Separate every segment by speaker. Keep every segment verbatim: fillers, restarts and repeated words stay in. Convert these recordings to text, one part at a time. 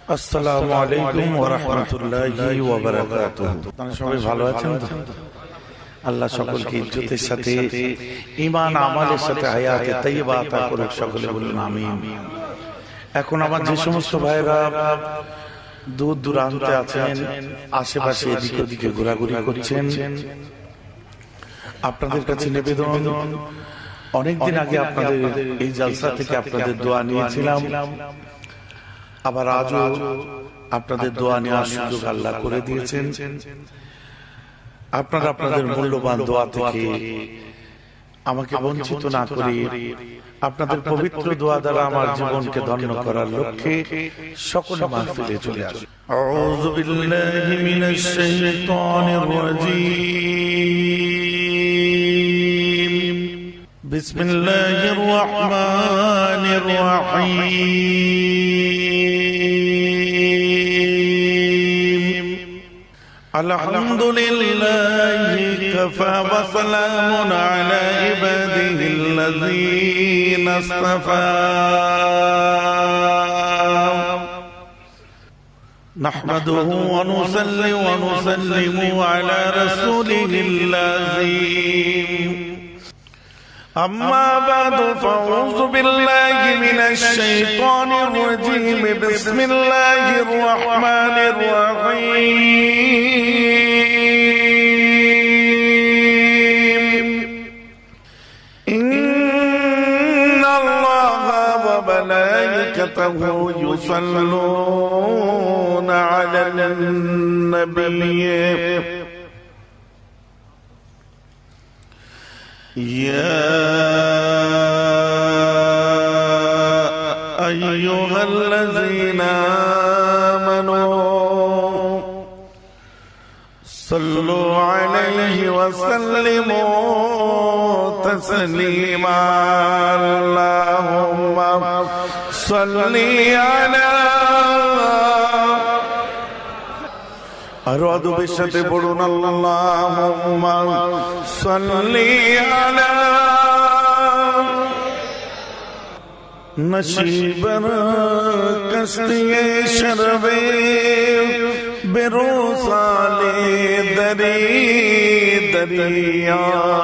Speaker 1: আসসালামু আলাইকুম ওয়া রাহমাতুল্লাহি ওয়া বারাকাতুহু। আপনারা সবাই ভালো আছেন তো? আল্লাহ সকলকে ইজ্জতের সাথে ঈমান আমলের সাথে হায়াতে তাইয়্যিবা আতা করুক, সকলে বলুন আমিন। এখন আমার যে সমস্ত ভাইরা দূর দূরান্তে আছেন, আশেপাশে এদিকে ওদিকে ঘোরাঘুরি করছেন, আপনাদের কাছে নিবেদন, অনেকদিন আগে আপনাদের এই জালসা থেকে আপনাদের দোয়া নিয়েছিলাম, আবার আজও আপনাদের দোয়া নেওয়ার সুযোগ আল্লাহ করে দিয়েছেন। আপনারা আপনাদের মূল্যবান দোয়া থেকে আমাকে বঞ্চিত না করে আপনাদের পবিত্র দোয়া দ্বারা আমার জীবনকে ধন্য করার লক্ষ্যে সকল মাহফিলে চলে আসুন। আউযু বিল্লাহি মিনাশ শাইতানির রাজীম। বিসমিল্লাহির রহমানির রহিম। আলহামদুলিল্লাহি কাফা ওয়া সালামুন আলা ইবাদিহিল্লাযীনা ইসতাফা। নাহমাদুহু ওয়া নুসাল্লি ওয়া নুসাল্লিমু আলা রাসূলিহিল্লাযীম। أما بعد فأعوذ بالله من الشيطان الرجيم. بسم الله الرحمن الرحيم. إن الله وملائكته يصلون على النبي يا أيها الذين آمنوا صلوا عليه وسلموا تسليما. اللهم صل على أرادوا بالشتى بڑون اللهم صل على نشیبر کشتی شرب بروسال دری دریا.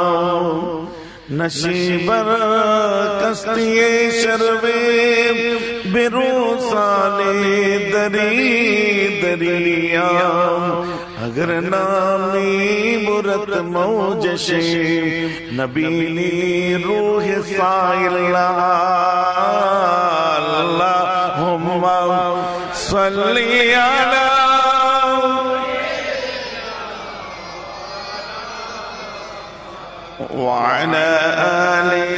Speaker 1: نشیبر کشتی شرب بروسال دری دریا. اگر نامی برت موجش نبیلی روح سائل. اللہم صلی علی وعلی آلہ.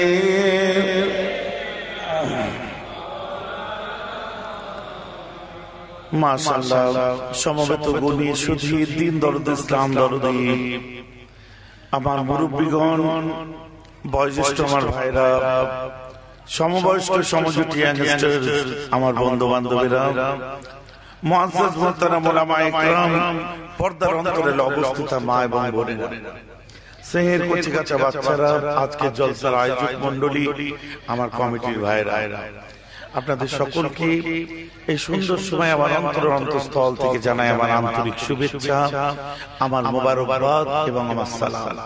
Speaker 1: মাশাআল্লাহ, সমবেত গুণী সুধী দিন দরদ ইসলাম দরদি আমার মুরব্বীগণ, বয়োজ্যেষ্ঠ আমার ভাইরা, সমবয়স্ক সমজুটি ইয়াংস্টার আমার বন্ধু বান্ধবেরা, মুআজ্জাজ মুহতারাম উলামায়ে কেরাম, পর্দার অন্তরে অবস্থিত মা এবং বোনেরা, স্নেহের কচিকাঁচা বাচ্চারা, আজকে জলসার আয়োজক মণ্ডলী, আমার কমিটির ভাইরা, আপনাদের সকলকে এই সুন্দর সময় আমার অন্তর অন্তঃস্থল থেকে জানাই আমার আন্তরিক শুভেচ্ছা, আমার মোবারকবাদ এবং আমার সালাম।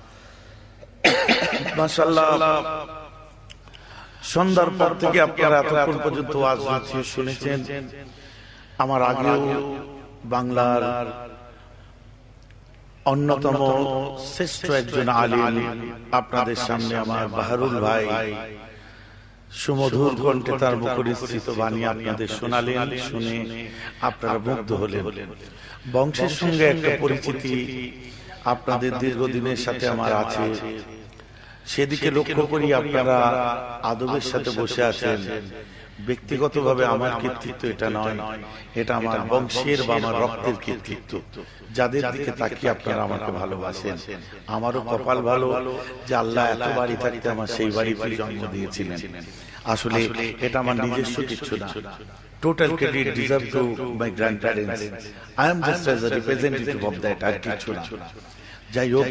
Speaker 1: মাশাআল্লাহ, সন্ধ্যার পর থেকে আপনারা এতক্ষণ পর্যন্ত ওয়াজ শুনেছেন। আমার আগেও বাংলার অন্যতম শ্রেষ্ঠ একজন আলিম আপনাদের সামনে আমার বাহারুল ভাই সুমধুর কণ্ঠে তার মুখরিত বাণী আপনাদের শোনালেন, শুনে আপনারা মুগ্ধ হলেন। বংশের সঙ্গে একটা পরিচিতি আপনাদের দীর্ঘদিনের সাথে আমার আছে, সেদিকে লক্ষ্য করি আপনারা আদবের সাথে বসে আছেন। ব্যক্তিগতভাবে আমার কৃতিত্ব এটা নয়, এটা আমার বংশের বা আমার রক্তের কৃতিত্ব। যাদের দিকে তাকিয়ে আপনারা আমাকে ভালোবাসেন, আমারও কপাল ভালো যে আল্লাহ এত বাড়ি থাকতে আমার সেই বাড়িতে জন্ম দিয়েছিলেন। আসলে এটা আমার নিজস্ব কিছু না, total credit deserve to my grandparents. I am just as a representative of that, আর কিছু না। যাই হোক,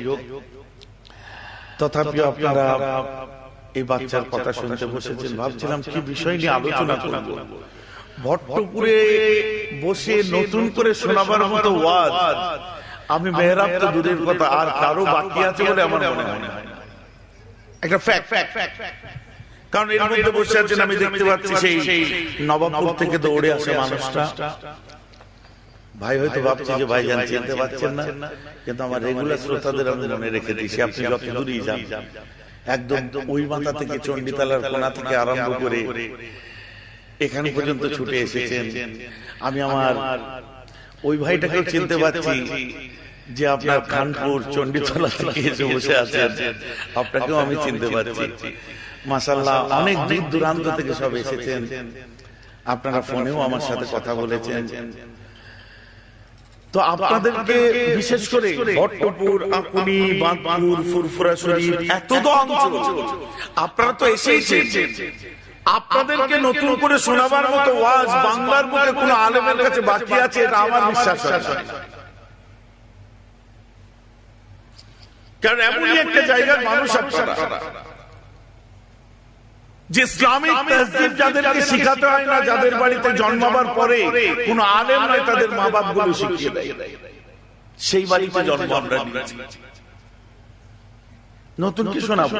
Speaker 1: তথাপিও আপনারা এই বাচ্চার কথা শুনতে বসেছেন, ভাবছিলাম কি বিষয় নিয়ে আলোচনা করব। ভট্টপুরে বসে নতুন করে শোনাবার মতো ওয়াজ আমি মেহরাব তো দূরের কথা, আর কারো বাকি আছে বলে আমার মনে হয় না। একটা ফ্যাক্ট, কারণ এর মধ্যে বসে আছেন আমি দেখতে পাচ্ছি সেই নবাবপুর থেকে দৌড়ে আসে মানুষটা। ভাই হয়তো ভাবছি যে ভাই জান চিনতে পারছেন না, কিন্তু আমার রেগুলার শ্রোতাদের আমি মনে রেখে দিয়েছি। আপনি যত দূরেই যান, একদম ওই মাথা থেকে চণ্ডীতলার কোণা থেকে আরম্ভ করে এখান পর্যন্ত ছুটে এসেছেন। আমি আমার ওই ভাইটাকেও চিনতে পারছি যে আপনার খানপুর চণ্ডীতলা থেকে এসে বসে আছেন, আপনাকেও আমি চিনতে পারছি। মাশাআল্লাহ, অনেক দূর দূরান্ত থেকে সব এসেছেন। আপনারা ফোনেও আমার সাথে কথা বলেছেন। তো আপনাদেরকে বিশেষ করে ভট্টপুর, আকুনি, বাঁধপুর, ফুরফুরা শরীফ, এত তো অঞ্চল আপনারা তো এসেছেন। আপনাদেরকে নতুন করে শোনাবার মতো ওয়াজ বাংলার বুকে কোন আলেমের কাছে বাকি আছে এটা আমার বিশ্বাস হয় না। কারণ এমনই একটা জায়গার মানুষ আপনারা যে ইসলামিক তাহজিব যাদেরকে শিখাতে হয় না, যাদের বাড়িতে জন্মাবার পরে কোন আলেম নয় তাদের মা বাপ গুলো শিখিয়ে দেয়, সেই বাড়িতে জন্ম আমরা নিয়েছি। নতুন কি শোনাবো?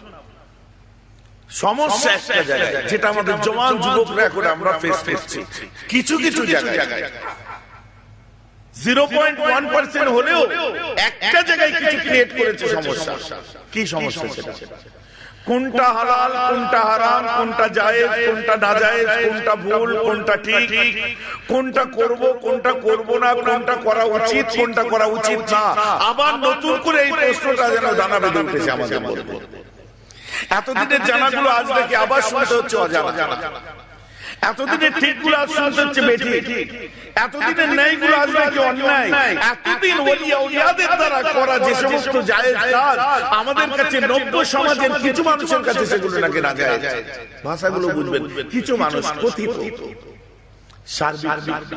Speaker 1: সমস্যা একটা জায়গায় যেটা আমাদের জওয়ান যুবকরা এখন আমরা ফেস করছি, কিছু কিছু জায়গায় জিরো পয়েন্ট ওয়ান পার্সেন্ট হলেও একটা জায়গায় কিছু ক্রিয়েট করেছে সমস্যা। কি সমস্যা সেটা? কোনটা হালাল, কোনটা হারাম, কোনটা জায়েজ, কোনটা নাজায়েজ, কোনটা ভুল, কোনটা ঠিক, কোনটা করব, কোনটা করব না, কোনটা করা উচিত, কোনটা করা উচিত না। আবার নতুন করে এই প্রশ্নটা যেন দানা বেঁধে উঠেছে আমাদের মধ্যে। এতদিনের জানাগুলো আজ নাকি আবার শুনতে হচ্ছে অজানা, এতদিনের ঠিকগুলো আজ শুনতে হচ্ছে বেঠিক, এতদিনের ন্যায়গুলো আজ নাকি অন্যায়। এতদিন ওলিয়া উলিয়াদের দ্বারা করা যে সমস্ত জায়েজ কাজ আমাদের কাছে নব্য সমাজের কিছু মানুষের কাছে সেগুলো নাকি না যায়। ভাষাগুলো বুঝবেন, কিছু মানুষ কথিত সার্বিক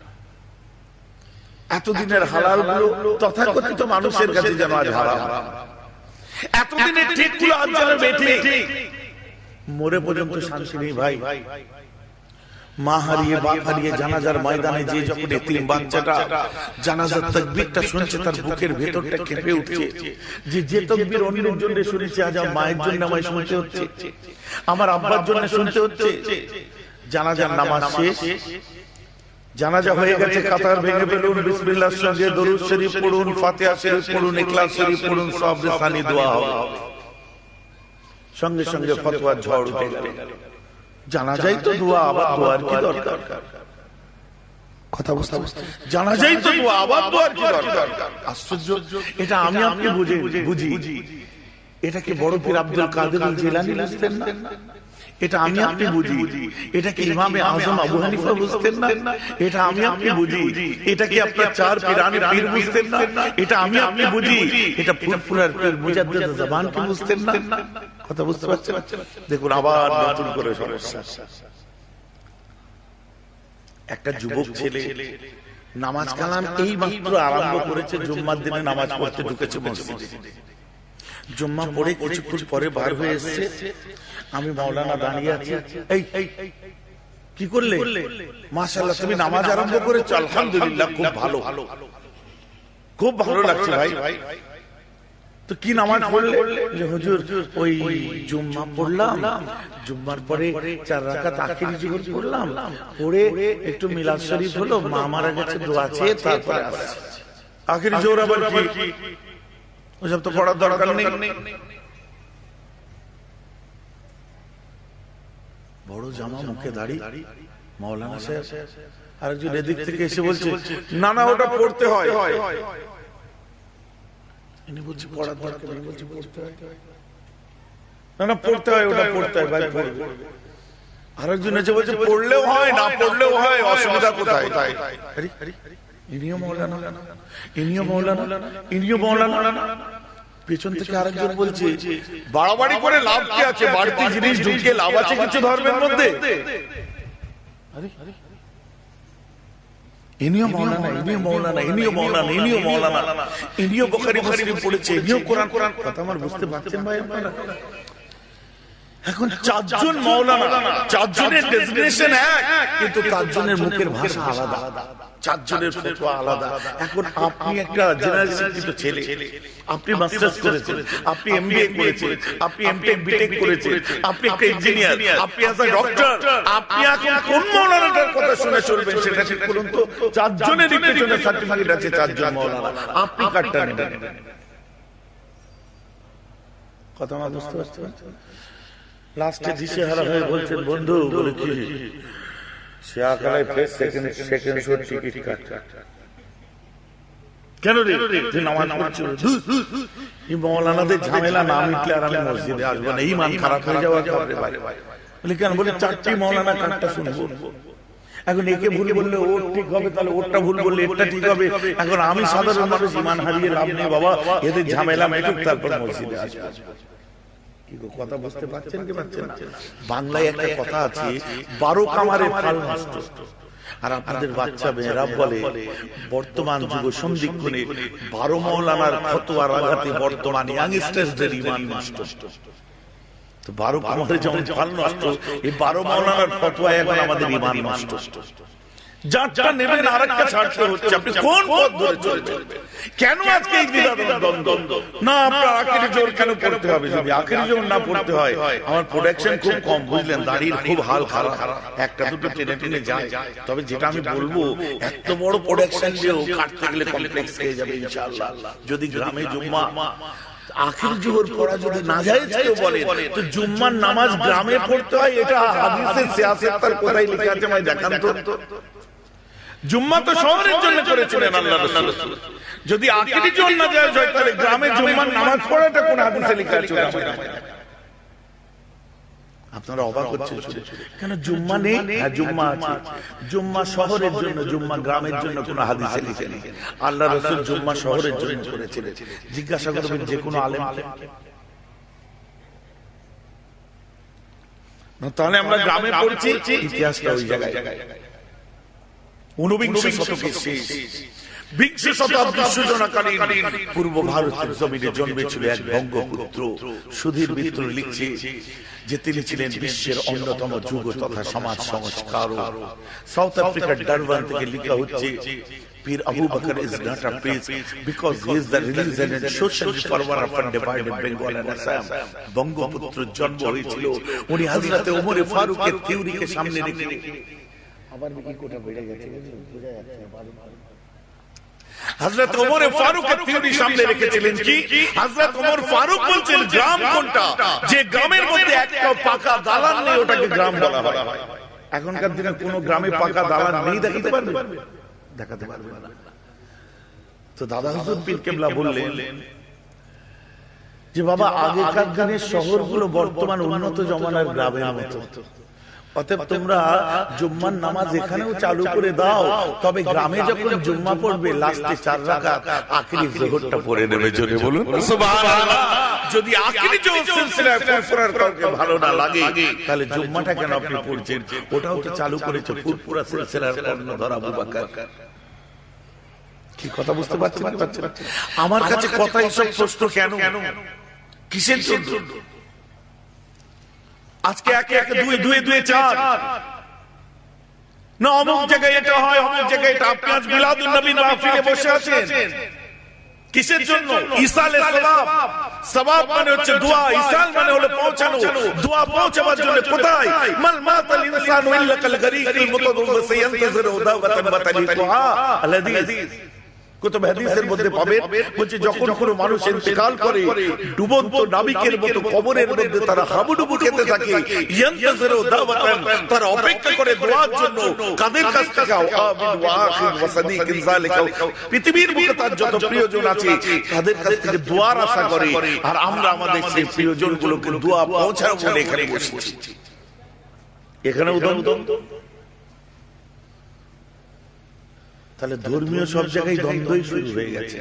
Speaker 1: এতদিনের হালালগুলো তথাকথিত মানুষের কাছে যেন আজ হারাম, এতদিনের ঠিকগুলো আজ যেন বেঠিক। মরে পর্যন্ত শান্তি নেই ভাই। মা হারিয়ে, বাপ হারিয়ে জানাজার ময়দানে যে যখন এতিম বাচ্চাটা জানাজার তাকবীরটা শুনছে তার বুকের ভেতরটা কেঁপে উঠছে, যে যে তাকবীর অন্যের জন্য শুনেছে আজ আমার মায়ের জন্য আমায় শুনতে হচ্ছে, আমার আব্বার জন্য শুনতে হচ্ছে। জানাজার নামাজ শেষ, জানাজা হয়ে গেছে, কাতার ভেঙে ফেলুন, বিসমিল্লাহর সঙ্গে দরুদ শরীফ পড়ুন, ফাতিহা শরীফ পড়ুন, ইখলাস শরীফ পড়ুন, সব রেসানি দোয়া হবে। সঙ্গে সঙ্গে ফতোয়ার ঝড় উঠে গেল। জানা যায় তো দোয়া, আবার দোয়ার কি দরকার? কথা বুঝতে জানা যায় তো দোয়া, আবার দোয়ার কি দরকার? আশ্চর্য, এটা আমি আপনি বুঝি বুঝি এটা কি বড় পীর আব্দুল কাদের জিলানী বুঝতেন না? এটা আমি আপনি বুঝি। এটা কি ইমামে আজম আবু হানিফা বুঝতেন না? এটা আমি আপনি বুঝি। এটা কি আপনার চার পীরানে পীর বুঝতেন না? এটা আমি আপনি বুঝি। এটা ফুরফুরার পীর মুজাদ্দিদ জামান কি বুঝতেন না? কথা বুঝতে পারছেন? দেখুন আবার নতুন করে সমস্যা। একটা যুবক ছেলে নামাজ কালাম এই মাত্র আরম্ভ করেছে, জুম্মার দিনে নামাজ পড়তে ঢুকেছে মসজিদে। জুম্মা পড়ে কিছুক্ষণ পরে বার হয়ে এসেছে, আমি মাওলানা দাঁড়িয়ে আছি। এই কি করলে? মাশাআল্লাহ, তুমি নামাজ আরম্ভ করেছো, আলহামদুলিল্লাহ, খুব ভালো, খুব ভালো লাগছে ভাই। তো কি নামাজ পড়লে? যে হুজুর ওই জুম্মা পড়লাম, জুম্মার পরে চার রাকাত আখিরি যোহর পড়লাম, পড়ে একটু মিলাদ শরীফ হলো, মা মারা গেছে দোয়া চেয়ে তারপরে আসছে। আখিরি যোহর আবার কি? ওসব তো পড়ার দরকার নেই। বড় জামা, মুখে দাড়ি মাওলানা সাহেব। আরেকজন এদিক থেকে এসে বলছে না না ওটা পড়তে হয়। ইনি বলছে পড়ার দরকার নেই, বলছে পড়তে হয়। না না পড়তে হয়, ওটা পড়তে হয় ভাই, পড়বে। আরেকজন এসে বলছে পড়লেও হয়, না পড়লেও হয়, অসুবিধা কোথায়? ইনিও মাওলানা, ইনিও মাওলানা, ইনিও মাওলানা। পেছন থেকে আরেকজন বলছে বাড়াবাড়ি করে লাভ কি আছে? বাড়তি জিনিস ঢুকিয়ে লাভ আছে কিছু ধর্মের মধ্যে? ইনিও মাওলানা, ইনিও মাওলানা, ইনিও মাওলানা, ইনিও মাওলানা, ইনিও বুখারী মুসলিম পড়েছে, ইনিও কোরআন। কোরআন কথা আমার বুঝতে পারছেন ভাই আপনারা? এখন চারজন মাওলানা, চারজনের ডেজিগনেশন এক, কিন্তু চারজনের মুখের ভাষা আলাদা, চারজনের ফতোয়া আলাদা। এখন আপনি একটা জেনারেল শিক্ষিত ছেলে, আপনি মাস্টার্স করেছেন, আপনি এমবিএ করেছেন, আপনি এমটেক বিটেক করেছেন, আপনি একটা ইঞ্জিনিয়ার, আপনি একটা ডক্টর, আপনি এখন কোন মাওলানাটার কথা শুনে চলবেন সেটা ঠিক করুন তো। চারজনের ডিগ্রিজনের সার্টিফিকেট আছে, চারজন মাওলানা, আপনি কাটটা নেবেন? কথা আমার বুঝতে পারছেন? লাস্টে দিশেহারা হয়ে বলছেন, বন্ধু বলে কি সে আকালায় ফের সেকেন্ড সেকেন্ড শো টিকিট কাট কেন রে? যে নামাজ পড়ছিল এই মাওলানাদের ঝামেলা না মিটলে আর আমি মসজিদে আসবো না, ঈমান খারাপ হয়ে যাওয়া কাপড়ে বাইরে। বলে কেন? বলে চারটি মাওলানা কাটটা শুনবো। এখন একে ভুল বললে ওর ঠিক হবে, তাহলে ওরটা ভুল বললে এটা ঠিক হবে। এখন আমি সাধারণ মানুষ, ঈমান হারিয়ে লাভ নেই বাবা, এদের ঝামেলা মেটুক তারপর মসজিদে আসবো। কথা বুঝতে পারছেন কি পারছেন? বাংলায় একটা কথা আছে, বারো কামারে ফাল নষ্ট। আর আপনাদের বাচ্চা মেয়েরা বলে বর্তমান যুগ সন্ধিক্ষণে বারো মাওলানার ফতোয়ার আঘাতে বর্তমান ইয়াংস্টারদের ঈমান নষ্ট। তো বারো কামারে যেমন ফাল নষ্ট, এই বারো মাওলানার ফতোয়ায় এখন আমাদের ঈমান নষ্ট। যারটা নেবেন আরেকটা ছাড়তে হচ্ছে। আপনি কোন পথ ধরে চলবেন? কেন আজকে এই দ্বন্দ্ব? না আপনার আখেরি জোর কেন পড়তে হবে? যদি আখেরি জোর না পড়তে হয়, আমার প্রোডাকশন খুব কম, বুঝলেন, দাড়ির খুব হাল খারাপ, একটা দুটো টেনে টেনে যায়। তবে যেটা আমি বলবো, এত বড় প্রোডাকশন দিয়েও কাটতে গেলে কমপ্লেক্স হয়ে যাবে ইনশাআল্লাহ। যদি গ্রামে জুম্মা আখির জোহর পড়া যদি নাজায়েজ কেউ বলে, তো জুম্মার নামাজ গ্রামে পড়তে হয়, এটা হাদিসে সিয়াসত তার কোথায় লেখা আছে আমায় দেখান তো। জুম্মা তো শহরের জন্য করেছিলেন আল্লাহ রাসূল। যদি আকিদি জন্য নাজায়েজ হয়, তাহলে গ্রামে জুম্মার নামাজ পড়াটা কোন হাদিসে লেখা আছে? আপনারা অবাক হচ্ছেন কেন? জুম্মা নেই? হ্যাঁ জুম্মা আছে। জুম্মা শহরের জন্য, জুম্মা গ্রামের জন্য কোন হাদিসে লেখা নেই। আল্লাহ রাসূল জুম্মা শহরের জন্য করেছিলেন। জিজ্ঞাসা করবেন যে কোনো আলেম, তাহলে আমরা গ্রামে পড়ছি, ইতিহাসটা ওই জায়গায়। ঊনবিংশ শতকে শেষ, বিংশ শতাব্দীর সূচনাকালীন পূর্ব ভারতের জমিনে জন্মেছিল এক বঙ্গপুত্র। সুধীর মিত্র লিখছে যে তিনি ছিলেন বিশ্বের অন্যতম যুগ তথা সমাজ সংস্কারক। সাউথ আফ্রিকার ডারবান থেকে লেখা হচ্ছে, Pir Abu Bakr is not a priest because he is the religion and social reformer of undivided Bengal and Assam. বঙ্গপুত্র জন্ম হয়েছিল উনি হযরত ওমর ফারুকের থিওরিকে সামনে রেখে। আবার কি কোটা বেড়ে গেছে বোঝা যাচ্ছে। হযরত ওমর ফারুকের থিওরি সামনে রেখেছিলেন কি? হযরত ওমর ফারুক বলছেন গ্রাম কোনটা? যে গ্রামের মধ্যে একটা পাকা দালান নেই, ওটাকে গ্রাম বলা হয়। এখনকার দিনে কোন গ্রামে পাকা দালান নেই দেখাতে পারবে? দেখাতে পারবে না। তো দাদা হুজুর পীর কেবলা বললেন যে বাবা, আগেকার দিনের শহরগুলো বর্তমান উন্নত জমানার গ্রামের মতো। অতএব তোমরা জুম্মার নামাজ এখানেও চালু করে দাও, তবে গ্রামে যখন জুম্মা পড়বে লাস্টে চার রাকাত আখিরি যোহরটা পড়ে নেবে। জোরে বলুন সুবহানাল্লাহ। যদি আখিরি যোহর সিলসিলায় ফুরফুরার কাউকে ভালো না লাগে, তাহলে জুম্মাটা কেন আপনি পড়ছেন? ওটাও তো চালু করেছে ফুরফুরা সিলসিলার কর্ণধর আবু বকর। কি কথা বুঝতে পারছেন? আমার কাছে কথা এইসব প্রশ্ন কেন, কিসের জন্য? আজকে একে একে দুই দুই দুই চার না, অমুক জায়গায় এটা হয়, অমুক জায়গায় এটা। আপনি আজ মিলাদুন নবী মাহফিলে বসে আছেন, কিসের জন্য? ইসালে সওয়াব। সওয়াব মানে হচ্ছে দোয়া, ইসাল মানে হলো পৌঁছানো। দোয়া পৌঁছাবার জন্য কোথায়? মাল মাতাল ইনসানু ইল্লা কাল গরীকিল মুতাদওয়িস ইয়ানতাজিরু দাওয়াতান বাতালিকুহা। আল হাদিস কুতুব হাদিসের মধ্যে পাবেন, বলছে যখন কোনো মানুষ ইন্তেকাল করে, ডুবন্ত নাবিকের মতো কবরের মধ্যে তারা হাবুডুবু খেতে থাকে। ইয়ানতাজিরু দাওয়াতান, তারা অপেক্ষা করে দোয়ার জন্য। কাদের কাছ থেকে? আমিন ওয়া আখির ওয়া সাদিকিন যালিকা। পৃথিবীর বুকে তার যত প্রিয়জন আছে তাদের কাছ থেকে দোয়ার আশা করে। আর আমরা আমাদের সেই প্রিয়জনগুলোকে দোয়া পৌঁছাবো বলে এখানে বসেছি। এখানে উদাহরণ। তাহলে ধর্মীয় সব জায়গায় দ্বন্দ্বই শুরু হয়ে গেছে।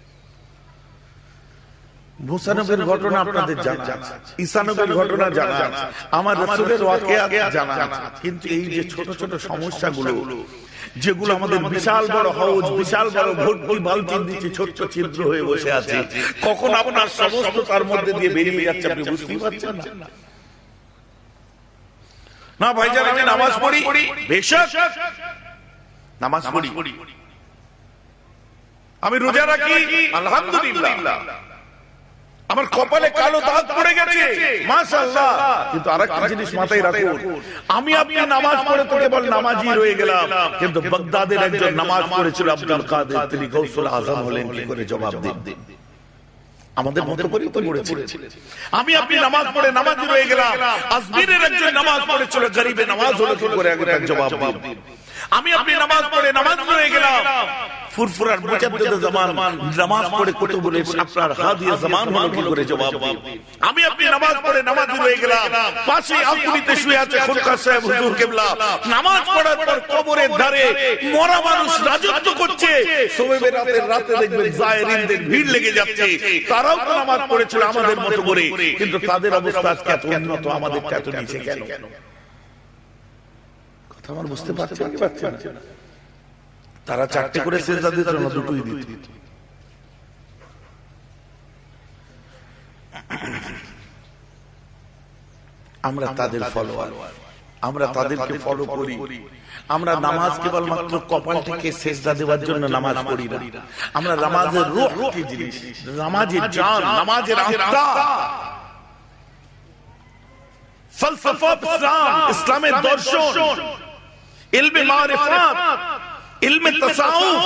Speaker 1: মুসা নবীর ঘটনা আপনাদের জানা আছে, ঈসা নবীর ঘটনা জানা আছে, আমার রাসূলের ওয়াকিয়া জানা আছে। কিন্তু এই যে ছোট ছোট সমস্যাগুলো, যেগুলো আমাদের বিশাল বড় হাউজ, বিশাল বড় ভর্তি বালতির নিচে ছোট্ট ছিদ্র হয়ে বসে আছে, কখন আপনার সমস্ত তার মধ্যে দিয়ে বেরিয়ে যাচ্ছে আপনি বুঝতেই পারছেন না। না ভাইজান আমি নামাজ পড়ি, বেশক নামাজ পড়ি, আমি রোজা রাখি, আলহামদুলিল্লাহ, আমার কপালে কালো দাগ পড়ে গেছে, মাশাআল্লাহ। কিন্তু আরেকটা জিনিস মাথায় রাখুন, আমি আপনি নামাজ পড়ে তো কেবল নামাজি রয়ে গেলাম, কিন্তু বাগদাদের একজন নামাজ পড়েছিল আব্দুল কাদের, তিনি গৌসুল আজম হলেন, কি করে জবাব দিন? আমাদের মতো করেই তো পড়েছিল। আমি আপনি নামাজ পড়ে নামাজি রয়ে গেলাম, আজমিরের একজন নামাজ পড়েছিল, গরিবে নামাজ হলো, কি করে আগে তার জবাব দিন? আমি আপনি নামাজ পড়ে নামাজ রয়ে গেলাম, ফুরফুরার মুজাদ্দিদ জামান নামাজ পড়ে কুতুবুল আপনার হাদিয়া জামান হলো, কি করে জবাব দিন? আমি আপনি নামাজ পড়ে নামাজি রয়ে গেলাম, পাশে আকুলিতে শুয়ে আছে খুলকা সাহেব হুজুর কিবলা, নামাজ পড়ার পর কবরের ধারে মরা মানুষ রাজত্ব করছে, সুবহে রাতের রাতে দেখবেন জায়েরিনদের ভিড় লেগে যাচ্ছে, তারাও তো নামাজ পড়েছিল আমাদের মতো করে, কিন্তু তাদের অবস্থা আজকে এত উন্নত, আমাদের এত নিচে কেন? কথা আমার বুঝতে পারছেন কি পারছেন না? তারা চারটে করে সিজদা দিত না, দুটোই দিত। আমরা তাদের ফলোয়ার, আমরা তাদেরকে ফলো করি। আমরা নামাজ কেবলমাত্র কপালটিকে সিজদা দেওয়ার জন্য নামাজ পড়ি না, আমরা নামাজের রূহ কি জিনিস, নামাজের জান, নামাজের আত্মা, ফলসফা ইসলাম, ইসলামের দর্শন, ইলমে মারিফাত, ইলমে তাসাউফ,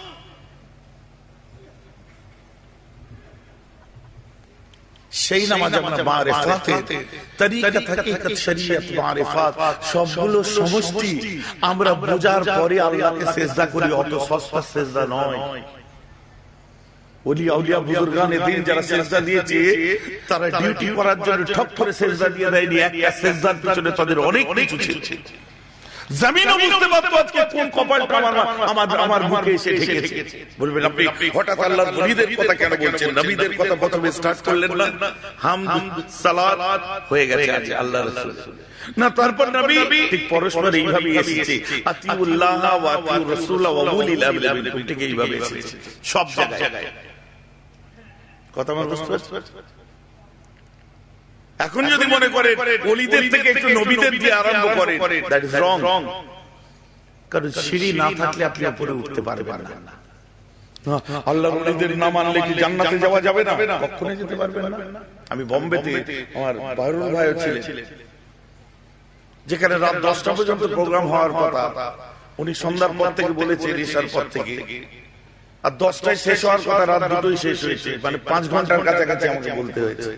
Speaker 1: সেই নামাজ আমরা মারিফাতে তরিকত হাকিকত শরীয়ত মারিফাত সবগুলো সমষ্টি আমরা বোঝার পরে আল্লাহকে সিজদা করি, অত সস্তা সিজদা নয়। ওলি আউলিয়া বুজুর্গানে দিন যারা সিজদা দিয়েছে, তারা ডিউটি করার জন্য ঠক করে সিজদা দিয়ে দেয়নি, একটা সিজদার পিছনে তাদের অনেক কিছু ছিল। জমিনও বুঝতে পারতো আজকে কোন কপালটা আমার আমার আমার বুকে এসে ঠেকেছে। বলবেন আপনি হঠাৎ আল্লাহর নবীদের কথা কেন বলছেন? নবীদের কথা প্রথমে স্টার্ট করলেন না? হামদ সালাত হয়ে গেছে আছে আল্লাহর রাসূল না, তারপর নবী ঠিক পরস্পর এইভাবে এসেছে, আতিউল্লাহ ওয়া আতিউর রাসূল ওয়া উলিল আমরি মিনকুম, ঠিক এইভাবে এসেছে সব জায়গায়। কথা আমার বুঝতে পারছেন? এখন যদি মনে করে ওলিদের থেকে একটু নবীদের দিয়ে আরম্ভ করে, দ্যাট ইজ রং। কারণ সিঁড়ি না থাকলে আপনি উপরে উঠতে পারবেন না। আল্লাহর ওলিদের না মানলে কি জান্নাতে যাওয়া যাবে না? কখনোই যেতে পারবেন না। আমি বোম্বেতে, আমার বাহরুল ভাইও ছিলেন, যেখানে রাত দশটা পর্যন্ত প্রোগ্রাম হওয়ার কথা, উনি সন্ধ্যার পর থেকে বলেছেন, ঈশার পর থেকে, আর দশটায় শেষ হওয়ার কথা, রাত দুটোই শেষ হয়েছে, মানে পাঁচ ঘন্টার কাছাকাছি আমাকে বলতে হয়েছে।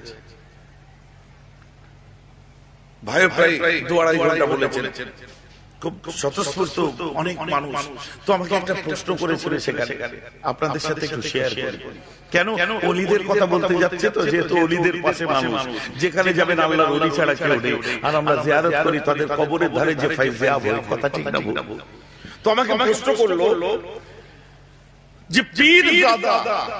Speaker 1: ভাই প্রায় দু আড়াই ঘন্টা বলেছেন, খুব স্বতঃস্ফূর্ত অনেক মানুষ। তো আমাকে একটা প্রশ্ন করেছিল সেখানে, আপনাদের সাথে একটু শেয়ার করি। কেন ওলিদের কথা বলতে যাচ্ছে, তো যেহেতু ওলিদের পাশে মানুষ, যেখানে যাবেন আল্লাহর ওলি ছাড়া কেউ নেই, আর আমরা জিয়ারত করি তাদের কবরের ধারে, যে ফাইজিয়া বলে কথা ঠিক না ভুল? তো আমাকে প্রশ্ন করলো যে পীর দাদা,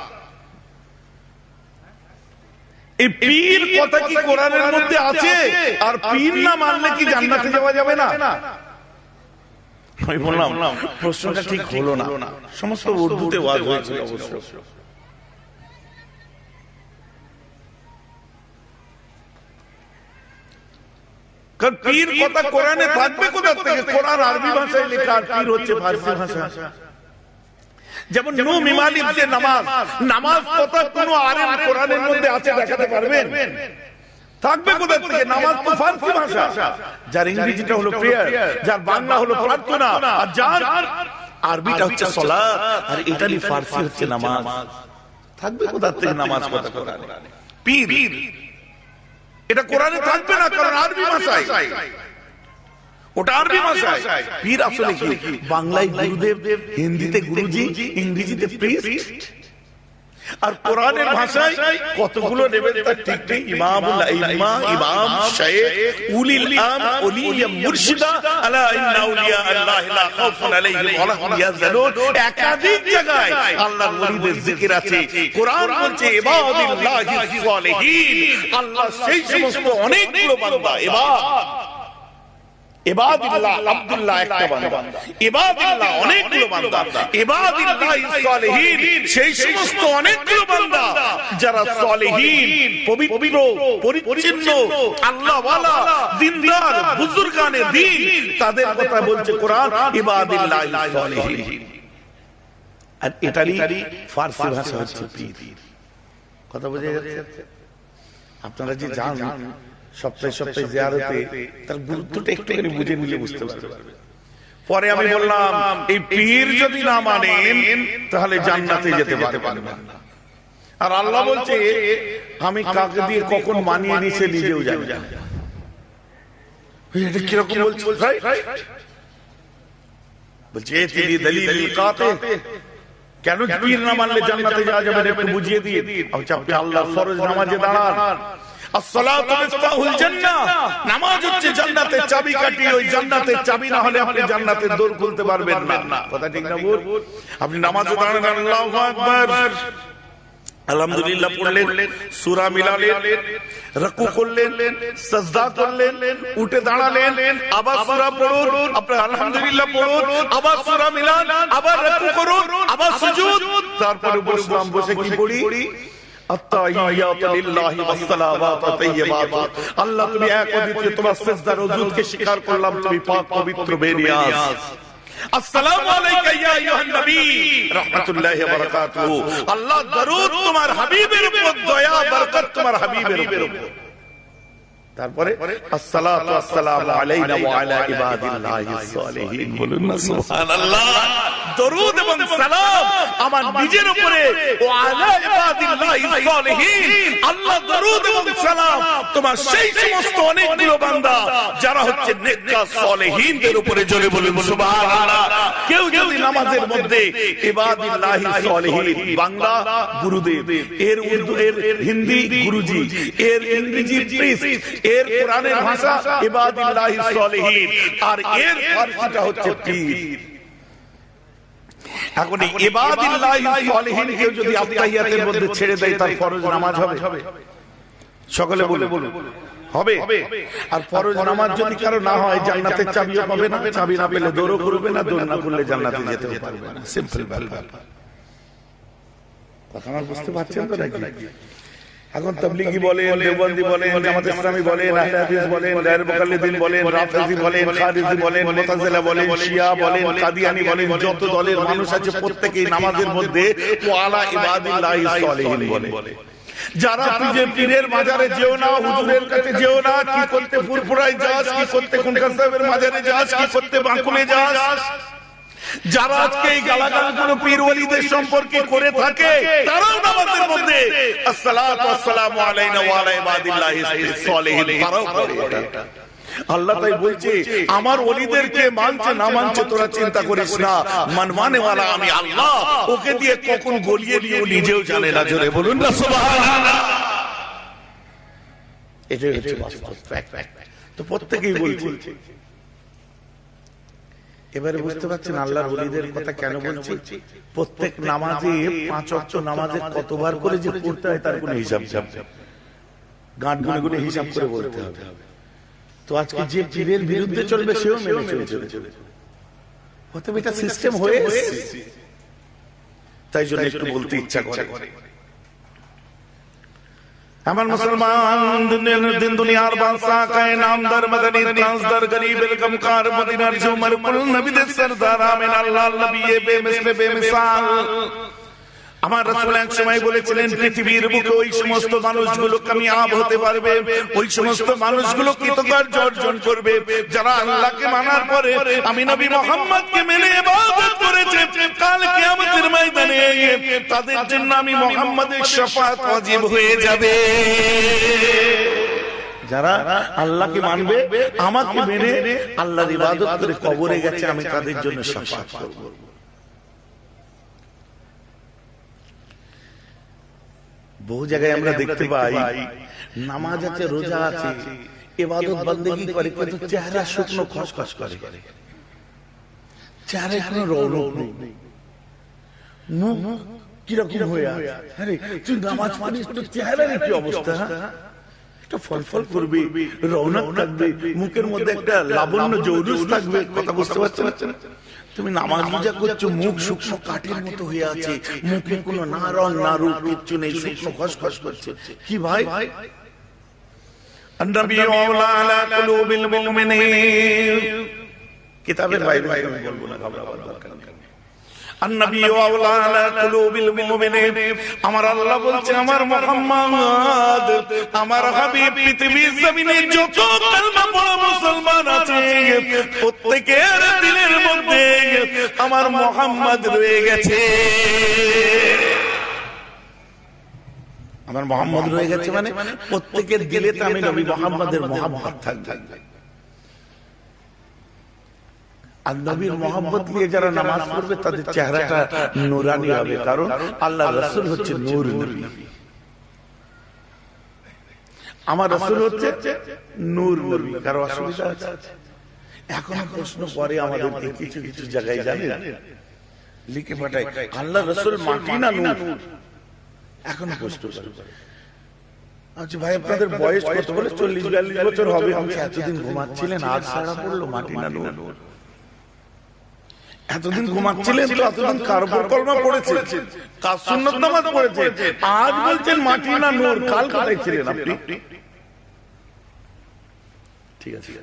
Speaker 1: এই পীর কথা কি কোরআনের মধ্যে আছে? আর পীর না মানলে কি জান্নাতে যাওয়া যাবে না? আমি বললাম প্রশ্নটা ঠিক হলো না। সমস্ত উর্দুতে ওয়াজ হয়েছিল অবশ্য। কারণ পীর কথা কোরআনে থাকবে কোথা থেকে? কোরআন আরবি ভাষায় লেখা, আর পীর হচ্ছে ফারসি ভাষা। যেমন নূহ মিমালিম যে নামাজ, নামাজ কথা কোন আলেম কোরআনের মধ্যে আছে দেখাতে পারবেন? থাকবে কোথা থেকে? নামাজ তো ফারসি ভাষা, যার ইংরেজিটা হলো প্রেয়ার, যার বাংলা হলো প্রার্থনা, আর যার আরবিটা হচ্ছে সালাত, আর ইতালি ফারসি হচ্ছে নামাজ। থাকবে কোথা থেকে নামাজ কথা কোরআনে? পীর এটা কোরআনে থাকবে না, কারণ আরবি ভাষায়, ওটা আরবি ভাষায়। পীর আসলে কি? বাংলায় গুরুদেব, হিন্দিতে গুরুজি, ইংরেজিতে প্রিস্ট, আর কোরআনের ভাষায় কতগুলো নেবেন তার ঠিক নেই। ইমামুল আইম্মা, ইমাম, শাইখ, উলিল আম, ওলিয়া মুর্শিদা, আলা ইন্না আউলিয়া আল্লাহ লা খাউফুন আলাইহিম ওয়া লা হুম ইয়াহজানুন। একাধিক জায়গায় আল্লাহর ওলিদের জিকির আছে। কোরআন বলছে ইবাদিল্লাহিস সালিহিন, আল্লাহ সেই সমস্ত অনেকগুলো বান্দা, ইবাদ ইবাদিল্লাহ, আব্দুল্লাহ একটা বান্দা, ইবাদিল্লাহ অনেকগুলো বান্দা, ইবাদিল্লাহিস সালিহিন সেই সমস্ত অনেকগুলো বান্দা যারা সালিহিন, পবিত্র, পরিচ্ছন্ন, আল্লাহওয়ালা, দিনদার, বুজুর্গানে দ্বীন, তাদের কথা বলছে কোরআন, ইবাদিল্লাহিস সালিহিন। আর এটারই ফারসি ভাষা হচ্ছে পীর। কথা বোঝা যাচ্ছে? আপনারা যে যান সপ্তাহে সপ্তাহে জিয়ারতে, তার গুরুত্বটা একটু করে বুঝে নিলে বুঝতে পারবেন। পরে আমি বললাম এই পীর যদি না মানেন তাহলে জান্নাতে যেতে পারবেন না। আর আল্লাহ বলছে আমি কাকে দিয়ে কখন মানিয়ে নিছে নিজেও জানি না। এটা কিরকম বলছে? বলছে তিনি দলিল কাতে, কেন পীর না মানলে জান্নাতে যাওয়া যাবে না একটু বুঝিয়ে দিয়ে। আপনি আল্লাহর ফরজ নামাজে দাঁড়ান, আসসালাতু মিফতাহুল জান্নাহ, নামাজ হচ্ছে জান্নাতের চাবিকাঠি। ওই জান্নাতের চাবি না হলে আপনি জান্নাতের দোর খুলতে পারবেন না। কথা ঠিক না বল? আপনি নামাজে দাঁড়ান, আল্লাহু আকবার, আলহামদুলিল্লাহ পড়লেন, সূরা মিলালেন, রুকু করলেন, সিজদা করলেন, উঠে দাঁড়ালেন, আবার সূরা পড়ুন, আপনি আলহামদুলিল্লাহ পড়ুন, আবার সূরা মিলান, আবার রুকু করুন, আবার সুজুদ, তারপরে বসলাম, বসে কি পড়ি? আত্তাহিয়াতু লিল্লাহি ওয়াস সালাওয়াতু তাইয়্যিবাতু। আল্লাহ তুমি এক অদ্বিতীয়, তোমার সিজদার ওযুদকে স্বীকার করলাম, তুমি পাক পবিত্র বেনিয়াজ। আসসালামু আলাইকা ইয়া আইয়ুহান নবী রাহমাতুল্লাহি ওয়া বারাকাতুহু। আল্লাহ দরুদ তোমার হাবিবের উপর, দয়া বরকত তোমার হাবিবের উপর। তারপরে আসসালাতু ওয়াসসালামু আলাইনা ওয়া আলা ইবাদিল্লাহিস সালিহিন। বলুন না সুবহানাল্লাহ। দরুদ এবং সালাম আমার নিজের উপরে, ওয়া আলা ইবাদিল্লাহিস সালিহিন। আল্লাহ দরুদ এবং সালাম তোমার সেই সমস্ত অনেকগুলো বান্দা যারা হচ্ছে নেককার সালিহিনদের উপরে। জোরে বলুন সুবহানাল্লাহ। কেউ যদি নামাজের মধ্যে ইবাদিল্লাহিস সালিহিন, বাংলা গুরুদেব, এর উর্দু, এর হিন্দি গুরুজি, এর ইংরেজি প্রিস্ট, এর কোরআনের ভাষা ইবাদিল্লাহিস সালিহিন, আর এর ফারসিটা হচ্ছে পীর। এখন এই ইবাদিল্লাহিস সালিহিন কেউ যদি আত্তাহিয়াতের মধ্যে ছেড়ে দেয়, তার ফরজ নামাজ হবে? সকলে বলে হবে। আর ফরজ নামাজ যদি কারো না হয়, জান্নাতের চাবিও পাবে না, চাবি না পেলে দৌড়ও করবে না, দৌড় না করলে জান্নাতে যেতে পারবে না। সিম্পল ব্যাপার। কথা আমার বুঝতে পারছেন তো নাকি? এখন তাবলীগী বলেন, দেওবন্দি বলেন, জামাত ইসলামী বলেন, আহলে হাদিস বলেন, গায়র মুকাল্লিদিন বলেন, রাফেজি বলেন, খারিজি বলেন, মুতাজিলা বলেন, শিয়া বলেন, কাদিয়ানী বলেন, যত দলের মানুষ আছে প্রত্যেকেই নামাজের মধ্যে ওয়া আলা ইবাদিল্লাহিস সালিহিন বলে। যারা পীরের পীরের মাজারে যেও না, হুজুরের কাছে যেও না, কি করতে ফুরফুরায় যাস, কি করতে খুনকার সাহেবের মাজারে যাস, কি করতে বাঁকুড়ে যাস, যারা আজকে এই গালাগালগুলো পীর ওলিদের সম্পর্কে করে থাকে, তারাও নামাজের মধ্যে আসসালাতু ওয়াসসালামু আলাইনা ওয়া আলা ইবাদিল্লাহিস সালিহিন তারাও পড়ে। আল্লাহ তাই বলছে আমার ওলিদেরকে মানছে না মানছে তোরা চিন্তা করিস না, মানমানে ওয়ালা আমি আল্লাহ, ওকে দিয়ে কখন গলিয়ে দিয়ে নিজেও জানে না। জোরে বলুন না সুবহানাল্লাহ। এটাই হচ্ছে বাস্তব ফ্যাক্ট। তো প্রত্যেকেই বলছে। এবারে বুঝতে পারছেন আল্লাহর ওলিদের কথা কেন বলছি? প্রত্যেক নামাজে, পাঁচ ওয়াক্ত নামাজে কতবার করে যে পড়তে হয় তার কোনো হিসাব নেই, গাঁট গুনে গুনে হিসাব করে বলতে হবে। তো আজকে যে পীরের বিরুদ্ধে চলবে সেও মেনে চলবে, হয়তো এটা সিস্টেম হয়ে এসেছে, তাই জন্য একটু বলতে ইচ্ছা করে। আমার মুসলমান দিন দুনিয়ার বাদশা কায়ে নামদার মদনী ট্রান্সদার গরিবের গমকার মদিনার জুমর কুল নবীদের সরদার আমিন আল্লাহর নবী বেমিসলে বেমিসাল। আমার রাসূল এক সময় বলেছিলেন পৃথিবীর বুকে ওই সমস্ত মানুষগুলো কামিয়াব হতে পারবে, ওই সমস্ত মানুষগুলো কৃতকার্য অর্জন করবে যারা আল্লাহকে মানার পরে আমি নবী মুহাম্মদকে মেনে ইবাদত করেছে। কাল কিয়ামতের ময়দানে তাদের জন্য আমি মুহাম্মদের শাফাআত ওয়াজিব হয়ে যাবে। যারা আল্লাহকে মানবে, আমাকে মেনে আল্লাহর ইবাদত করে কবরে গেছে, আমি তাদের জন্য শাফাআত করব। বহু জায়গায় আমরা দেখতে পাই নামাজ আছে, রোজা আছে, ইবাদত বন্দেগী করে, কিন্তু চেহারা শুকনো খসখস করে, চেহারায় কোনো রৌনক নেই, মুখ কিরকম হয়ে আছে। আরে তুই নামাজ পড়িস, তোর চেহারার কি অবস্থা? একটা ফলফল করবে, রৌনক থাকবে, মুখের মধ্যে একটা লাবণ্য জৌলুস থাকবে। কথা বুঝতে পারছেন? তুমি নামাজ রোজা করছো, মুখ শুকনো কাঠের মতো হয়ে আছে, মুখে কোনো না রং না রূপ কিচ্ছু নেই, শুকনো খসখস করছে। কি ভাই?
Speaker 2: النبي أولى على قلوب المؤمنين
Speaker 1: কিতাবের বাইরে আমি বলবো না, ঘাবড়াবার দরকার নেই।
Speaker 2: النبي أولى على قلوب المؤمنين আমার আল্লাহ বলছে আমার মুহাম্মদ আমার হাবিব পৃথিবীর জমিনে যত কালমা পড়া মুসলমান আছে প্রত্যেকের দিলের মধ্যে আমার মুহাম্মদ রয়ে গেছে।
Speaker 1: আমার মুহাম্মদ রয়ে গেছে মানে প্রত্যেকের দিলে তো আমি নবী মুহাম্মদের মহব্বত থাকবে। আর নবীর মহব্বত নিয়ে যারা নামাজ পড়বে তাদের চেহারাটা নূরানি হবে, কারণ আল্লাহ রাসূল হচ্ছে নূর নবী, আমার রাসূল হচ্ছে নূর নবী। কারো অসুবিধা আছে? এখন প্রশ্ন করে আমাদেরকে কিছু কিছু জায়গায়, জানেন, লিখে পাঠায় আল্লাহ রাসূল মাটি না নূর। এখন প্রশ্ন করে আচ্ছা ভাই আপনাদের বয়স কত? বলে চল্লিশ বিয়াল্লিশ বছর হবে। আমি এতদিন ঘুমাচ্ছিলেন, আজ সারা পড়লো মাটি না নূর? এতদিন ঘুমাচ্ছিলেন তো এতদিন কার উপর কলমা পড়েছে, কার সুন্নাত নামাজ পড়েছে, আজ বলছেন মাটি না নূর? কাল কোথায় ছিলেন আপনি? ঠিক আছে,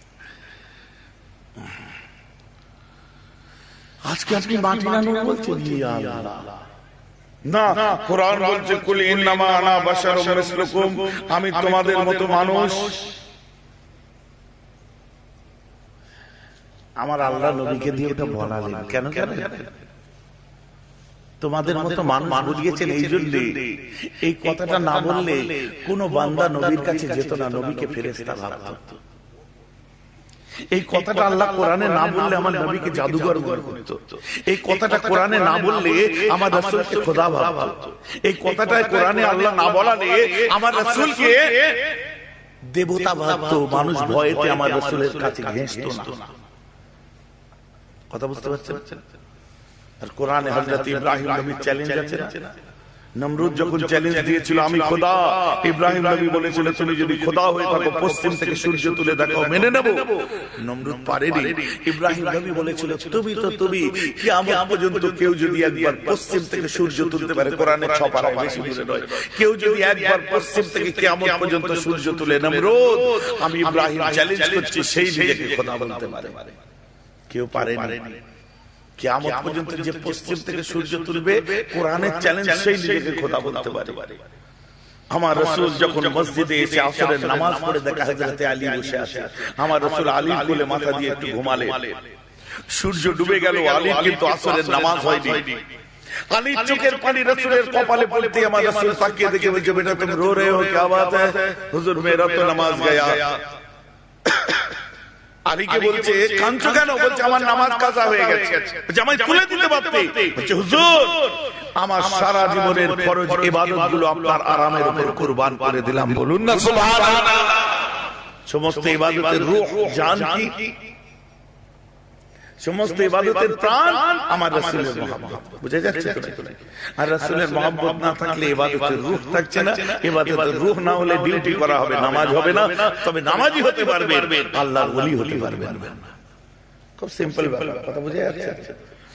Speaker 1: আজকে আপনি মাটি না নূর বলছেন? ইয়া আল্লাহ,
Speaker 2: না, কোরআন বলছে কুল ইন্নামা আনা বাশারুম মিসলুকুম, আমি তোমাদের মতো মানুষ।
Speaker 1: আমার আল্লাহ নবীকে দিয়ে ওটা বলালেন কেন? কেন তোমাদের মতো মানুষ বুঝিয়েছেন এই জন্যে। এই কথাটা না বললে কোন বান্দা নবীর কাছে যেত না, নবীকে ফেরেশতা ভাবত। এই কথাটা আল্লাহ কোরআনে না বললে আমার নবীকে জাদুঘর মনে করত। এই কথাটা কোরআনে না বললে আমার রাসূলকে খোদা ভাবত। এই কথাটা কোরআনে আল্লাহ না বলালে আমার রাসূলকে দেবতা ভাবত। মানুষ ভয়েতে আমার রাসূলের কাছে ঘেঁষত না। কথা বুঝতে পারছেন? আর কোরআনে হযরত ইব্রাহিম নবীর চ্যালেঞ্জ আছে না? নমরুদ যখন চ্যালেঞ্জ দিয়েছিল আমি খোদা, ইব্রাহিম নবী বলেছিল তুমি যদি খোদা হয়ে থাকো পশ্চিম থেকে সূর্য তুলে দেখাও, মেনে নেব। নমরুদ পারেনি। ইব্রাহিম নবী বলেছিল তুমি তো তুমি, কিয়ামত পর্যন্ত কেউ যদি একবার পশ্চিম থেকে সূর্য তুলতে পারে, কোরআনে ছয় পারায় বেশি দূরে নয়, কেউ যদি একবার পশ্চিম থেকে কিয়ামত পর্যন্ত সূর্য তুলে, নমরুদ আমি ইব্রাহিম চ্যালেঞ্জ করছি সেই নিজেকে খোদা বলতে পারে? কেউ পারেনি। কিয়ামত পর্যন্ত যে পশ্চিম থেকে সূর্য তুলবে, কোরআনের চ্যালেঞ্জ সেই নিজেকে খোদা বলতে পারে। আমার রাসূল যখন মসজিদে এসে আসরের নামাজ পড়ে দেখা হযরত আলী বসে আছে, আমার রাসূল আলীর কোলে মাথা দিয়ে একটু ঘুমালেন। সূর্য ডুবে গেল, আলীর কিন্তু আসরের নামাজ হয়নি। আলীর চোখের পানি রাসূলের কপালে পড়তে আমার রাসূল তাকিয়ে দেখে বলছে বেটা তুম রো রহে হো, क्या बात है? হুজুর মেরা তো নামাজ গয়া। আলীকে বলছে কাঁদছো কেন? বলছে আমার নামাজ কাজা হয়ে গেছে। বলছে আমায় তুলে দিতে পারতে? বলছে হুজুর আমার সারা জীবনের ফরজ ইবাদতগুলো আপনার আরামের উপর কুরবান করে দিলাম। বলুন না সুবহানাল্লাহ। সমস্ত ইবাদতের রূহ জান কি, সমস্ত ইবাদতের প্রাণ আমার রাসূলের মহব্বত। বুঝা যাচ্ছে তো? আর রাসূলের মহব্বত না থাকলে ইবাদতের রূহ থাকছে না। ইবাদতের রূহ না হলে ডিউটি করা হবে, নামাজ হবে না। তবে নামাজি হতে পারবে, আল্লাহর ওলি হতে পারবে না। খুব সিম্পল ব্যাপার, কথা বুঝা যাচ্ছে?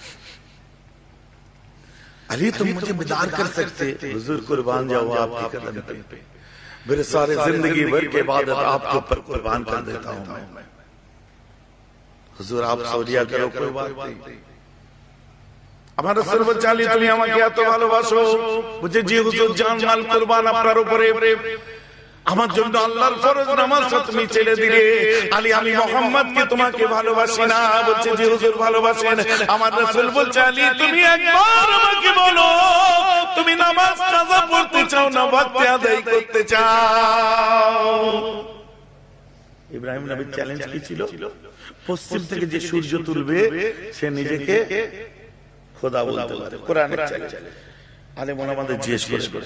Speaker 1: अली तुम मुझे बेदार कर सकते, हुजूर कुर्बान जाओ आपके कदम पे, मेरे सारे जिंदगी भर के इबादत आपके ऊपर कुर्बान कर देता हूं मैं। হুজুর আপ সৌরিয়া করো, কোই বাত নেই। আমার রাসূল বলছে আলী তুমি আমাকে এত ভালোবাসো? বুঝে জি হুজুর জান মাল কুরবান আপনার উপরে, আমার জন্য আল্লাহর ফরজ নামাজটা তুমি ছেড়ে দিলে। আলী আমি মুহাম্মদকে তোমাকে ভালোবাসি না। বলছে জি হুজুর ভালোবাসেন। আমার রাসূল বলছে আলী তুমি একবার আমাকে বলো তুমি নামাজ কাজা পড়তে চাও না ওয়াক্তে আদায় করতে চাও? ইব্রাহিম নবীর চ্যালেঞ্জ কি ছিল? পশ্চিম থেকে যে সূর্য তুলবে সে নিজেকে খোদা বলতে পারে, কোরআনের চ্যালেঞ্জ। আলী মনে মনে জিজ্ঞেস করে,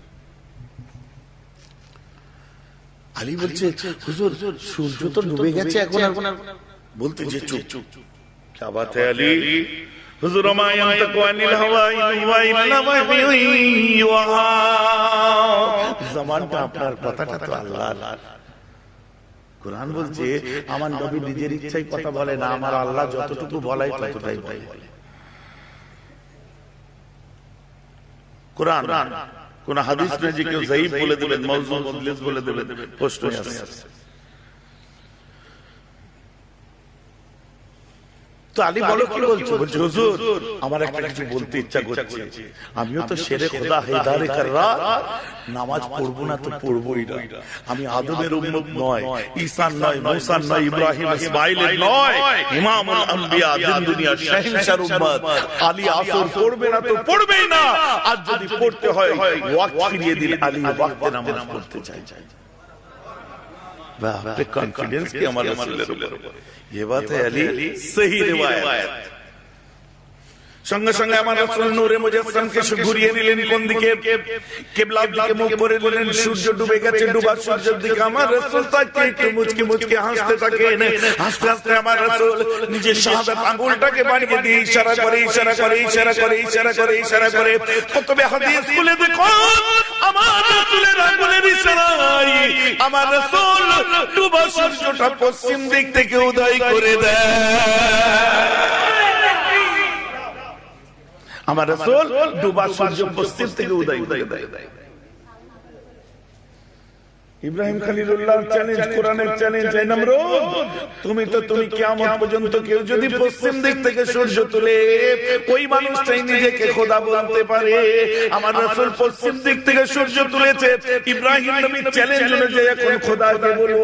Speaker 1: আলী বলছে হুজুর সূর্য তো ডুবে গেছে এখন আর বলতে যে চুপ চুপ क्या बात है আলী? হুজুর মা ইয়ানতাকু আনিল হাওয়া ইন হুয়া ইল্লা ওয়াহয়ুন ইউহা। জবানটা আপনার, কথাটা তো আল্লাহর। কোরআন বলছে আমার নবী নিজের ইচ্ছায় কথা বলে না, আমার আল্লাহ যতটুকু বলাই ততটাই বলে। কোরআন কোন হাদিস নেই যে কেউ যায়ীফ বলে দিবেন, মাউযু মুদলিস বলে দিবেন, প্রশ্ন আছে। তো আলী বলো কি বলছো? বলছে হুজুর আমার একটা কিছু বলতে ইচ্ছা করছে, আমিও তো শেরে খোদা হেদারে কররা, নামাজ পড়বো না তো পড়বোই না। আমি আদমের উম্মত নয়, ঈসা নয়, মুসা নয়, ইব্রাহিম ইসমাঈলের নয়, ইমামুল আম্বিয়া, দিন দুনিয়ার শাহনশার উম্মত। আলী আসর পড়বে না তো পড়বেই না, আর যদি পড়তে হয় ওয়াক্ত ফিরিয়ে দিন, আলী ওয়াক্তে নামাজ পড়তে চাই। वाह, पे कॉन्फिडेंस की हमारे रसूलेर ऊपर। ये बात है अली, सही रिवायत। সঙ্গে সঙ্গে আমার রাসূল নূরে মুজাসসামকে ঘুরিয়ে নিলেন কোন দিকে? কিবলার দিকে মুখ করে নিলেন। সূর্য ডুবে গেছে, ডুবা সূর্যের দিকে আমার রাসূল তাকে একটু মুচকি মুচকি হাসতে থাকেন। হাসতে হাসতে আমার রাসূল নিজের শাহাদাত আঙ্গুলটাকে বাড়িয়ে দিয়ে ইশারা করে ইশারা করে ইশারা করে ইশারা করে ইশারা করে কুতুবে হাদিস খুলে দেখো, আমার রাসূলের আঙ্গুলের ইশারায় আমার রাসূল ডুবা সূর্যটা পশ্চিম দিক থেকে উদয় করে দেয়। আমার রাসূল ডুবা সূর্য পশ্চিম থেকে উদয় করে দেয়। ইব্রাহিম খলিলুল্লাহর চ্যালেঞ্জ, কোরআনের চ্যালেঞ্জ, এই নমরুদ তুমি তো তুমি কিয়ামত পর্যন্ত কেউ যদি পশ্চিম দিক থেকে সূর্য তুলে ওই মানুষটাই নিজেকে খোদা বলতে পারে। আমার রাসূল পশ্চিম দিক থেকে সূর্য তুলেছে, ইব্রাহিম নবীর চ্যালেঞ্জ অনুযায়ী এখন খোদাকে বলো।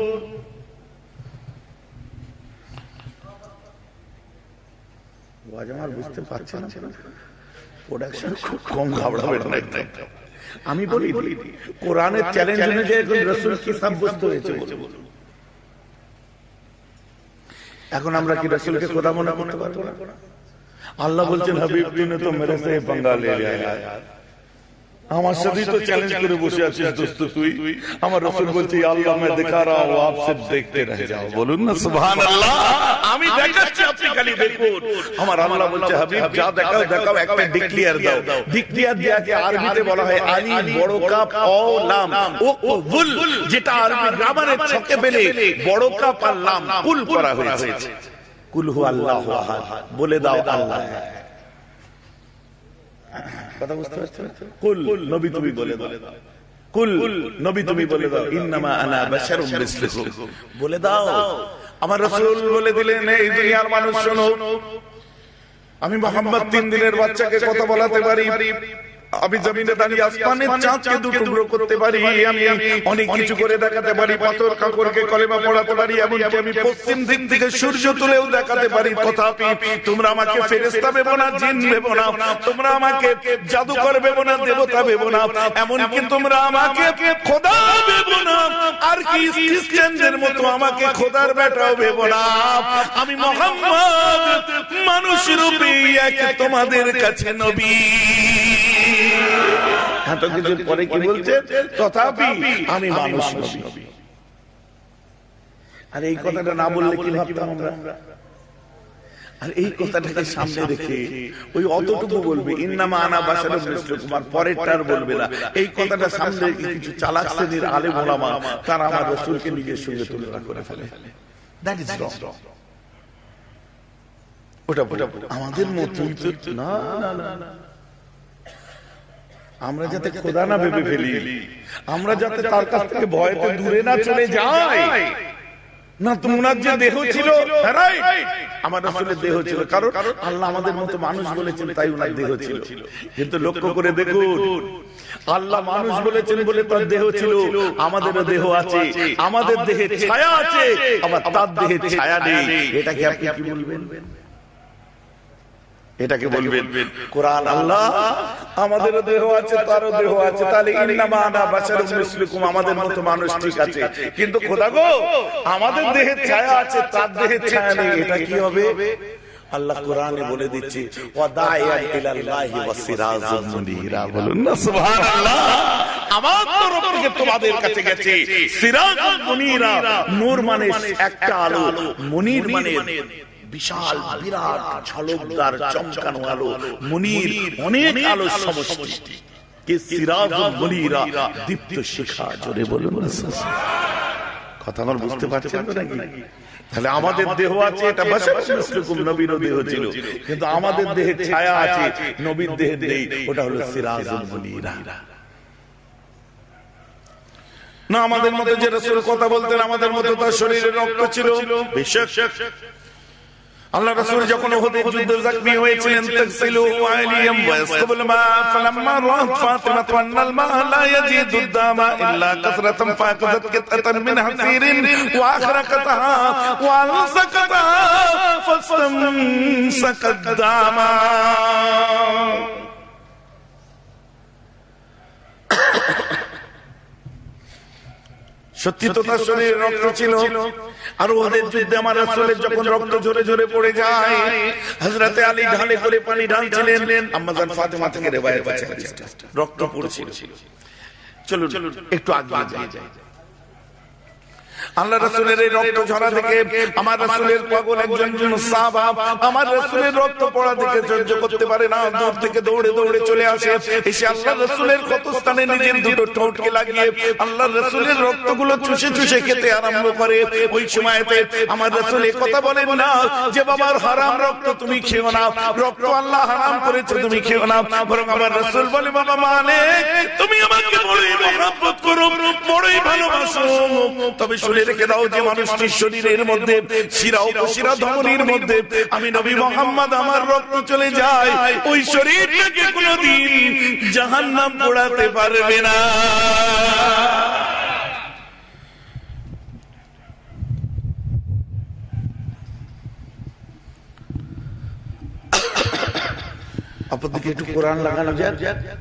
Speaker 1: আমার বুঝতে পারছেন না, প্রোডাকশন খুব কম, ঘাবড়াবেন না একদম। আমি বলি কোরআনের চ্যালেঞ্জ অনুযায়ী এখন রাসূল কি সাব্যস্ত হয়েছে বলুন। এখন আমরা কি রাসূলকে খোদা মনে করতে পারবো না? আল্লাহ বলছেন হাবিব তুই তো মেরে সে पंगा ले लिया, আমার সাথেই তো চ্যালেঞ্জ করে বসে আছিস দোস্ত তুই। আমার রাসূল বলছে আল্লাহ मैं दिखा रहा हूं, आप सिर्फ देखते रह जाओ। বলুন না সুবহানাল্লাহ। আমি দেখাচ্ছি, আপনি খালি দেখুন। আমার আল্লাহ বলছে হাবিব যা দেখাও দেখাও, একটা ডিক্লেয়ার দাও। ডিক্লেয়ার দেয়াকে আরবিতে বলা হয় আলী বড় কাপ ও লাম ও কুল, যেটা আরবি গ্রামারে ছকে বেলে বড় কাপ আর লাম কুল করা হয়েছে। কুল হু আল্লাহু আহাদ, বলে দাও আল্লাহ। কথা বুঝতে পারছেন? কুল নবী তুমি বলে দাও, কুল নবী তুমি বলে দাও ইন্নামা আনা বাশারুম মিসলুকুম, বলে দাও। আমার রাসূল বলে দিলেন এই দুনিয়ার মানুষ শোনো, আমি মুহাম্মদ তিন দিনের বাচ্চাকে কথা বলাতে পারি, আমি জমিনে দাঁড়িয়ে আসমানের চাঁদকে দু টুকরো করতে পারি, আমি অনেক কিছু করে দেখাতে পারি, পাথর কাকরকে কলেমা পড়াতে পারি, এমনকি আমি পশ্চিম দিক থেকে সূর্য তুলেও দেখাতে পারি। তথাপি তোমরা আমাকে ফেরেশতা ভেবো না, জিন ভেবো না, তোমরা আমাকে জাদুকর ভেবো না, দেবতা ভেবো না, এমনকি তোমরা আমাকে খোদা ভেবো না, আর কি খ্রিস্টানদের মতো আমাকে খোদার বেটাও ভেবো না। আমি মুহাম্মদ মানুষ রূপে এক তোমাদের কাছে নবী। এত কিছুর পরে কি বলছে? তথাপি আমি মানুষ নবী। আর এই কথাটা না বললে কি ভাবতাম আমরা? আর এই কথাটাকে সামনে রেখে ওই অতটুকু বলবে ইন্নামা আনা বাশারুম মিসলুকুম, আর পরেরটা আর বলবে না। এই কথাটা সামনে রেখে কিছু চালাক শ্রেণীর আলেম ওলামা তারা আমার রাসূলকে নিজের সঙ্গে তুলনা করে ফেলে। That is wrong. ওটা আমাদের মতই তো না না না। আমরা যাতে খোদা না ভেবে ফেলি, আমরা যাতে তার কাছ থেকে ভয়তে দূরে না চলে যাই। না তোমার যে দেহ ছিল, আমার রাসূলের দেহ ছিল, কারণ আল্লাহ আমাদের মতো মানুষ বলেছেন তাই ওনার দেহ ছিল। কিন্তু লক্ষ্য করে দেখুন, আল্লাহ মানুষ বলেছেন বলে তার দেহ ছিল, আমাদেরও দেহ আছে, আমাদের দেহে ছায়া আছে, আবার তার দেহে ছায়া নেই। এটাকে আপনি কি বলবেন? এটাকে বলবেন কোরআন আল্লাহ আমাদের দেহ আছে, তারও দেহ আছে, তাহলে ইন্নামা আনা বাশারুম মিসলুকুম, আমাদের মতো মানুষ ঠিক আছে, কিন্তু খোদা গো আমাদের দেহে ছায়া আছে, তার দেহে ছায়া নেই। এটা কি হবে? আল্লাহ কোরআনে বলে দিচ্ছে ওয়া দাইয়ান ইলাল্লাহি ওয়া সিরাজুম মুনীরা। বলুন না সুবহানাল্লাহ। আমার তরফ থেকে তোমাদের কাছে গেছে সিরাজুম মুনীরা, নূর মানে একটা আলো, মুনীর মানে বিশাল বিরাট ঝলকদার চমকানো আলো, মুনীর অনেক আলোর সমষ্টি। কে সিরাজুল মুনীরা, দীপ্ত শিখা। জোরে বলুন না। কথা আমার বুঝতে পারছেন তো নাকি? তাহলে আমাদের দেহ আছে, এটা বাশারুকুম নবীর দেহ ছিল, কিন্তু আমাদের দেহে ছায়া আছে, নবীর দেহে নেই। ওটা হলো সিরাজুল মুনীরা।
Speaker 2: না আমাদের মধ্যে যে রাসূল কথা বলতেন, আমাদের মধ্যে তার শরীরে রক্ত ছিল। বেশক আল্লাহ রাসূল যখন উহুদের যুদ্ধে জখমি হয়েছিলেন, তাগসিলু আলিয়াম ওয়া ইয়াসকুবুল মা, ফালাম্মা রাআত ফাতিমা আন্নাল মা লা ইয়াজিদু দামা ইল্লা কাসরাতান ফাকাযাত কিতাতান মিন হাসিরিন ওয়া আখরাকাতহা ওয়া আলসাকাতহা ফাসতামসাকাত দামা। সত্যি তো তার শরীরে রক্ত ছিল। আর ওদের যুদ্ধে আমার রাসূলের যখন রক্ত ঝরে ঝরে পড়ে যায়, হযরতে আলী ঢালে করে পানি ঢালছিলেন, আম্মা জান ফাতেমা থেকে রিওয়ায়াত আছে রক্ত পড়ছিল। চলুন একটু আগে যাই। আল্লাহ রাসূলের এই রক্ত ঝরা দেখে আমার রাসূলের পাগল একজন সাহাবা আমার রাসূলের রক্ত পড়া দেখে সহ্য করতে পারে না, দূর থেকে দৌড়ে দৌড়ে চলে আসে। এসে আল্লাহ রাসূলের ক্ষতস্থানে নিজের দুটো ঠোঁটকে লাগিয়ে আল্লাহ রাসূলের রক্তগুলো চুষে চুষে খেতে আরম্ভ করে। ওই সময়তে আমার রাসূল এই কথা বলেন না যে বাবার হারাম রক্ত তুমি খেও না, রক্ত আল্লাহ হারাম করেছে তুমি খেও না, বরং আমার রাসূল বলে বাবা মালিক তুমি আমাকে বড়ই মহব্বত করো, বড়ই ভালোবাসো, তবে শুনে রেখে দাও যে মানুষটির শরীরের মধ্যে শিরা উপশিরা ধমনীর মধ্যে আমি নবী মুহাম্মদ আমার রক্ত চলে যায়, ওই শরীরটাকে কোনোদিন জাহান্নাম পোড়াতে পারবে না।
Speaker 1: আপনাদেরকে একটু কোরআন লাগানো যাক।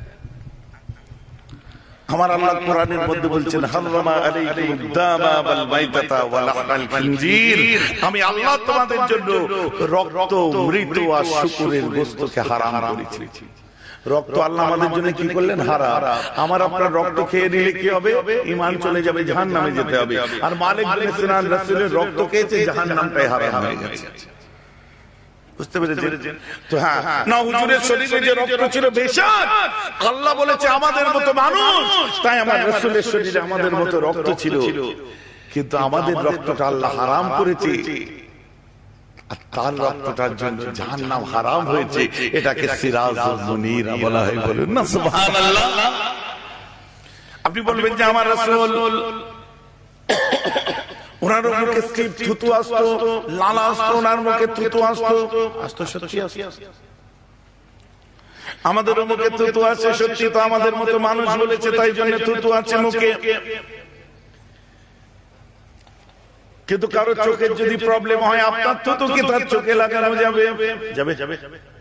Speaker 1: আমার আল্লাহ কোরআনের মধ্যে বলছেন হারামা আলাইকুমুদ দামা ওয়াল মাইতাতা ওয়া লাহমাল খিনজির, আমি আল্লাহ তোমাদের জন্য রক্ত, মৃত আর শূকরের গোশতকে হারাম করেছি। রক্ত আল্লাহ আমাদের জন্য কি করলেন? হারাম। আমার আপনার রক্ত খেয়ে নিলে কি হবে? ঈমান চলে যাবে, জাহান্নামে যেতে হবে। আর মালিক বিন সিনান রাসূলের রক্ত খেয়েছে, জাহান্নামটাই হারাম হয়ে গেছে। বুঝতে পেরেছেন তো? হ্যাঁ, না হুজুরের শরীরে যে রক্ত ছিল বেশক আল্লাহ বলেছে আমাদের মতো মানুষ, তাই আমার রাসূলের শরীরে আমাদের মতো রক্ত ছিল, কিন্তু আমাদের রক্তটা আল্লাহ হারাম করেছে, আর তার রক্তটার জন্য জাহান্নাম হারাম হয়েছে। এটাকে সিরাজুল মুনীরা বলা হয়। বলুন না সুবহানাল্লাহ।
Speaker 2: আপনি বলবেন যে আমার রাসূল ওনার মুখে স্ক্রিপ্ট থুতু আসতো, লালা আসতো, ওনার মুখে থুতু আসতো, আসতো সত্যি আসতো। আমাদের মুখে থুতু আছে সত্যি, তো আমাদের মতো মানুষ বলেছে তাই জন্য থুতু আছে মুখে। কিন্তু কারো চোখের যদি প্রবলেম হয়, আপনার থুতু কি তার চোখে লাগানো যাবে? যাবে যাবে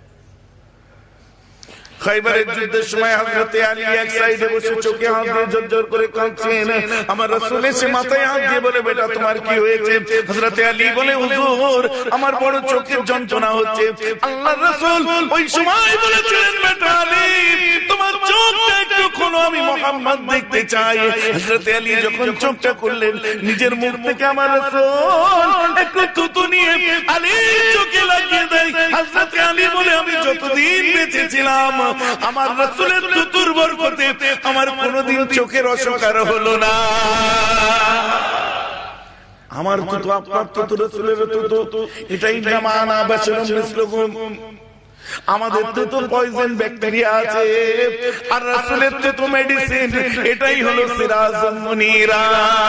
Speaker 2: খাইবারের যুদ্ধের সময় হযরতে আলী এক সাইডে বসে চোখে হাত দিয়ে জোর করে কাঁদছেন। আমার রাসূল এসে মাথায় হাত দিয়ে বলে বেটা তোমার কি হয়েছে? হযরতে আলী বলে হুজুর আমার বড় চোখের যন্ত্রণা হচ্ছে। আল্লাহর রাসূল ওই সময় বলেছিলেন বেটা আলী তোমার চোখটা একটু খোলো, আমি মুহাম্মদ দেখতে চাই। হযরতে আলী যখন চোখটা খুললেন, নিজের মুখ থেকে আমার রাসূল একটু থুতু নিয়ে আলীর চোখে লাগিয়ে দেয়। হযরতে আলী বলে আমি যতদিন বেঁচে ছিলাম আমার রাসূলের থুতুর বরকতে আমার কোনোদিন চোখের অসুখ আর হলো না। আমার থুতু আপনার থুতু রাসূলের থুতু, এটাই জামানা বাশারুম মিসলুকুম। আমাদের থুতু পয়জন ব্যাকটেরিয়া আছে, আর রাসূলের থুতু মেডিসিন। এটাই হলো সিরাজুল মুনীরা।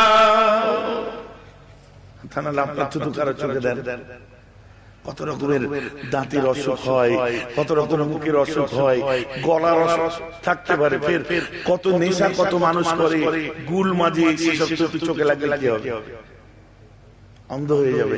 Speaker 2: থানা আপনার থুতু কারো চোখে দেন, কত রকমের দাঁতের অসুখ হয়, কত রকমের মুখের অসুখ হয়, গলার অসুখ থাকতে পারে, ফের কত নেশা কত মানুষ করে, গুল মাঝে সেসব চোখে লাগলে কি হবে? অন্ধ হয়ে যাবে।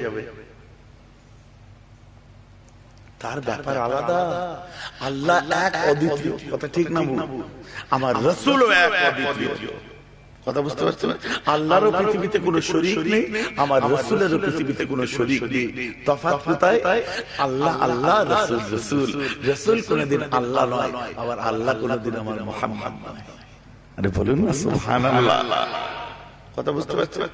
Speaker 2: তার ব্যাপার আলাদা। আল্লাহ এক অদ্বিতীয়, কথা ঠিক না? আমার রাসূলও এক অদ্বিতীয়, কথা বুঝতে পারছেন? আল্লাহরও পৃথিবীতে কোনো শরীক নেই, আমার রাসূলেরও পৃথিবীতে কোনো শরীক নেই। তফাৎ কোথায়? আল্লাহ আল্লাহ, রাসূল রাসূল। রাসূল কোনদিন আল্লাহ নয়, আবার আল্লাহ কোনদিন আমার মুহাম্মদ নয়। আরে বলুন না সুবহানাল্লাহ। কথা বুঝতে পারছেন?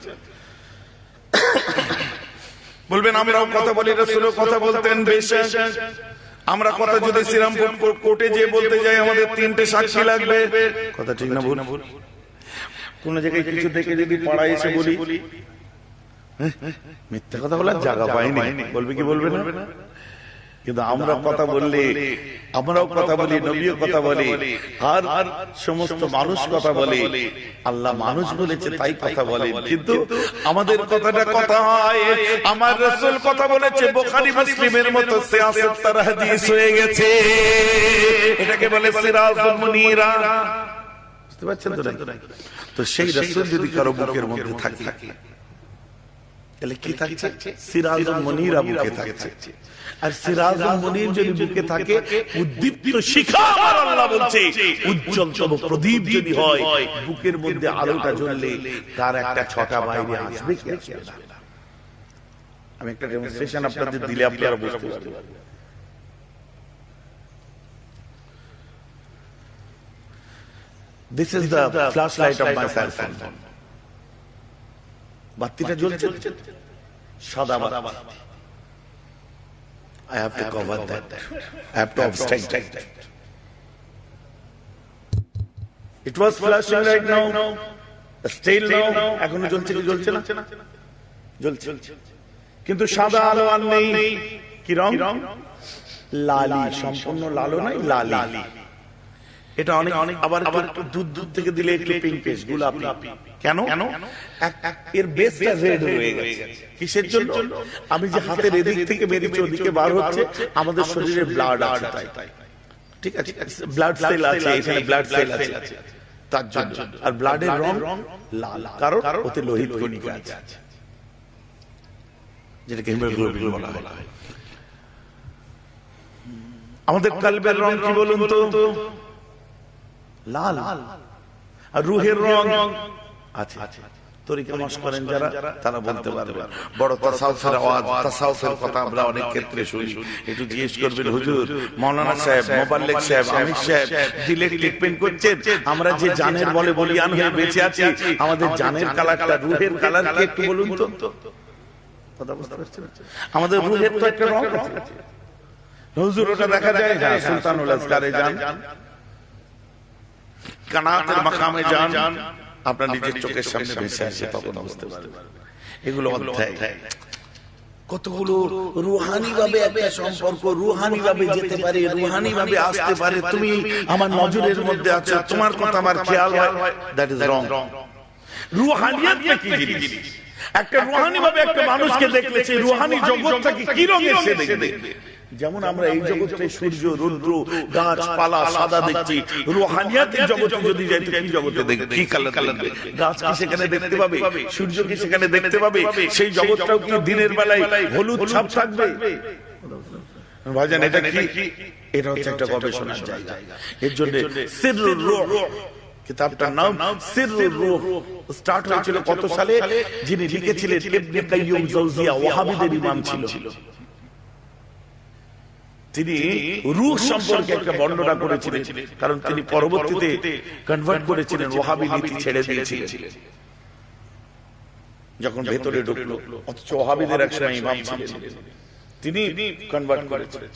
Speaker 2: বলবেন আমরাও কথা বলি, রাসূলও কথা বলতেন। বেশক আমরা কথা যদি শ্রীরামপুর কোর্টে যেয়ে বলতে যাই আমাদের তিনটে সাক্ষী লাগবে, কথা ঠিক না ভুল? কোন জায়গায় কিছু দেখে যদি পাড়ায় এসে বলি
Speaker 1: মিথ্যা কথা বলার জায়গা পাইনি, বলবে কি বলবে না? কিন্তু আমরা কথা বললে, আমরাও কথা বলি, নবীও কথা বলে, আর সমস্ত মানুষ কথা বলে, আল্লাহ মানুষ বলেছে তাই কথা বলে, কিন্তু আমাদের কথাটা কথা হয়। আমার রাসূল কথা বলেছে, বুখারী মুসলিমের মতো সিয়াসত তার হাদিস হয়ে গেছে। এটাকে বলে সিরাজুল মুনীরা, বুঝতে পারছেন তো? তো সেই রাসূল যদি কারো বুকের মধ্যে থাকে তাহলে কি থাকছে? সিরাজুল মুনীরা বুকে থাকছে। আর সিরাজুল মুনীর যদি বুকে থাকে, উদ্দীপ্ত শিখা, আমার আল্লাহ বলছে উজ্জ্বলতম প্রদীপ যদি হয়, বুকের মধ্যে আলোটা জ্বললে তার একটা ছটা বাইরে আসবে কি আসবে না? আমি একটা ডেমনস্ট্রেশন আপনাদের দিলে আপনারা বুঝতে পারবেন। This is the flashlight of my cell phone. বাতিটা জ্বলছে, সাদা বাতি। I have to cover that. I have to obstruct that. It was flashing right now. Still now. এখনো জ্বলছে কি জ্বলছে না? জ্বলছে। কিন্তু সাদা আলো আর নেই। কি রং? লালি। সম্পূর্ণ লাল নয়, লালি। এটা অনেক অনেক আবার আবার দুধ দুধ থেকে দিলে একটু পিঙ্কিশ, গোলাপি। কেন? এর বেসটা রেড হয়ে গেছে। কিসের জন্য? আমি যে হাতের এদিক থেকে বেরিয়ে ওদিকে বার হচ্ছে, আমাদের শরীরে ব্লাড আছে তাই। ঠিক আছে, ব্লাড সেল আছে, এখানে ব্লাড সেল আছে তার জন্য। আর ব্লাডের রং লাল, কারণ ওতে লোহিত কণিকা আছে, যেটাকে হিমোগ্লোবিন বলা হয়। আমাদের কলবের রং কি বলুন তো? লাল। আর রুহের রং আছে। তরিকা মাস করেন যারা, তারা বলতে পারবে। বড় তাসাউফের আওয়াজ, তাসাউফের কথা আমরা অনেক ক্ষেত্রে শুনি। একটু জিজ্ঞেস করবেন, হুজুর, মাওলানা সাহেব, মোবাল্লেগ সাহেব, আমির সাহেব দিলে ট্রিটমেন্ট করছেন, আমরা যে জানের বলে বলিয়ান হয়ে বেঁচে আছি, আমাদের জানের কালারটা, রুহের কালার কি একটু বলুন তো? কথা বুঝতে পারছেন? আমাদের রুহের তো একটা রং আছে। হুজুর, ওটা দেখা যায় না? সুলতানুল আজকারে যান, কানাতের মাকামে যান, আপনার নিজের চোখের সামনে ভেসে আসে, তখন বুঝতে পারবেন। এগুলো অধ্যায়। কতগুলো রুহানি ভাবে একটা সম্পর্ক, রুহানি ভাবে যেতে পারে, রুহানি ভাবে আসতে পারে। তুমি আমার নজরের মধ্যে আছো, তোমার কথা আমার খেয়াল হয়, দ্যাট ইজ রং। রুহানিয়াত কি জিনিস? একটা রুহানি ভাবে একটা মানুষকে দেখলে সেই রুহানি জগৎটাকে কি রঙে সে দেখবে। যেমন আমরা এই জগতে সূর্য, রুদ্র, গাছপালা সাদা দেখছি, রুহানিয়াতের জগতে যদি যাই তো কি জগতে দেখবে? কি কালার দেখবে? গাছ কি সেখানে দেখতে পাবে? সূর্য কি সেখানে দেখতে পাবে? সেই জগৎটাও কি দিনের বেলায় হলুদ ছাপ থাকবে? ভাইজান, এটা কি? এটা হচ্ছে একটা গবেষণার জায়গা। এর জন্য সিররুর রূহ কিতাবটার নাম সিররুর রূহ। স্টার্ট হয়েছিল কত সালে? যিনি লিখেছিলেন ইবনে কাইয়ুম জাওজিয়া, ওয়াহাবিদের ইমাম ছিল। তিনি রূহ সম্পর্কে একটা বর্ণনা করেছিলেন, কারণ তিনি পরবর্তীতে কনভার্ট করেছিলেন, ওয়াহাবি নীতি ছেড়ে দিয়েছিলেন যখন ভেতরে ঢুকলো। অথচ ওয়াহাবিদের একসময় ইমাম ছিলেন, তিনি কনভার্ট করেছিলেন।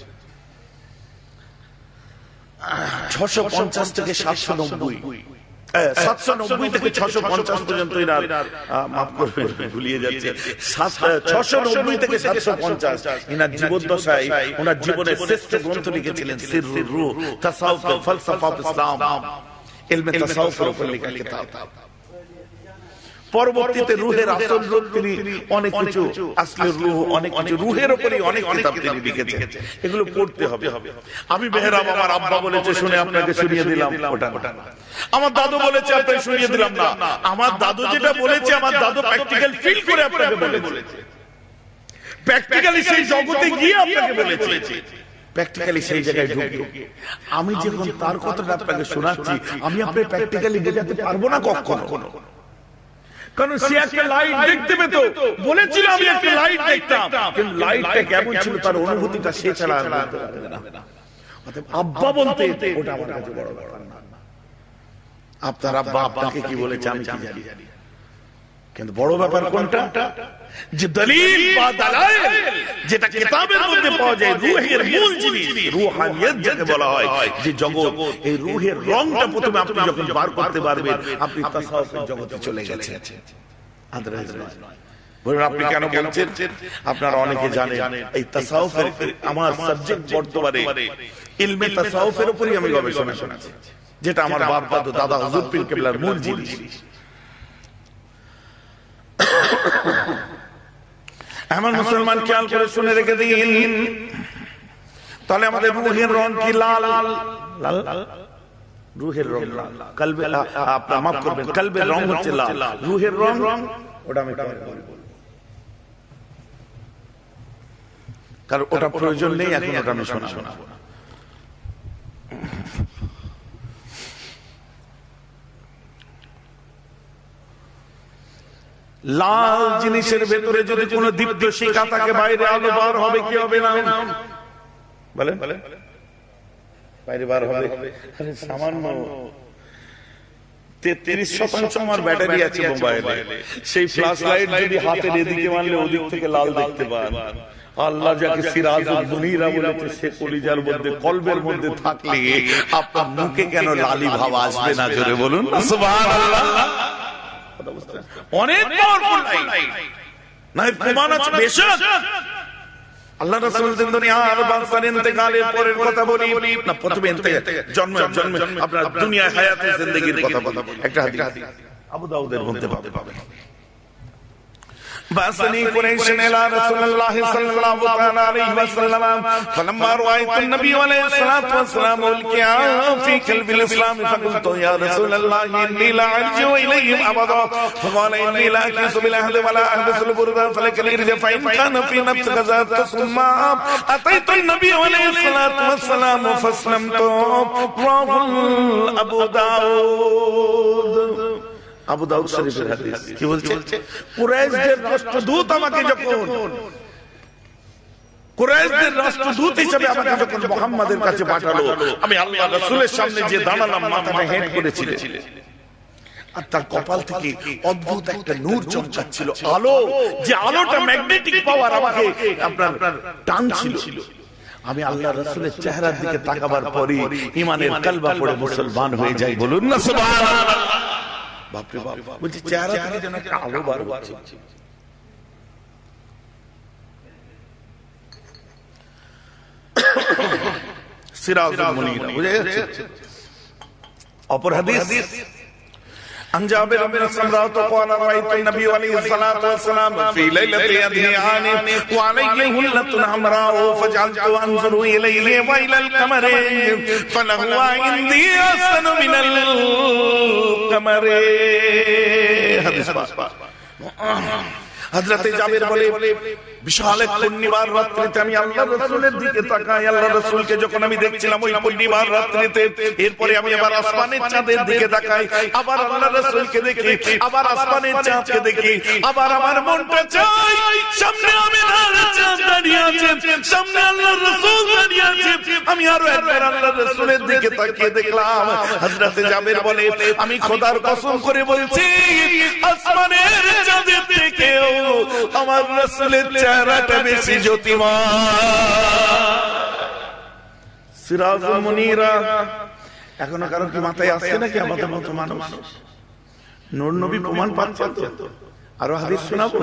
Speaker 1: ছশো পঞ্চাশ থেকে সাতশো নব্বই সাতশো নব্বই থেকে ছশো পঞ্চাশ পর্যন্ত, মাফ করবেন ভুলিয়ে যাচ্ছে, ছশো নব্বই থেকে সাতশো পঞ্চাশ এনার জীবদ্দশায় ওনার জীবনের শ্রেষ্ঠ গ্রন্থ লিখেছিলেন সিররুর রূহ, তাসাউফ, ফালসাফা, ইসলাম, ইলমে তাসাউফের উপর লেখা কিতাব। পরবর্তীতে রুহের আসল রূপ তিনি অনেক কিছু, আসলের রূহ, অনেক কিছু রুহের উপরে অনেক কিতাব তিনি লিখেছেন। এগুলো পড়তে হবে। আমি মেহরাব আমার আব্বা বলেছে শুনে আপনাকে শুনিয়ে দিলাম, ওটা ওটা আমার দাদু বলেছে আপনাকে শুনিয়ে দিলাম না। আমার দাদু যেটা বলেছে, আমার দাদু প্র্যাকটিক্যাল ফিল করে আপনাকে বলেছে, প্র্যাকটিক্যালি সেই জগতে গিয়ে আপনাকে বলেছে, প্র্যাকটিক্যালি সেই জায়গায় ঢুকে। আমি যখন তার কথাটা আপনাকে শোনাচ্ছি, আমি আপনাকে প্র্যাকটিক্যালি বোঝাতে পারবো না কখনো, কারণ সে একটা লাইট দেখতে পেত, বলেছিল আমি একটা লাইট দেখতাম, কিন্তু লাইটটা কেমন ছিল তার অনুভূতিটা সে ছাড়া আর বলতে পারবে না। আব্বা বলতে ওটা আমার কাছে বড় ব্যাপার না। আপনার আব্বা আপনাকে কি বলেছে আমি কি জানি, কিন্তু বড় ব্যাপার কোনটা? যে দলিল বা দালাইল যেটা কিতাবের মধ্যে পাওয়া যায়, রূহের মূল জিনিস, রূহানিয়ত যাকে বলা হয়, যে জগৎ, এই রূহের রংটা প্রথমে আপনি যখন বার করতে পারবেন, আপনি তাসাউফের জগতে চলে গেছেন। আদারওয়াইজ নয়।
Speaker 2: বলেন আপনি কেন বলছেন? আপনারা অনেকে জানেন এই তাসাউফের আমার সাবজেক্ট বর্তমানে ইলমে তাসাউফের উপরই আমি গবেষণা করেছি, যেটা আমার বাপ দাদু দাদা হুজুর পীর কেবলার মূল জিনিস। আমার মুসলমান খেয়াল করে শুনে রেখে দিন, তাহলে আমাদের রূহের রং কি? লাল। লাল রূহের রং লাল, কলবে আপনি মাফ করবেন, কলবের রং হচ্ছে লাল, রূহের রং ওটা আমি বলবো, কারণ ওটা প্রয়োজন নেই এখন, ওটা আমি শোনা শোনা লাল জিনিসের ভেতরে যদি কোনো দীপ্ত শিখা থাকে, বাইরে আলো বার হবে কি হবে না? বলেন বাইরে বার হবে। সামান্য তেত্রিশ শতাংশ আমার ব্যাটারি আছে মোবাইলে, সেই ফ্ল্যাশ লাইট যদি হাতের এদিকে মারলে ওদিক থেকে লাল দেখতে পান। আল্লাহ যাকে সিরাজুল মুনীরা বলেছে, সে কলিজার মধ্যে কলবের মধ্যে থাকলে আপনার মুখে কেন লালি ভাব আসবে না? জোরে বলুন সুবহানাল্লাহ। অনেক পাওয়ারফুল লাইট না, প্রমাণ আছে বেশক। আল্লাহ রাসূল দুনিয়ার বাদশার ইন্তেকালের পরের কথা বলি না, প্রথমে জন্ম জন্ম আপনার দুনিয়া হায়াতে জিন্দেগির কথা বলি। একটা হাদিস আবু দাউদের মধ্যে পাবেন, باسني قريش إلى رسول الله صلى الله عليه وسلم فلما رأيت النبي عليه الصلاة والسلام ألقيا في قلب الإسلام فقلت يا رسول الله إني لا أرجع إليهم أبدا فقال إني لا أكيس بالعهد ولا أحبس البرد فلك الإرجاء فإن كان في نفسك ذات ثم أتيت النبي عليه الصلاة والسلام فاسلمت. رواه أبو داود. আবু দাউদ শরীফের হাদিস। কি বলছে? কুরাইশদের রাষ্ট্রদূত আমাকে যখন কুরাইশদের রাষ্ট্রদূত হিসেবে আমাকে যখন মুহাম্মাদের কাছে পাঠালো, আমি আল্লাহ রাসূলের সামনে যে দাঁড়ালাম, মাথাটা হেঁট করেছিলেন, আর তার কপাল থেকে অদ্ভুত একটা নূর চমকাচ্ছিল, আলো, যে আলোটা ম্যাগনেটিক পাওয়ার আমাকে আপনার টানছিল। আমি আল্লাহ রাসূলের চেহারার দিকে তাকাবার পরই ঈমানের কালবা পড়ে মুসলমান হয়ে যাই। বলুন না সুবহানাল্লাহ। বাপরে বাপ, বলছি চেহারা থেকে যেন একটা আলো বার হচ্ছে। সিরাজুল মুনীরা বুঝে যাচ্ছে। অপর হাদিস عن جابر بن سمرة قال رأيت النبي عليه الصلاة والسلام في ليلة يدهيان وعليه هلة حمراء فجعلت أنظر إليه وإلى القمر فله عندي أحسن من القمر. حديث হযরত জাবির বলে, বিশাল এক পূর্ণিমার রাত্রিতে আমি আল্লাহর রাসূলের দিকে তাকাই। আল্লাহর রাসূলকে যখন আমি দেখছিলাম ওই পূর্ণিমার রাত্রিতে, এরপরে আমি আবার আসমানের চাঁদের দিকে তাকাই, আবার আল্লাহর রাসূলকে দেখি, আবার আসমানের চাঁদকে দেখি, আবার আমার মনটা চাই সামনে আমিনার চাঁদ দাঁড়িয়ে আছে, সামনে আল্লাহর রাসূল দাঁড়িয়ে আছে। আমি আরো একবার আল্লাহর রাসূলের দিকে তাকিয়ে দেখলাম। হযরত জাবির বলে, আমি খোদার কসম করে বলছি, আসমানের চাঁদের থেকেও আমার রাসূলের চেহারাটা বেশি জ্যোতিমান। সিরাজুল মুনীরা এখনো কারণ কি মাথায় আসছে নাকি আমাদের মতো মানুষ? নূর নবী প্রমাণ পাচ্ছেন তো? আরো হাদিস শোনাবো।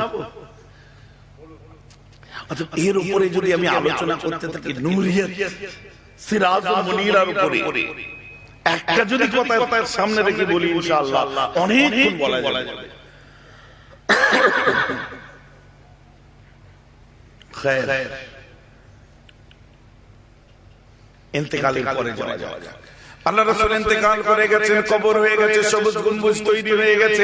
Speaker 2: আচ্ছা, এর উপরে যদি আমি আলোচনা করতে থাকি নূরিয়ত সিরাজুল মুনীরার উপরে, একটা যদি কথা কথার সামনে রেখে বলি ইনশাআল্লাহ অনেকক্ষণ বলা যাবে। ইন্তেকালের পরে যাওয়া যাক। আল্লাহ রাসূল ইন্তেকাল করে গেছেন, কবর হয়ে গেছে, সবুজ গম্বুজ তৈরি হয়ে গেছে।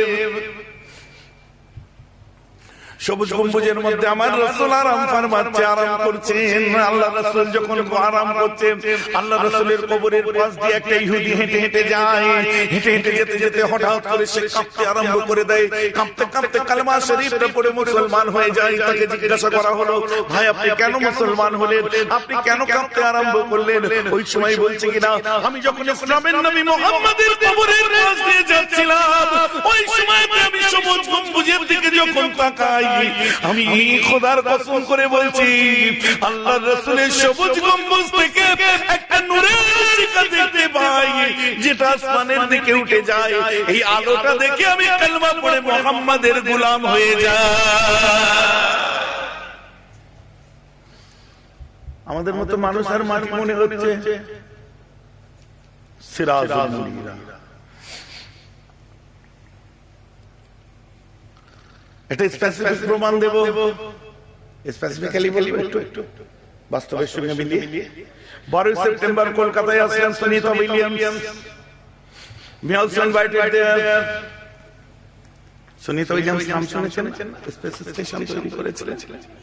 Speaker 2: সবুজ গম্বুজের মধ্যে আমার রাসূল আরাম ফরমাচ্ছে, আরাম করছেন। আল্লাহ রাসূল যখন আরাম করছেন, আল্লাহ রাসূলের কবরের পাশ দিয়ে একটা ইহুদি হেঁটে হেঁটে যায়। হেঁটে হেঁটে যেতে যেতে হঠাৎ করে সে কাঁপতে আরম্ভ করে দেয়। কাঁপতে কাঁপতে কালেমা শরীফটা পড়ে মুসলমান হয়ে যায়। তাকে জিজ্ঞাসা করা হলো, ভাই আপনি কেন মুসলমান হলেন? আপনি কেন কাঁপতে আরম্ভ করলেন? ওই সময় বলছে কিনা, আমি যখন ইসলামের নবী মুহাম্মদের কবরের পাশ দিয়ে যাচ্ছিলাম, ওই সময় আমি সবুজ গম্বুজের দিকে যখন তাকাই, আমি খোদার কসম করে বলছি, আল্লাহর রাসূলের সবুজ গম্বুজ থেকে একটা নূরের শিখা দেখতে পাই, যে যেটা আসমানের দিকে উঠে যায়, এই আলোটা দেখে আমি কালেমা পড়ে মুহাম্মাদের গোলাম হয়ে যাই।
Speaker 1: আমাদের মতো মানুষ আর মাটি মনে হচ্ছে সিরাজুল মুনিরা। এটা স্পেসিফিক প্রমাণ দেব, স্পেসিফিক্যালি বলবো একটু একটু বাস্তবের সঙ্গে মিলিয়ে। বারোই সেপ্টেম্বর কলকাতায় আসলেন Sunita Williams. We also invited there Sunita Williams নাম শুনেছেন? স্পেস স্টেশন তৈরি করেছিলেন।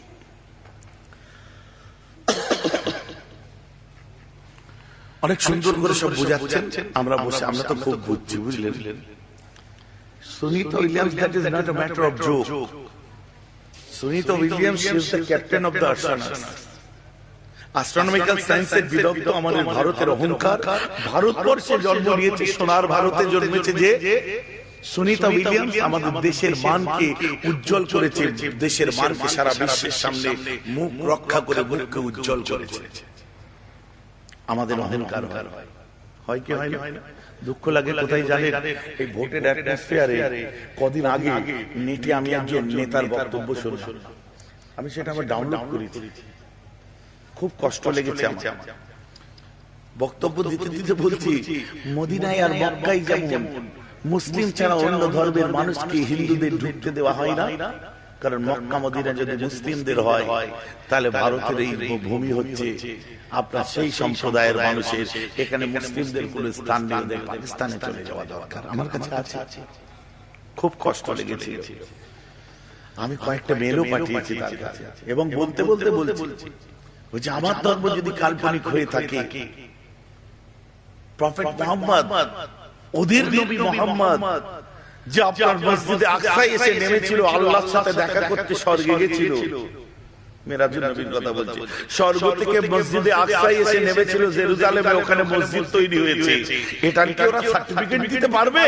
Speaker 1: অনেক সুন্দর করে সব বোঝাচ্ছেন, আমরা বসে আমরা তো খুব বুঝছি, বুঝলেন? Sunita Williams, that is not a matter of joke. Sunita Williams is the captain of the astronomers. Astronomical সায়েন্সের বিদগ্ধ আমাদের ভারতের অহংকার। ভারতবর্ষে জন্ম নিয়েছে, সোনার ভারতে জন্মেছে যে সুনিতা উইলিয়ামস আমাদের দেশের মানকে উজ্জ্বল করেছে, দেশের মানকে সারা বিশ্বের সামনে মুখ রক্ষা করে মুখকে উজ্জ্বল করেছে। আমাদের অহংকার হয় কি হয় না? দুঃখ লাগে কোথায় জানেন? এই ভোটের অ্যাটমসফিয়ারে কদিন আগে নেটে আমি একজন নেতার বক্তব্য শুনলাম, আমি সেটা আমার ডাউনলোড করেছি, খুব কষ্ট লেগেছে আমার। বক্তব্য দিতে দিতে বলছি, মদিনায় আর মক্কায় যেমন মুসলিম ছাড়া অন্য ধর্মের মানুষকে হিন্দুদের ঢুকতে দেওয়া হয় না, কারণ মক্কা মদিনা যদি মুসলিমদের হয় তাহলে ভারতের এই ভূমি হচ্ছে আপনার সেই সম্প্রদায়ের মানুষের, এখানে মুসলিমদের কোন স্থান নেই, ওদের পাকিস্তানে চলে যাওয়া দরকার। আমার কাছে আছে, খুব কষ্ট লেগেছে। আমি কয়েকটা মেলও পাঠিয়েছি তার কাছে, এবং বলতে বলতে বলছি ওই যে আমার ধর্ম যদি কাল্পনিক হয়ে থাকে, প্রফেট মুহাম্মদ, ওদের নবী মুহাম্মদ যে আপনার মসজিদে আকসায় এসে নেমেছিল, আল্লাহর সাথে দেখা করতে স্বর্গে গেছিল, মেরাজুল নবীর কথা বলছি, স্বর্গ থেকে মসজিদে আকসায় এসে নেমেছিল জেরুজালেমে, ওখানে মসজিদ তৈরি হয়েছে, এটা কি ওরা সার্টিফিকেট দিতে পারবে?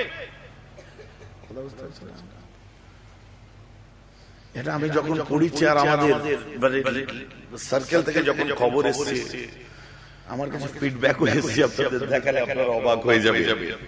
Speaker 1: এটা আমি যখন পড়িছি আর আমাদের সার্কেল থেকে যখন খবর এসছে, আমার কাছে ফিডব্যাক এসেছে, আপনাদের দেখালে আপনারা অবাক হয়ে যাবে।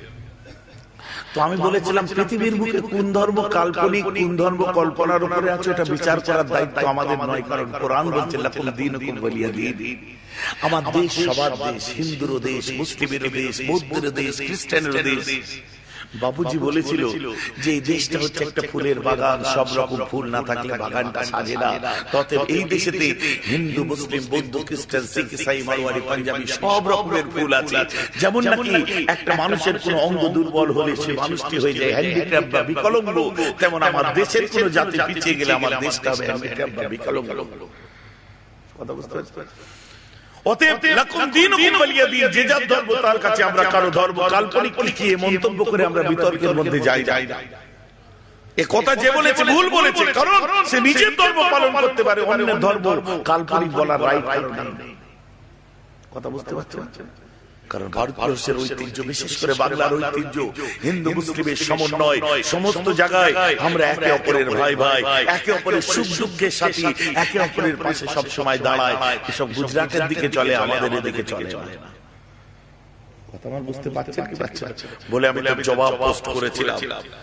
Speaker 1: তো আমি বলেছিলাম পৃথিবীর বুকে কোন ধর্ম কাল্পনিক, কোন ধর্ম কল্পনার উপরে আছে, এটা বিচার করার দায়িত্ব আমাদের নয়, কারণ কোরআন বলছে লাকুম দীনুকুম ওয়ালিয়া দীন। আমার দেশ সবার দেশ, হিন্দুর দেশ, মুসলিমের দেশ, বৌদ্ধের দেশ, খ্রিস্টানের দেশ। বাবুজি বলেছিল যে এই দেশটা হচ্ছে একটা ফুলের বাগান, সব রকম ফুল না থাকলে বাগানটা সাজে না। তবে এই দেশেতে হিন্দু, মুসলিম, বৌদ্ধ, খ্রিস্টান, শিখ, ইসাই, মারওয়ারি, পাঞ্জাবি সব রকমের ফুল আছে। যেমন নাকি একটা মানুষের কোন অঙ্গ দুর্বল হলে সে মানুষটি হয়ে যায় হ্যান্ডিক্যাপ বা বিকলাঙ্গ, তেমন আমার দেশের কোন জাতি পিছিয়ে গেলে আমার দেশটা হবে হ্যান্ডিক্যাপ বা বিকলাঙ্গ। কথা বুঝতে পারছেন? অতএব লাকুম দীনুকুম ওয়ালিয়া দীন, যে যার ধর্ম তার কাছে। আমরা কারো ধর্ম কাল্পনিক লিখিয়ে মন্তব্য করে আমরা বিতর্কের মধ্যে যাই যাই এ কথা যে বলেছে ভুল বলেছে, কারণ সে নিজের ধর্ম পালন করতে পারে, অন্যের ধর্ম কাল্পনিক বলার রাইট কারণ নেই। কথা বুঝতে পারছেন? কারণ ভারতবর্ষের ঐতিহ্য, বিশেষ করে বাংলার ঐতিহ্য, হিন্দু মুসলিমের সমন্বয়, সমস্ত জায়গায় আমরা একে অপরের ভাই ভাই, একে অপরের সুখ দুঃখের সাথী, একে অপরের পাশে সব সময় দাঁড়ায়। এসব গুজরাটের দিকে চলে, আমাদের এদিকে চলে না। কথা আমার বুঝতে পারছেন কি পারছেন? বলে আমি তার জবাব পোস্ট করেছিলাম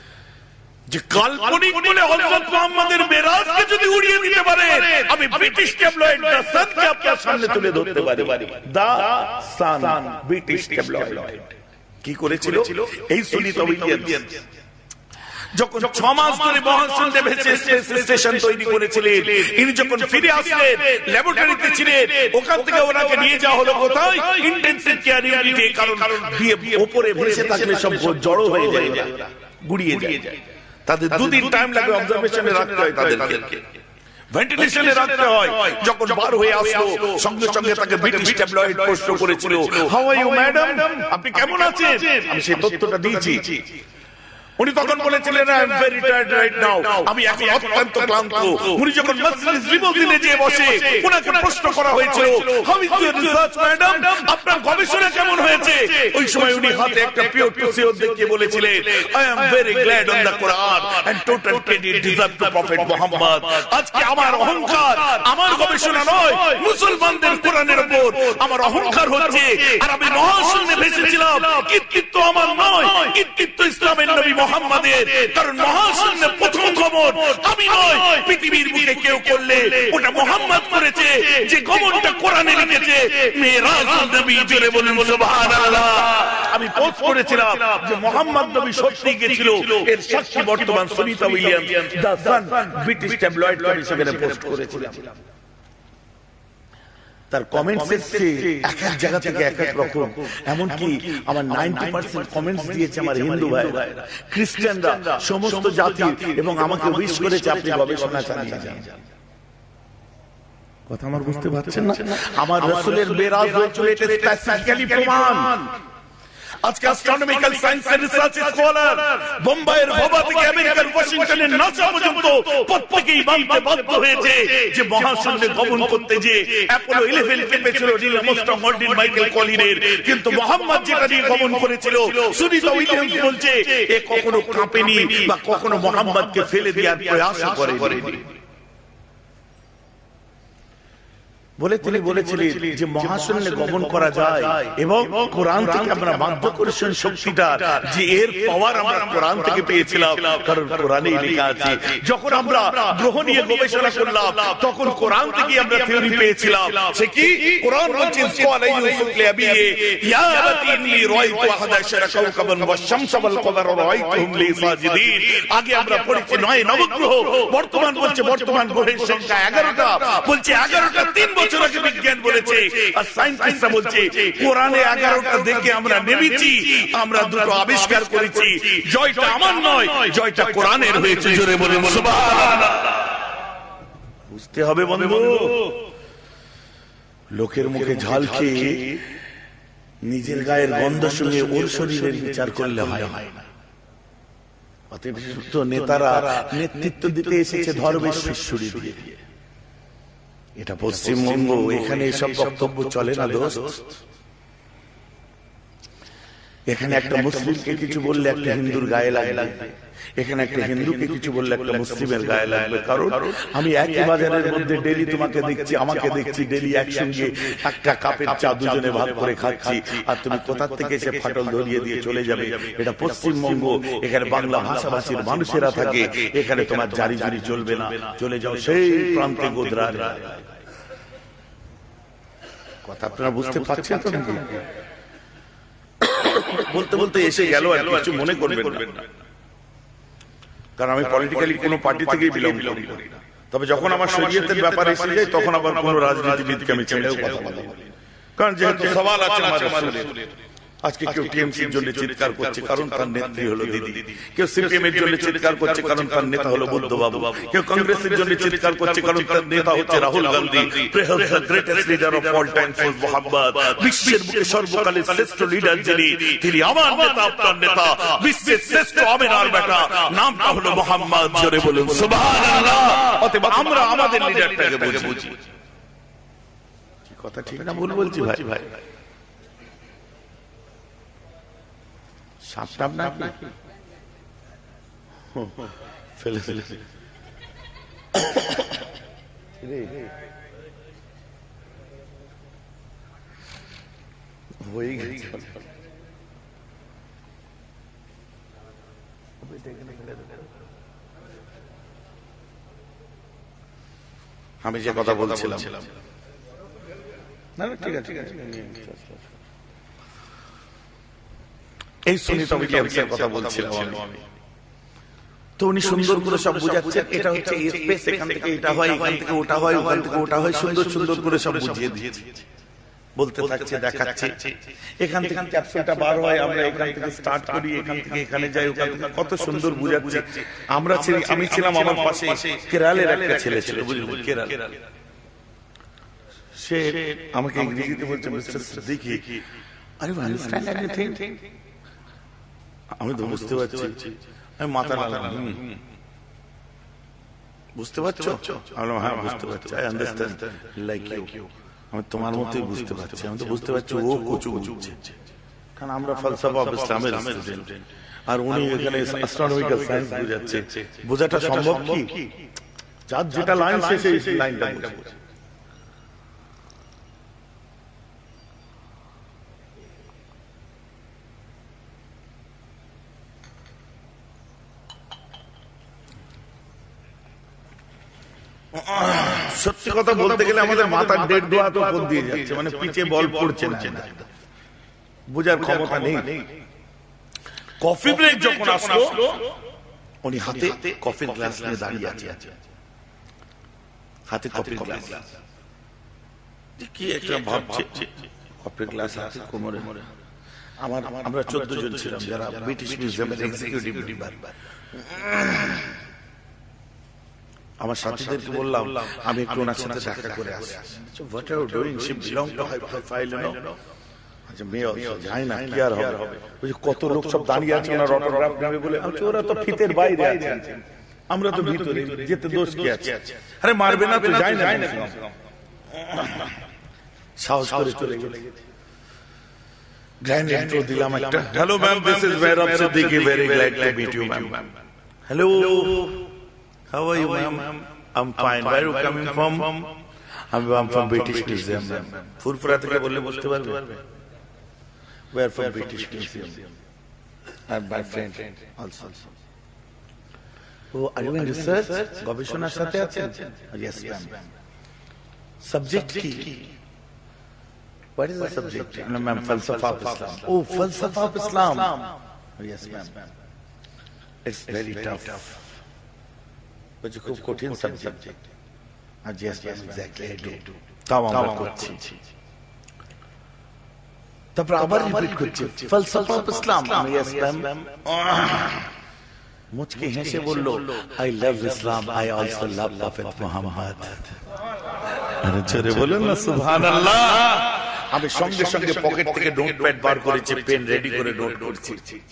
Speaker 1: যে কাল্পনিক বলে হযরত মুহাম্মদের মেরাজকে যদি উড়িয়ে দিতে পারে, আমি ব্রিটিশ ট্যাবলয়েড দা সানকে আপনার সামনে তুলে ধরতে পারি। দা সান, ব্রিটিশ ট্যাবলয়েড কি করেছিল এই সুনিতা উইলিয়ামস যখন ছ মাস ধরে মহাসন দেবেছে স্টেশন তৈরি করেছিলেন, ইনি যখন ফিরে আসলেন ল্যাবরেটরিতে ছিলেন, ওখান থেকে ওনাকে নিয়ে যাওয়া হলো কোথায়? ইন্টেনসিভ কেয়ার ইউনিটে। কারণ উপরে ভেসে থাকলে সব জড়ো হয়ে যায়, গুড়িয়ে যায়। তাদের দুদিন টাইম লাগবে, অবজারভেশনে রাখতে হয়, তাদেরকে ভেন্টিলেশনে রাখতে হয়। যখন বার হয়ে আসলো সঙ্গে সঙ্গে তাকে ব্রিটিশ ট্যাবলয়েড প্রশ্ন করেছিল, হাউ আর ইউ ম্যাডাম, আপনি কেমন আছেন? আমি সেই তথ্যটা দিয়েছি। উনি তখন বলেছিলেন I am very tired right now, আমি এখন অত্যন্ত ক্লান্ত। উনি যখন মজলিস লিমোজিনে যেয়ে বসে, ওনাকে প্রশ্ন করা হয়েছিল how is your research madam, আপনার গবেষণা কেমন হয়েছে?
Speaker 2: ওই সময় উনি হাতে একটা পিওর টু সিওর দেখিয়ে বলেছিলেন, I am very glad on the Quran and total credit deserve to prophet Muhammad. আজকে আমার অহংকার, আমার গবেষণা নয়, মুসলমানদের কোরআনের উপর আমার অহংকার হচ্ছে। আর আমি মহাশূন্যে ভেসেছিলাম, কৃতিত্ব আমার নয়, কৃতিত্ব ইসলামের নবী মুহাম্মাদের। কারণ মহাশূন্যে প্রথম গমন আমি নয়, পৃথিবীর বুকে কেউ করলে ওটা মুহাম্মদ করেছে। যে গমনটা কোরআনে লিখেছে মেরাজুন নবী, জোরে বলুন সুবহানাল্লাহ। আমি পোস্ট করেছিলাম যে মুহাম্মদ নবী সত্যি গিয়েছিল, এর সাক্ষী বর্তমান Sunita Williams the Sun British tabloid আমি সেখানে পোস্ট করেছিলাম। তার কমেন্টস এসছে এক এক জায়গা থেকে এক এক রকম। এমনকি আমার নব্বই পার্সেন্ট কমেন্টস দিয়েছে আমার হিন্দু ভাই, খ্রিস্টানরা, সমস্ত জাতি, এবং আমাকে উইশ করেছে আপনি গবেষণা চালিয়ে যান। কথা আমার বুঝতে পারছেন না? আমার রাসূলের মেরাজ হয়েছিল, এটা স্পেসিফিক্যালি প্রমাণ। আজকে অ্যাস্ট্রোনমিক্যাল সায়েন্সের রিসার্চ স্কলার বোম্বাইয়ের ভবা থেকে আমেরিকার ওয়াশিংটনের নাসা পর্যন্ত প্রত্যেকেই মানতে বাধ্য হয়েছে যে মহাশূন্যে গমন করতে যে অ্যাপোলো এগারো কেঁপেছিল নীল আর্মস্ট্রং, অল্ড্রিন, মাইকেল কলিনের, কিন্তু মুহাম্মদ যেটা দিয়ে গমন করেছিল সুনিতা উইলিয়ামস বলছে এ কখনো কাঁপেনি বা কখনো মুহাম্মদকে ফেলে দেওয়ার প্রয়াস করেনি। বলে তিনি বলেছিলেন যে মহাশূন্যে গমন করা যায় এবং কোরআন থেকে আমরা মাধ্যাকর্ষণ শক্তিটা যে এর পাওয়ার আমরা কোরআন থেকে পেয়েছিলাম, কারণ কোরআনেই লেখা আছে। যখন আমরা গ্রহ নিয়ে গবেষণা করলাম তখন কোরআন থেকে আমরা থিওরি পেয়েছিলাম। সে কি কোরআন বলছে ক্বালা ইউসুফ লিআবিহি ইয়া আবাতি ইন্নী রাআইতু আহাদা আশারা কাওকাবান ওয়াশ-শামসা ওয়াল কমারা রাআইতুহুম লি সাজিদিন। আগে আমরা পড়েছি নয় নবগ্রহ, বর্তমান বলছে বর্তমান গ্রহের সংখ্যা এগারোটা, বলছে এগারোটা তিন বছর আগে বিজ্ঞান বলেছে, আর সায়েন্টিস্টরা বলছে কোরআনে এগারোটা দেখে আমরা নেমেছি, আমরা দুটো আবিষ্কার করেছি। জয়টা আমার নয়, জয়টা কোরআনের হয়েছে, জোরে বলুন সুবহানাল্লাহ। বুঝতে হবে বন্ধু, লোকের মুখে ঝাল খেয়ে নিজের গায়ের গন্ধ শুনে ওর শরীরের বিচার করলে হয় না। অতিরিক্ত নেতারা নেতৃত্ব দিতে এসেছে ধর্মের শিষ্যুরি দিয়ে। এটা পশ্চিমবঙ্গ, এখানে এসব বক্তব্য চলে না দোস্ত। এখানে একটা মুসলিমকে কিছু বললে একটা হিন্দুর গায়ে লাগবে, এখানে একটা হিন্দুকে কিছু বললে একটা মুসলিমের গায়ে লাগবে। কারণ আমি একই বাজারের মধ্যে ডেলি তোমাকে দেখছি, আমাকে দেখছি ডেলি একসঙ্গে একটা কাপের চা দুজনে ভাগ করে খাচ্ছি, আর তুমি কোথা থেকে এসে ফাটল ধরিয়ে দিয়ে চলে যাবে। এটা পশ্চিমবঙ্গ, এখানে বাংলা ভাষাভাষীর মানুষেরা থাকে, এখানে তোমার জারি জারি চলবে না। চলে যাও সেই প্রান্তে গোদরা। কথা আপনারা বুঝতে পারছেন তো নাকি? বলতে বলতে এসে গেল, আর কিছু মনে করবেন না, কারণ আমি পলিটিক্যালি কোনো পার্টি থেকেই বিলং করি না। তবে যখন আমার শরীয়তের ব্যাপারে এসে যায় তখন আবার কোন রাজনীতিবিদকে আমি ছেড়েও কথা বলি, কারণ যেহেতু সওয়াল আছে আমার রাসূলের। আজকে কেউ টিএমসির জন্য চিৎকার করছে কারণ তার নেত্রী হলো দিদি, কেউ সিপিএম এর জন্য চিৎকার করছে কারণ তার নেতা হলো বুদ্ধবাবু, কেউ কংগ্রেসের জন্য চিৎকার করছে কারণ তার নেতা হচ্ছে Rahul Gandhi. Greatest leader of all time for Muhammad, বিশ্বের বুকে সর্বকালের শ্রেষ্ঠ লিডার যিনি, তিনি আমার নেতা, আপনার নেতা, বিশ্বের শ্রেষ্ঠ আমেনার বেটা, নামটা হলো মুহাম্মদ। জোরে বলুন সুবহানাল্লাহ। অতএব আমরা আমাদের লিডারটাকে বুঝি। কথা ঠিক না ভুল বলছি ভাই? ভাই সাপ সাপ না ফেলে ফেলে হয়ে গেছে। আমি যে কথা বলছিলাম, না না ঠিক আছে ঠিক আছে, এই সুনিতা উইলিয়ামসের কথা বলছিলাম আমি। তো উনি সুন্দর করে সব বুঝাচ্ছেন, এটা হচ্ছে স্পেস, এখান থেকে এটা হয়, এখান থেকে ওটা হয়, ওখান থেকে ওটা হয়, সুন্দর সুন্দর করে সব বুঝিয়ে দিয়েছে। বলতে থাকছে, দেখাচ্ছে, এখান থেকে ক্যাপসুলটা বার হয়, আমরা এখান থেকে স্টার্ট করি, এখান থেকে এখানে যাই, ওখান থেকে কত সুন্দর বুঝাচ্ছে। আমরা আমি ছিলাম, আমার পাশে কেরালের একটা ছেলে ছিল, বুঝলেন, কেরাল। সে আমাকে ইংরেজিতে বলছে, মিস্টার সিদ্দিকী, আরে ইউ আন্ডারস্ট্যান্ড এনিথিং? আমি তো বুঝতে পারছি। আমি মাথা নাড়লাম, বুঝতে পারছো? আমি হ্যাঁ বুঝতে পারছি, আই আন্ডারস্ট্যান্ড লাইক ইউ। আমি তোমার মতোই বুঝতে পারছি, আমি তো বুঝতে পারছি ও কচু বুঝছে।
Speaker 1: কারণ আমরা ফলসফা অফ ইসলামের স্টুডেন্ট, আর উনি এখানে অ্যাস্ট্রোনমিক্যাল সায়েন্স বুঝাচ্ছে। বোঝাটা সম্ভব কি? যার যেটা লাইন সে সেই লাইনটা বোঝে। সত্যি কথা বলতে গেলে আমাদের মাথার দেড় দোয়া তো উপর দিয়ে যাচ্ছে, মানে পিছে বল পড়ছে না, বোঝার ক্ষমতা নেই। কফি ব্রেক যখন আসলো, উনি হাতে কফির গ্লাস নিয়ে দাঁড়িয়ে আছে, হাতে কফির গ্লাস, কি একটা ভাবছে, কফির গ্লাস হাতে কোমরে। আমার আমরা চোদ্দ জন ছিলাম যারা ব্রিটিশ মিউজিয়ামের এক্সিকিউটিভ মেম্বার। আমার সাথীদেরকে বললাম আমি একটু ওনার সাথে দেখা করে আসি। What are you doing? She belong to high profile, you know. আচ্ছা মেয়ে যাই না, কি আর হবে? ওই কত লোক সব দাঁড়িয়ে আছে ওনার অটোগ্রাফ নেবে বলে। ওরা তো ফিতের বাইরে আছে, আমরা তো ভিতরে, যেতে দোষ কি আছে? আরে মারবে না তো, যাই না। সাহস করে চলে গেছে। গ্র্যান্ড ইন্ট্রো দিলাম একটা। Hello ma'am, this is Mehrab Siddiqui, very glad to meet you ma'am. Hello, how are you ma'am? I'm fine. Where are you coming from? I'm, I'm from British Museum. Furfura থেকে বললে বুঝতে পারবে। We are from British Museum. And my friend also. Oh, are you in research? গবেষণার সাথে আছেন? Yes ma'am. Subject কি? What is the subject? No ma'am, falsafa of Islam. Oh, falsafa of Islam. Yes ma'am. It's very tough. খুব কঠিন subject. তাও আমরা করছি। তারপর আবার রিপিট করছি, ফলসফা অফ ইসলাম। মুচকি হেসে বলল, I love Islam, I also love prophet Muhammad. আরে জোরে বলুন না সুবহানাল্লাহ। আমি সঙ্গে সঙ্গে পকেট থেকে নোটপ্যাড বার করেছি, পেন রেডি করে নোট করছি।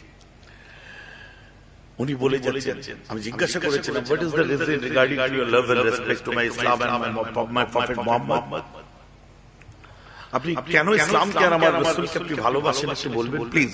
Speaker 1: উনি বলে যাচ্ছেন, আমি জিজ্ঞাসা করেছিলাম, what is the reason regarding to your love and respect to my Islam and my prophet Muhammad? আপনি কেন ইসলামকে আর আমার রাসূলকে আপনি ভালোবাসেন একটু বলবেন প্লিজ।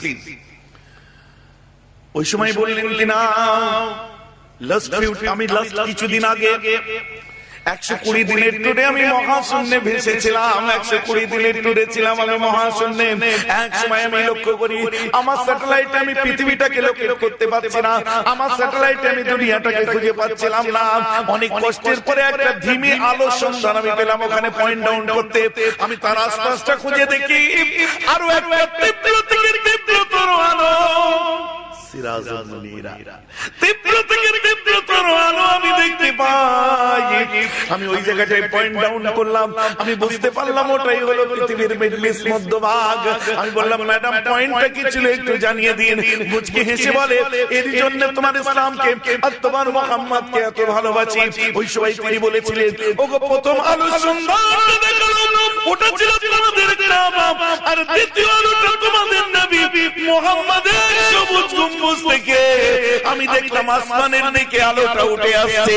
Speaker 1: ওই সময় বললেন কিনা, লাস্ট আমি লাস্ট কিছুদিন আগে একশো কুড়ি দিনের ট্যুরে আমি মহাশূন্যে ভেসেছিলাম। একশো কুড়ি দিনের ট্যুরে ছিলাম আমি মহাশূন্যে। এক সময় আমি লক্ষ্য করি আমার স্যাটেলাইটে আমি পৃথিবীটাকে লোকেট করতে পারছি না, আমার স্যাটেলাইটে আমি দুনিয়াটাকে খুঁজে পাচ্ছিলাম না। অনেক কষ্টের পরে একটা ধিমি আলোর সন্ধান আমি পেলাম ওখানে পয়েন্ট ডাউন করতে। আমি তার আশপাশটা খুঁজে দেখি, আরো একটা তীব্র থেকে তীব্রতর আলো, সিরাজুল মুনীরা, তীব্র থেকে তীব্রতর আলো আমি দেখতে পাই। আমি ওই জায়গাটায় পয়েন্ট ডাউন করলাম, আমি বুঝতে পারলাম ওটাই হলো পৃথিবীর মিডল ইস্ট মধ্যভাগ। আমি বললাম, ম্যাডাম পয়েন্টটা কি ছিল একটু জানিয়ে দিন। মুচকি হেসে বলে, এর জন্য তোমার ইসলামকে আর তোমার মুহাম্মদকে এত ভালোবাসি। ওই সময় তিনি বলেছিলেন, ওগো প্রথম আলো সন্ধান দেখালাম, ওটা ছিল তোমাদের কাবা, আর দ্বিতীয় আলোটা তোমাদের নবী মুহাম্মদের সবুজ গম্বুজ থেকে আমি দেখলাম আসমানের দিকে আলোটা উঠে আসছে।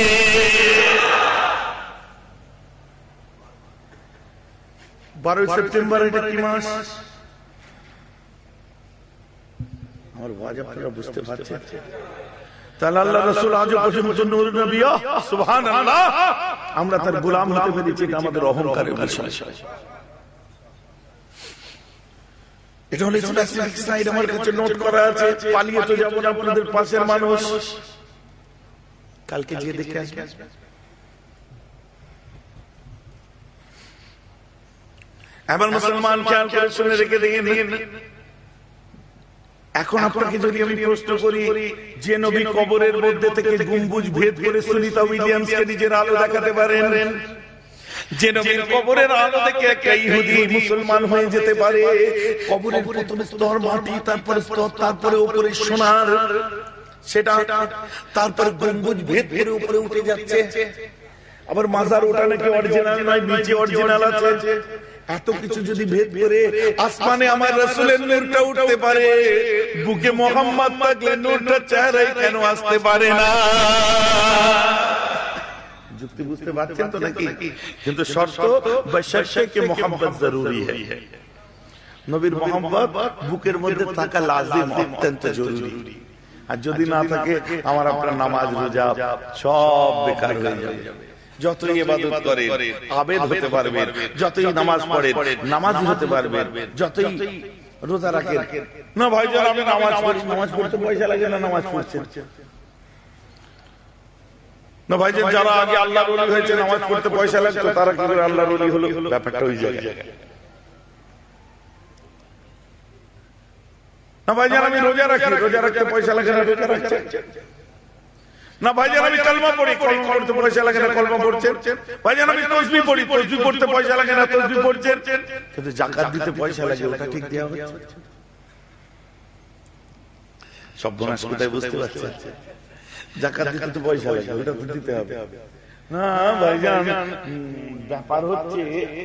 Speaker 1: বারোই সেপ্টেম্বর, এটা কি মাস? আমার ওয়াজ আপনারা বুঝতে পারছেন? তাহলে আল্লাহ রাসূল আজও পর্যন্ত নূর নবী, সুবহানাল্লাহ। আমরা তার গোলাম হতে পেরেছি, এটা আমাদের অহংকারের বিষয়। এটা হলো স্পেসিফিক সাইড আমার কাছে নোট করা আছে। পালিয়ে তো যাব না, আপনাদের পাশের মানুষ। কালকে গিয়ে দেখে আসবে। এবার মুসলমান খেয়াল করে শুনে রেখে দেখেন, এখন আপনাকে যদি আমি প্রশ্ন করি, যে নবী কবরের মধ্যে থেকে গম্বুজ ভেদ করে সুনিতা উইলিয়ামসকে নিজের আলো দেখাতে পারেন, যে নবীর কবরের আলো দেখে একটা ইহুদি মুসলমান হয়ে যেতে পারে, কবরের প্রথম স্তর মাটি, তারপরে স্তর, তারপরে উপরে সোনার, সেটা তারপরে গম্বুজ ভেদ করে উপরে উঠে যাচ্ছে। আবার মাজার ওটা নাকি অরিজিনাল নয়, নিচে অরিজিনাল আছে। এত কিছু যদি ভেদ করে আসমানে আমার রাসূলের নূরটা উঠতে পারে, বুকে মুহাম্মদ থাকলে নূরটা চেহারায় কেন আসতে পারে না? যুক্তি বুঝতে পারছেন তো নাকি? কিন্তু শর্ত বশর্তে কে মুহাব্বত জরুরি है। নবীর মোহাম্মত বুকের মধ্যে থাকা লাজিম, অত্যন্ত জরুরি। আর যদি না থাকে আমার আপনার নামাজ রোজা সব বেকার হয়ে যাবে। যতই ইবাদত করে আবেদ হতে পারবেন, যতই নামাজ পড়ে নামাজি হতে পারবেন, যতই রোজা রাখেন না ভাইজান আমি নামাজ পড়ি, নামাজ পড়তে পয়সা লাগে না, নামাজ পড়ছেন না ভাইজান। যারা আগে আল্লাহর ওলি হয়েছে নামাজ পড়তে পয়সা লাগতো, তারা কি করে আল্লাহর ওলি হলো? ব্যাপারটা ওই জায়গায় না ভাইজান। আমি রোজা রাখি, রোজা রাখতে পয়সা লাগে না, রোজা রাখছেন না ভাইজান। আমি কালমা পড়ি, কালমা পড়তে পয়সা লাগে না, কালমা পড়ছেন ভাইজান। আমি তাসবিহ পড়ি, তাসবিহ পড়তে পয়সা লাগে না, তাসবিহ পড়ছেন। কিন্তু যাকাত দিতে পয়সা লাগে, ওটা ঠিক দেয়া হচ্ছে? সব বনাস কোথায় বুঝতে পারছেন? যাকাত দিতে তো পয়সা লাগে, ওটা তো দিতে হবে না ভাইজান। ব্যাপার হচ্ছে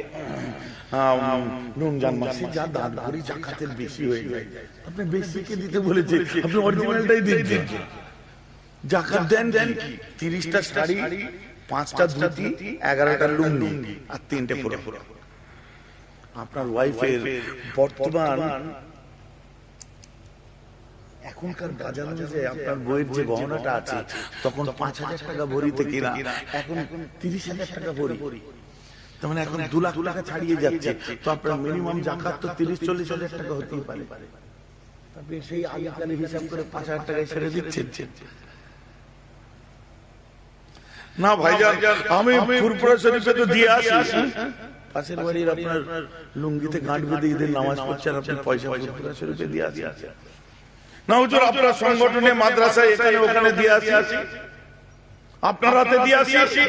Speaker 1: রমজান মাসে যা দান করি যাকাতের বেশি হয়ে যায়, আপনি বেশিকে দিতে বলেছেন, আপনি অরিজিনালটাই দিচ্ছেন। যাকাত দেন কি? তিরিশটা শাড়ি, পাঁচটা ধুতি, এগারোটা লুঙ্গি আর তিনটে পুরো। আপনার ওয়াইফের বর্তমান এখনকার বাজার অনুযায়ী আপনার বইয়ের যে গহনাটা আছে তখন পাঁচ হাজার টাকা ভরিতে কিনা এখন তিরিশ হাজার টাকা ভরি, তার মানে এখন দু লাখ টাকা ছাড়িয়ে যাচ্ছে। তো আপনার মিনিমাম যাকাত তো তিরিশ চল্লিশ হাজার টাকা হতেই পারে। আপনি সেই আগেকালে হিসাব করে পাঁচ হাজার টাকায় ছেড়ে দিচ্ছেন না ভাইজান। আমি ফুরফুরা শরীফে তো দিয়ে আসি, পাশের বাড়ির আপনার লুঙ্গিতে গাঁট বেঁধে ঈদের নামাজ পড়ছে আর আপনি পয়সা ফুরফুরা শরীফে দিয়ে আসি না হুজুর? আপনার সংগঠনে মাদ্রাসায় এখানে ওখানে দিয়ে আসি, আপনার হাতে দিয়ে আসি,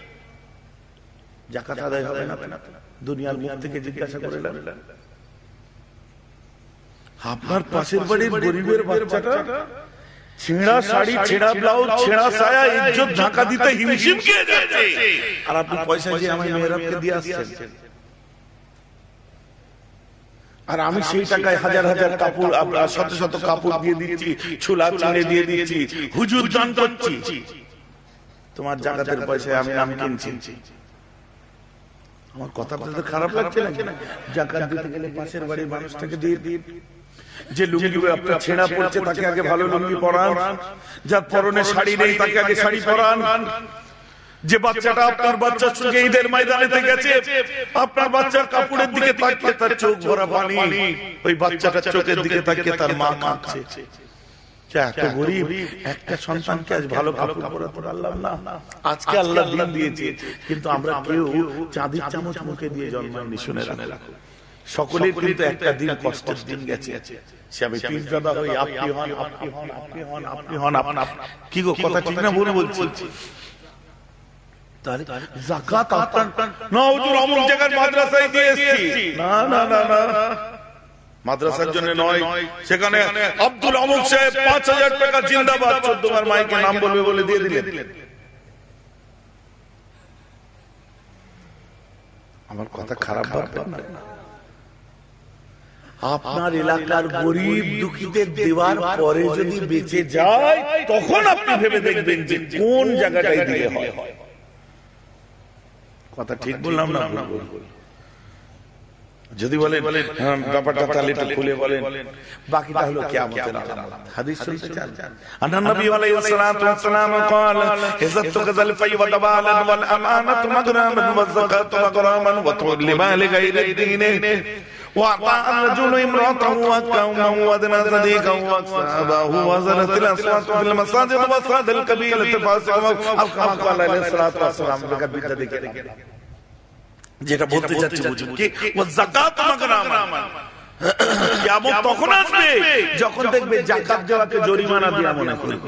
Speaker 1: যাকাত আদায় হবে না? দুনিয়ার মুখ থেকে জিজ্ঞাসা করে আপনার পাশের বাড়ির গরিবের বাচ্চাটা ছেঁড়া শাড়ি, ছেঁড়া ব্লাউজ, ছেঁড়া সায়া, ইজ্জত ঢাকা দিতে হিমশিম খেয়ে যাচ্ছে, আর আপনি পয়সা দিয়ে আমার মেহরাবকে দিয়ে আসছেন। আর আমি সেই টাকায় হাজার হাজার কাপড়, শত শত কাপড় দিয়ে দিচ্ছি, ছোলা চিনে দিয়ে দিচ্ছি, হুজুর দান করছি। তোমার যাকাতের পয়সায় আমি নাম কিনছি। আমার কথা বলতে খারাপ লাগছে না? যাকাত দিতে গেলে পাশের বাড়ির মানুষটাকে দিয়ে দিন। যে লুঙ্গি আপনার ছেঁড়া পড়ছে তাকে আগে ভালো লুঙ্গি পরান, যার পরনে শাড়ি নেই তাকে আগে শাড়ি পরান। যে বাচ্চাটা আপনার বাচ্চার সঙ্গে ঈদের ময়দানেতে গেছে, আপনার বাচ্চার কাপড়ের দিকে তাকিয়ে তার চোখ ভরা পানি, ওই বাচ্চাটার চোখের দিকে তাকিয়ে তার মা কাঁদছে। এত গরিব একটা সন্তানকে আজ ভালো কাপড় পরাতে পারলাম না। আজকে আল্লাহ দিন দিয়েছে, কিন্তু আমরা কেউ চাঁদির চামচ মুখে দিয়ে জন্মাইনি। শুনে রাখো, সকলের কিন্তু একটা দিন কষ্টের দিন গেছে। সে আমি পীরজাদা হই, আপনি হন, আপনি হন, আপনি হন, আপনি হন, আপনার কি গো, কথা ঠিক না ভুল বলছি? যাকাত আপনার না হুজুর অমুক জায়গার মাদ্রাসায় দিয়ে এসেছি, না না না না, মাদ্রাসার জন্য নয়, সেখানে আব্দুল অমুক সাহেব পাঁচ হাজার টাকা জিন্দাবাদ চোদ্দ বার মাইকে নাম বলবে বলে দিয়ে দিলেন। আমার কথা খারাপ ভাববেন না। আপনার এলাকার গরিব দুঃখীদের দেওয়ার পরে যদি বেঁচে যায়, তখন আপনি ভেবে দেখবেন যে কোন জায়গাটায় দিলে হয়। কথা ঠিক বললাম না? যদি বলেন ব্যাপারটা তাহলে একটু খুলে বলেন, বাকিটা হলো কিয়ামতের আলামত। হাদিস শুনতে চান? আন নবী আলাইহিস সালাতু ওয়াস সালাম قال اذا تغزل في ودبال والامانه مغرما والزكاه مغرما وتولما لغير الدين وأعطى الرجل امرأته وكوما ودنا صديقا وصابه وزنت الأصوات في المساجد وصاد القبيلة فاسقا أو كما قال عليه الصلاة والسلام। যেটা বলতে চাচ্ছি বুঝুন কি, ও যাকাত মাগরামা, কিয়ামত তখন আসবে যখন দেখবে যাকাত দেওয়াকে জরিমানা দেয়া মনে করবে।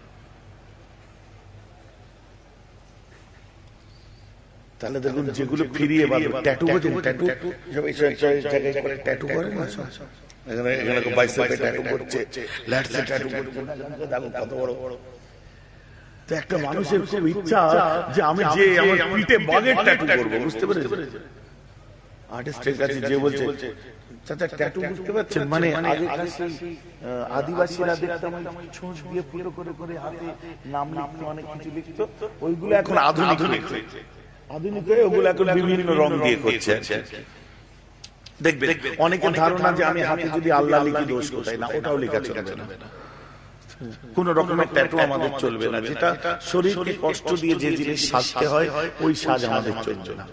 Speaker 1: তাহলে দেখুন যেগুলো ফিরিয়ে বাদ, ট্যাটু বোঝেন, ট্যাটু সব এই জায়গায় করে ট্যাটু করে না, এখানে এখানে বাইসেপে ট্যাটু করছে, ল্যাটসে ট্যাটু করছে, দেখো কত বড় বড়। তো একটা মানুষের খুব ইচ্ছা যে আমি যে আমার পিঠে বাঘের ট্যাটু করব, বুঝতে পেরেছেন? আর্টিস্টের কাছে যে বলছে চাচা ট্যাটু, বুঝতে পারছেন? মানে আগেকার সেই আদিবাসীরা দেখতাম ছোঁচ দিয়ে ফুটো করে করে হাতে নাম লিখতো, অনেক কিছু লিখতো, ওইগুলো এখন আধুনিক হয়েছে। আধুনিক হয়ে ওগুলো এখন বিভিন্ন রং দিয়ে করছে। দেখবে অনেকের ধারণা যে আমি হাতে যদি আল্লাহ লিখি দোষ কোথায়, না, ওটাও লেখা চলবে না। কোন রকমের ট্যাটু আমাদের চলবে না, যেটা শরীরকে কষ্ট দিয়ে যে জিনিস সাজতে হয় ওই সাজ আমাদের চলবে না।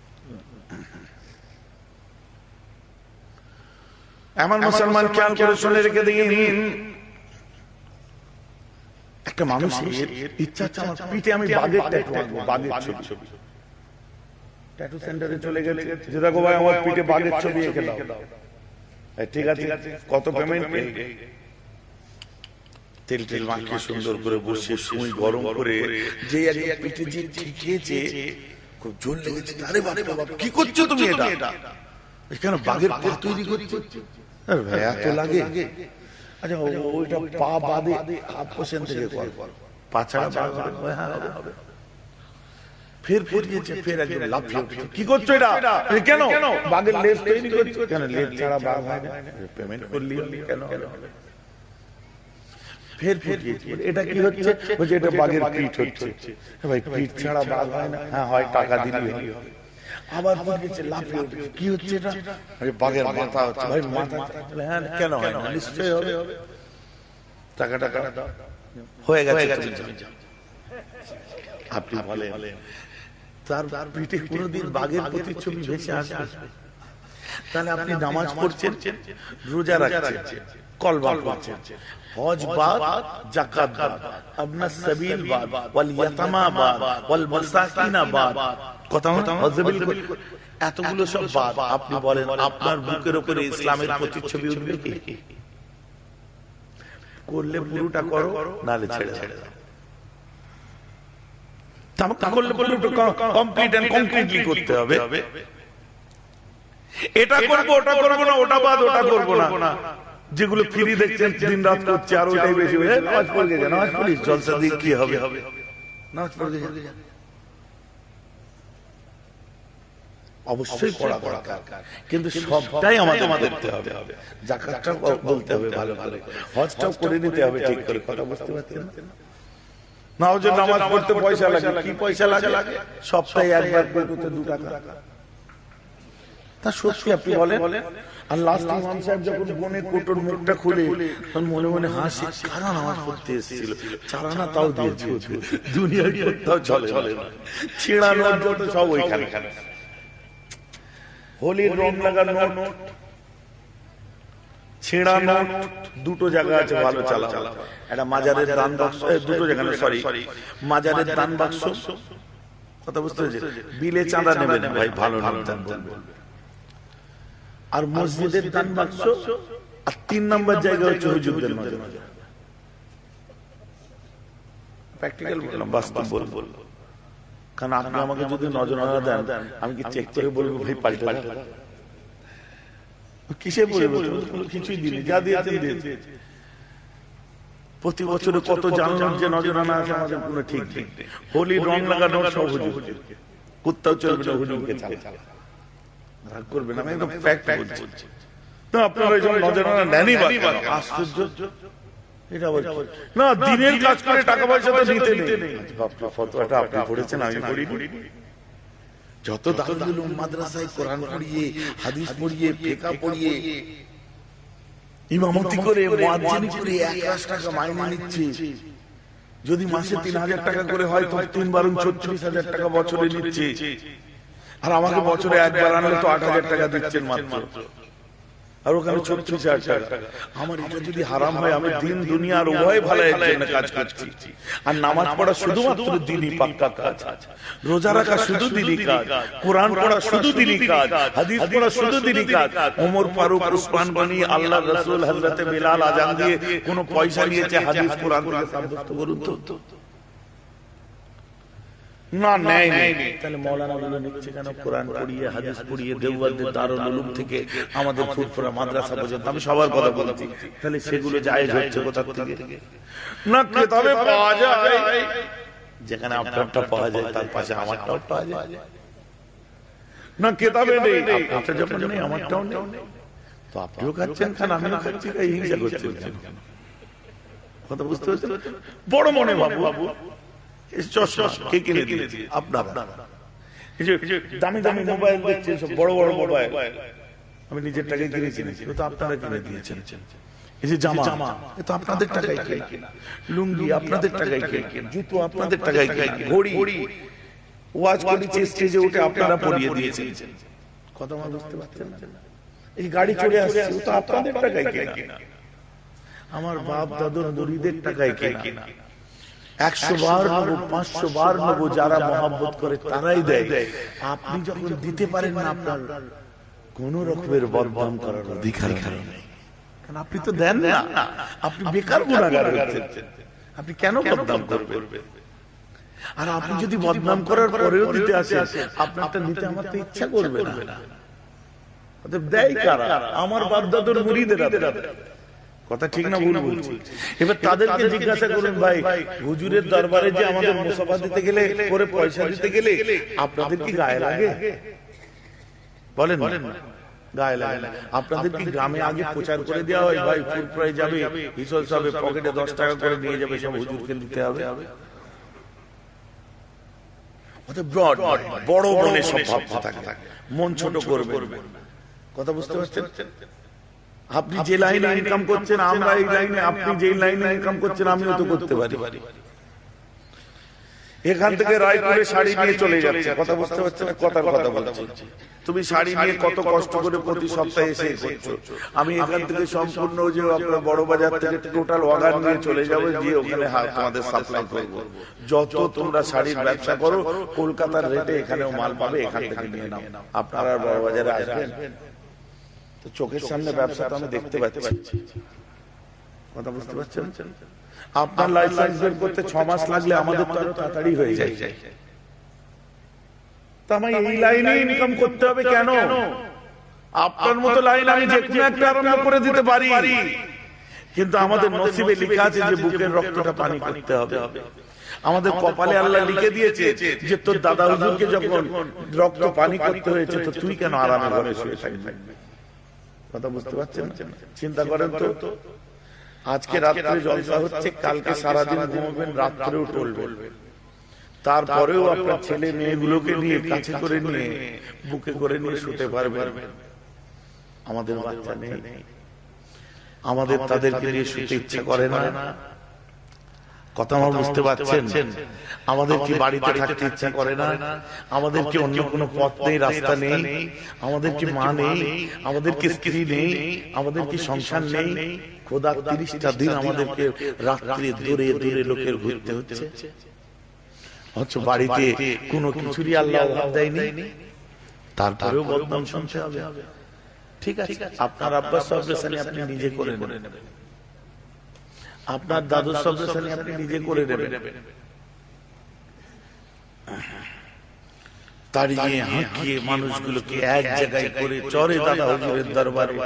Speaker 1: এমন মুসলমান খেয়াল করে শুনে রেখে দিন, একটা মানুষের ইচ্ছা হচ্ছে আমার পিঠে আমি বাঘের ট্যাটু আঁকবো, বাঘের ছবি। ট্যাটু সেন্টারে চলে গেলে যে দেখো ভাই আমার পিঠে বাঘের ছবি এঁকে দাও, ঠিক আছে, কত পেমেন্ট? তেল তেল মাখিয়ে সুন্দর করে বসে সুই গরম করে যে একদম পিঠে যে ঠিকিয়েছে, খুব জোর লেগেছে, আরে বাবা কি করছো তুমি এটা? এখানে বাঘের পা তৈরি করছো? আরে ভাই এত লাগে? আচ্ছা ওইটা পা বাদে হাত পোষণ থেকে কর, পা ছাড়া বাঘ হবে? হ্যাঁ হবে। ফের ফুরিয়েছে, ফের একদম লাফিয়ে কি করছো এটা? কেন বাঘের লেজ তৈরি করছো? কেন লেজ ছাড়া বাঘ হয় না? পেমেন্ট করলি কেন? ফের ফুরিয়েছে, এটা কি হচ্ছে? বলছে এটা বাঘের পিঠ হচ্ছে। ভাই পিঠ ছাড়া বাঘ হয় না? হ্যাঁ হয়, টাকা দিলি হয়। আবার ফুরিয়েছে, লাফিয়ে কি হচ্ছে এটা? বাঘের মাথা হচ্ছে। ভাই মাথা? হ্যাঁ কেন হয় না? নিশ্চয়ই হবে। টাকা টাকা হয়ে গেছে। আপনি বলেন তার পিঠে কোনদিন বাঘের প্রতিচ্ছবি ভেসে আসবে? তাহলে আপনি নামাজ পড়ছেন, রোজা রাখছেন, কলমা পড়ছেন, হজ বাদ, যাকাত বাদ, আবনা সাবিল বাদ, ওয়াল ইয়াতামা বাদ, ওয়াল মাসাকিন বাদ, কথা হজবিল, এতগুলো সব বাদ। আপনি বলেন আপনার বুকের উপরে ইসলামের প্রতিচ্ছবি উঠবে কি? করলে পুরোটা করো, নালে ছেড়ে ছেড়ে দাও। এটা করবো, ওটা করবো না, ওটা বাদ, ওটা করবো না। যেগুলো ফ্রি দেখছেন দিন রাত করছে, আর ওটাই বেশি। নামাজ পড়ে যান, নামাজ পড়িস, জলসা দিয়ে কি হবে? নামাজ পড়ে যান। অবশ্যই পড়া দরকার, কিন্তু সবটাই আমাদের দেখতে হবে। যাকাতটাও বলতে হবে ভালো ভালো, হজটাও করে নিতে হবে ঠিক করে। কথা বুঝতে পারছেন না? ওই যে নামাজ পড়তে পয়সা লাগে, কি পয়সা লাগে? সপ্তাহে একবার করতে দু টাকা। তা সত্যি আপনি বলেন। আর লাস্ট ইমাম সাহেব যখন বনে কোটর মুখটা খুলে তখন মনে মনে হাসি, কারা নামাজ পড়তে এসেছিল, চারানা তাও দিয়েছে, দুনিয়ার কোথাও চলে চলে না, ছেঁড়া নোট যত সব ওইখানে। হোলির রং লাগানো নোট, ছেঁড়া নোট, দুটো জায়গা আছে ভালো চালা। একটা মাজারের দান বাক্স, দুটো জায়গা সরি, মাজারের দান বাক্স, কথা বুঝতে পেরেছেন? বিলে চাঁদা নেবে না ভাই, ভালো নাম দান বলবে। আর মসজিদের দান বাক্স, আর তিন নম্বর জায়গা হচ্ছে হুজুরদের নজর। প্র্যাকটিক্যাল বললাম, বাস্তব বলবো। কারণ আপনি আমাকে যদি নজর না দেন, আমি কি চেক করে বলবো ভাই পাল্টে দাও? কিসে বলবো? কিছুই দিনি, যা দিয়েছেন দিয়েছে। প্রতি বছরে কত জানানোর যে নজরানা আছে আমাদের কোনো ঠিক নেই। হোলি রং লাগানো সব হুজুর, কুত্তাও চলবে না হুজুরকে চালা, রাগ করবেন, আমি একদম ফ্যাক্ট বলছি। তো আপনারা এই সব নজরানা নেনই বা কেন? আশ্চর্য। এটা বলছি না, দিনের কাজ করে টাকা পয়সা তো নিতে নেই। ফতোয়াটা আপনি পড়েছেন, আমি পড়িনি। যত দারুল উলুম মাদ্রাসায় কোরআন পড়িয়ে, হাদিস পড়িয়ে, ফিকহ পড়িয়ে, ইমামতি করে, মুয়াজ্জিনি করে এক লাখ টাকা মাইনে নিচ্ছে। যদি মাসে তিন হাজার টাকা করে হয় তো তিন বারং ছত্রিশ হাজার টাকা বছরে নিচ্ছে। আর আমাকে বছরে একবার আনলে তো আট হাজার টাকা দিচ্ছেন মাত্র, আর ওখানে ছত্রিশ হাজার টাকা। আমার এটা যদি হারাম হয়, আমি দিন দুনিয়ার উভয় ভালোর জন্য কাজ করছি। আর নামাজ পড়া শুধুমাত্র দিনই পাক্কা কাজ, রোজা রাখা শুধু দিনই কাজ, কোরআন পড়া শুধু দিনই কাজ, হাদিস পড়া শুধু দিনই কাজ। ওমর ফারুক, উসমান গনি, আল্লাহর রাসূল, হযরত বিলাল আযান দিয়ে কোন পয়সা নিয়েছে হাদিস কোরআন থেকে সাব্যস্ত করুন তো? না, নেই নেই। তাহলে মাওলানা গুলো নিচ্ছে কেন? কোরআন পড়িয়ে, হাদিস পড়িয়ে, দেওবন্দের দারুল উলুম থেকে আমাদের ফুরফুরা মাদ্রাসা পর্যন্ত, আমি সবার কথা বলছি। তাহলে সেগুলো জায়েজ হচ্ছে কোথা থেকে? না, কিতাবে পাওয়া যায়, যেখানে আপনারটা পাওয়া যায় তার পাশে আমারটাও পাওয়া যায়। না, কিতাবে নেই, আপনারটা যখন নেই আমারটাও নেই, তো আপনিও খাচ্ছেন খান, আমিও খাচ্ছি, এই হিংসা করছেন কেন? কথা বুঝতে পারছেন? বড় মনে বাবু বাবু কে কিনে দিয়েছে? আপনারা। দামি দামি মোবাইল দেখছেন, সব বড় বড় মোবাইল, আমি নিজের টাকায় কিনেছি, তো আপনারা কিনে দিয়েছেন। এই যে জামা, এ তো আপনাদের টাকায় কেনা, লুঙ্গি আপনাদের টাকায় কেনা, জুতো আপনাদের টাকায় কেনা, ঘড়ি ওয়াজ করেছি স্টেজে উঠে আপনারা পরিয়ে দিয়েছেন। কথা আমার বুঝতে পারছেন না? এই গাড়ি চলে আসছে, ও তো আপনাদের টাকায় কেনা, আমার বাপ দাদুর মুরিদের টাকায় কেনা। একশো বার নেবো, পাঁচশো বার নেবো, যারা মহাব্বত করে তারাই দেয়। আপনি যখন দিতে পারেন না, আপনার কোন রকমের বদনাম করার অধিকার নেই, কারণ আপনি তো দেন না, আপনি বেকার গুনাহগার হচ্ছেন। আপনি কেন বদনাম করবেন? আর আপনি যদি বদনাম করার পরেও দিতে আসেন, আপনারটা নিতে আমার তো ইচ্ছা করবে না। দেয় কারা? আমার বাপ দাদুর মুরিদেরা। কথা ঠিক না ভুল বলছি? এবার তাদেরকে জিজ্ঞাসা করুন, ভাই হুজুরের দরবারে যে আমাদের মুসাফা দিতে গেলে, করে পয়সা দিতে গেলে আপনাদের কি গায়ে লাগে? বলেন গায়ে লাগে। আপনাদের কি গ্রামে আগে প্রচার করে দেওয়া হয়, ভাই ফুল প্রায় যাবে, হিসল সাহেব পকেটে দশ টাকা করে নিয়ে যাবে, সব হুজুরকে দিতে হবে? ব্রড বড় মনে সব ভাবতে থাকে, মন ছোট করবে। কথা বুঝতে পারছেন? আপনি যে লাইনে ইনকাম করছেন, আমরা এই লাইনে, আপনি যে লাইনে ইনকাম করছেন আমিও তো করতে পারি। এখান থেকে রায়পুরে শাড়ি নিয়ে চলে যাচ্ছে, কথা বুঝতে পারছেন? কথার কথা বলছি, তুমি শাড়ি নিয়ে কত কষ্ট করে প্রতি সপ্তাহে এসে করছো, আমি এখান থেকে সম্পূর্ণ যে আপনার বড় বাজার থেকে টোটাল ওয়াগান নিয়ে চলে যাবো, গিয়ে ওখানে তোমাদের সাপ্লাই করবো। যত তোমরা শাড়ির ব্যবসা করো, কলকাতার রেটে এখানেও মাল পাবে, এখান থেকে নিয়ে নাও। আপনারা বড় বাজারে আসবেন, চোখের সামনে ব্যবসা তো আমি দেখতে পাচ্ছি। কথা বুঝতে পারছেন? আপনার লাইসেন্স বের করতে ছ মাস লাগলে আমাদের তো আরো তাড়াতাড়ি হয়ে যায়। তা আমায় এই লাইনে ইনকাম করতে হবে কেন? আপনার মতো লাইন আমি যে কোনো একটা আরম্ভ করে দিতে পারি, কিন্তু আমাদের নসিবে লেখা আছে যে বুকের রক্তটা পানি করতে হবে। আমাদের কপালে আল্লাহ লিখে দিয়েছে যে তোর দাদা হুজুরকে যখন রক্ত পানি করতে হয়েছে, তো তুই কেন আরামে ঘরে শুয়ে থাকবি? কথা বুঝতে পারছেন? চিন্তা করেন তো, আজকে রাত্রে জলসা হচ্ছে, কালকে সারাদিন ঘুমাবেন, রাত্রেও টলবেন, তারপরেও আপনার ছেলে মেয়েগুলোকে নিয়ে কাছে করে নিয়ে বুকে করে নিয়ে শুতে পারবেন। আমাদের বাচ্চা নেই, আমাদের তাদেরকে নিয়ে শুতে ইচ্ছে করে না। কথা আমার বুঝতে পারছেন? আমাদের কি বাড়িতে থাকতে ইচ্ছা করে না? আমাদের কি অন্য কোনো পথ নেই, রাস্তা নেই? আমাদের কি মা নেই? আমাদের কি স্ত্রী নেই? আমাদের কি সংসার নেই? খোদা তিরিশটা দিন আমাদেরকে রাত্রে দূরে দূরে লোকের ঘুরতে হচ্ছে, হচ্ছে বাড়িতে কোনো কিছুরই আল্লাহ অভাব দেয়নি, তারপরেও বদনাম শুনতে হবে। ঠিক আছে, আপনার আব্বাস সাহেব আপনি নিজে করে নেবেন, আপনার দাদু সাহেব আপনি নিজে করে নেবেন, তাড়িয়ে হাঁকিয়ে মানুষগুলোকে এক জায়গায় করে চরে দাদা হুজুরের দরবারে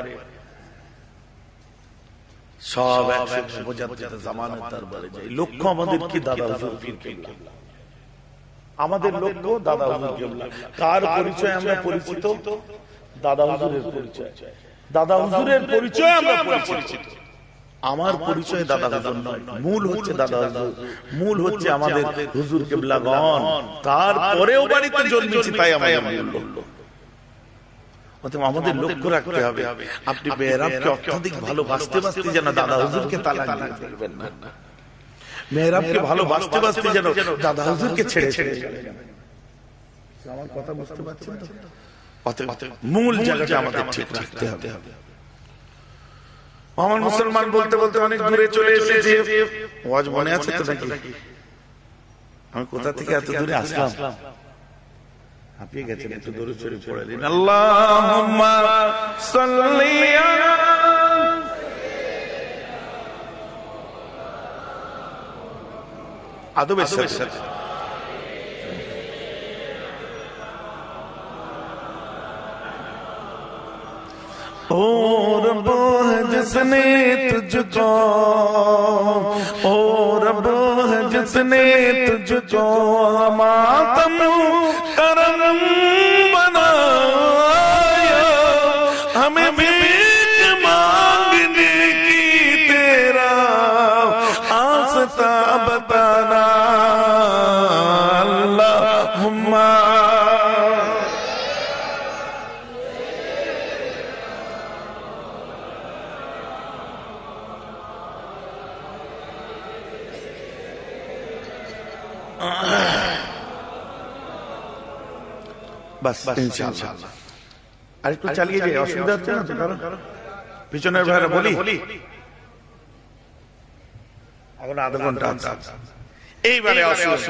Speaker 1: সব একসাথে বোঝাতে জামানের দরবারে যাই। লক্ষ্য আমাদের কি? দাদা হুজুর পীর কেবলা। আমাদের লক্ষ্য দাদা হুজুর কেবলা। কার পরিচয় আমরা পরিচিত? দাদা হুজুরের পরিচয়। দাদা হুজুরের পরিচয় আমরা পরিচিত। আমার পরিচয় দাদা হুজুর নয়, মূল হচ্ছে দাদা হুজুর, মূল হচ্ছে আমাদের হুজুর কেবলাগণ। তারপরেও বাড়িতে জন্মেছি, তাই আমাদের মূল। আমাদের লক্ষ্য রাখতে হবে, আপনি মেহরাবকে অত্যাধিক ভালোবাসতে বাসতে যেন দাদা হুজুরকে তালাক দিয়ে ফেলবেন না, মেহরাবকে ভালোবাসতে বাসতে যেন দাদা হুজুরকে ছেড়ে ছেড়ে আমার কথা বুঝতে পারছেন তো? মূল জায়গাটা আমাদের ঠিক রাখতে হবে। আমার মুসলমান বলতে বলতে অনেক দূরে চলে এসেছে। ওয়াজ মনে আছে তো নাকি? আমি কোথা থেকে এত দূরে আসলাম? হাঁপিয়ে গেছেন, একটু দূরে শরীফ পড়ে দিন। আল্লাহুম্মা সাল্লি আলা আদবের সাথে ओ रब है जिसने तुझको, ओ रब है जिसने तुझको मातम करम बनाया, हमें भीख मांगने की तेरा आस्था बताना। अल्लाहुम्मा বাস ইনশাআল্লাহ আর একটু চালিয়ে যাই, অসুবিধা হচ্ছে না তো কারণ? পিছনের ভাইরা বলি এখন আধা ঘন্টা আছে।
Speaker 2: এইবারে আসুন,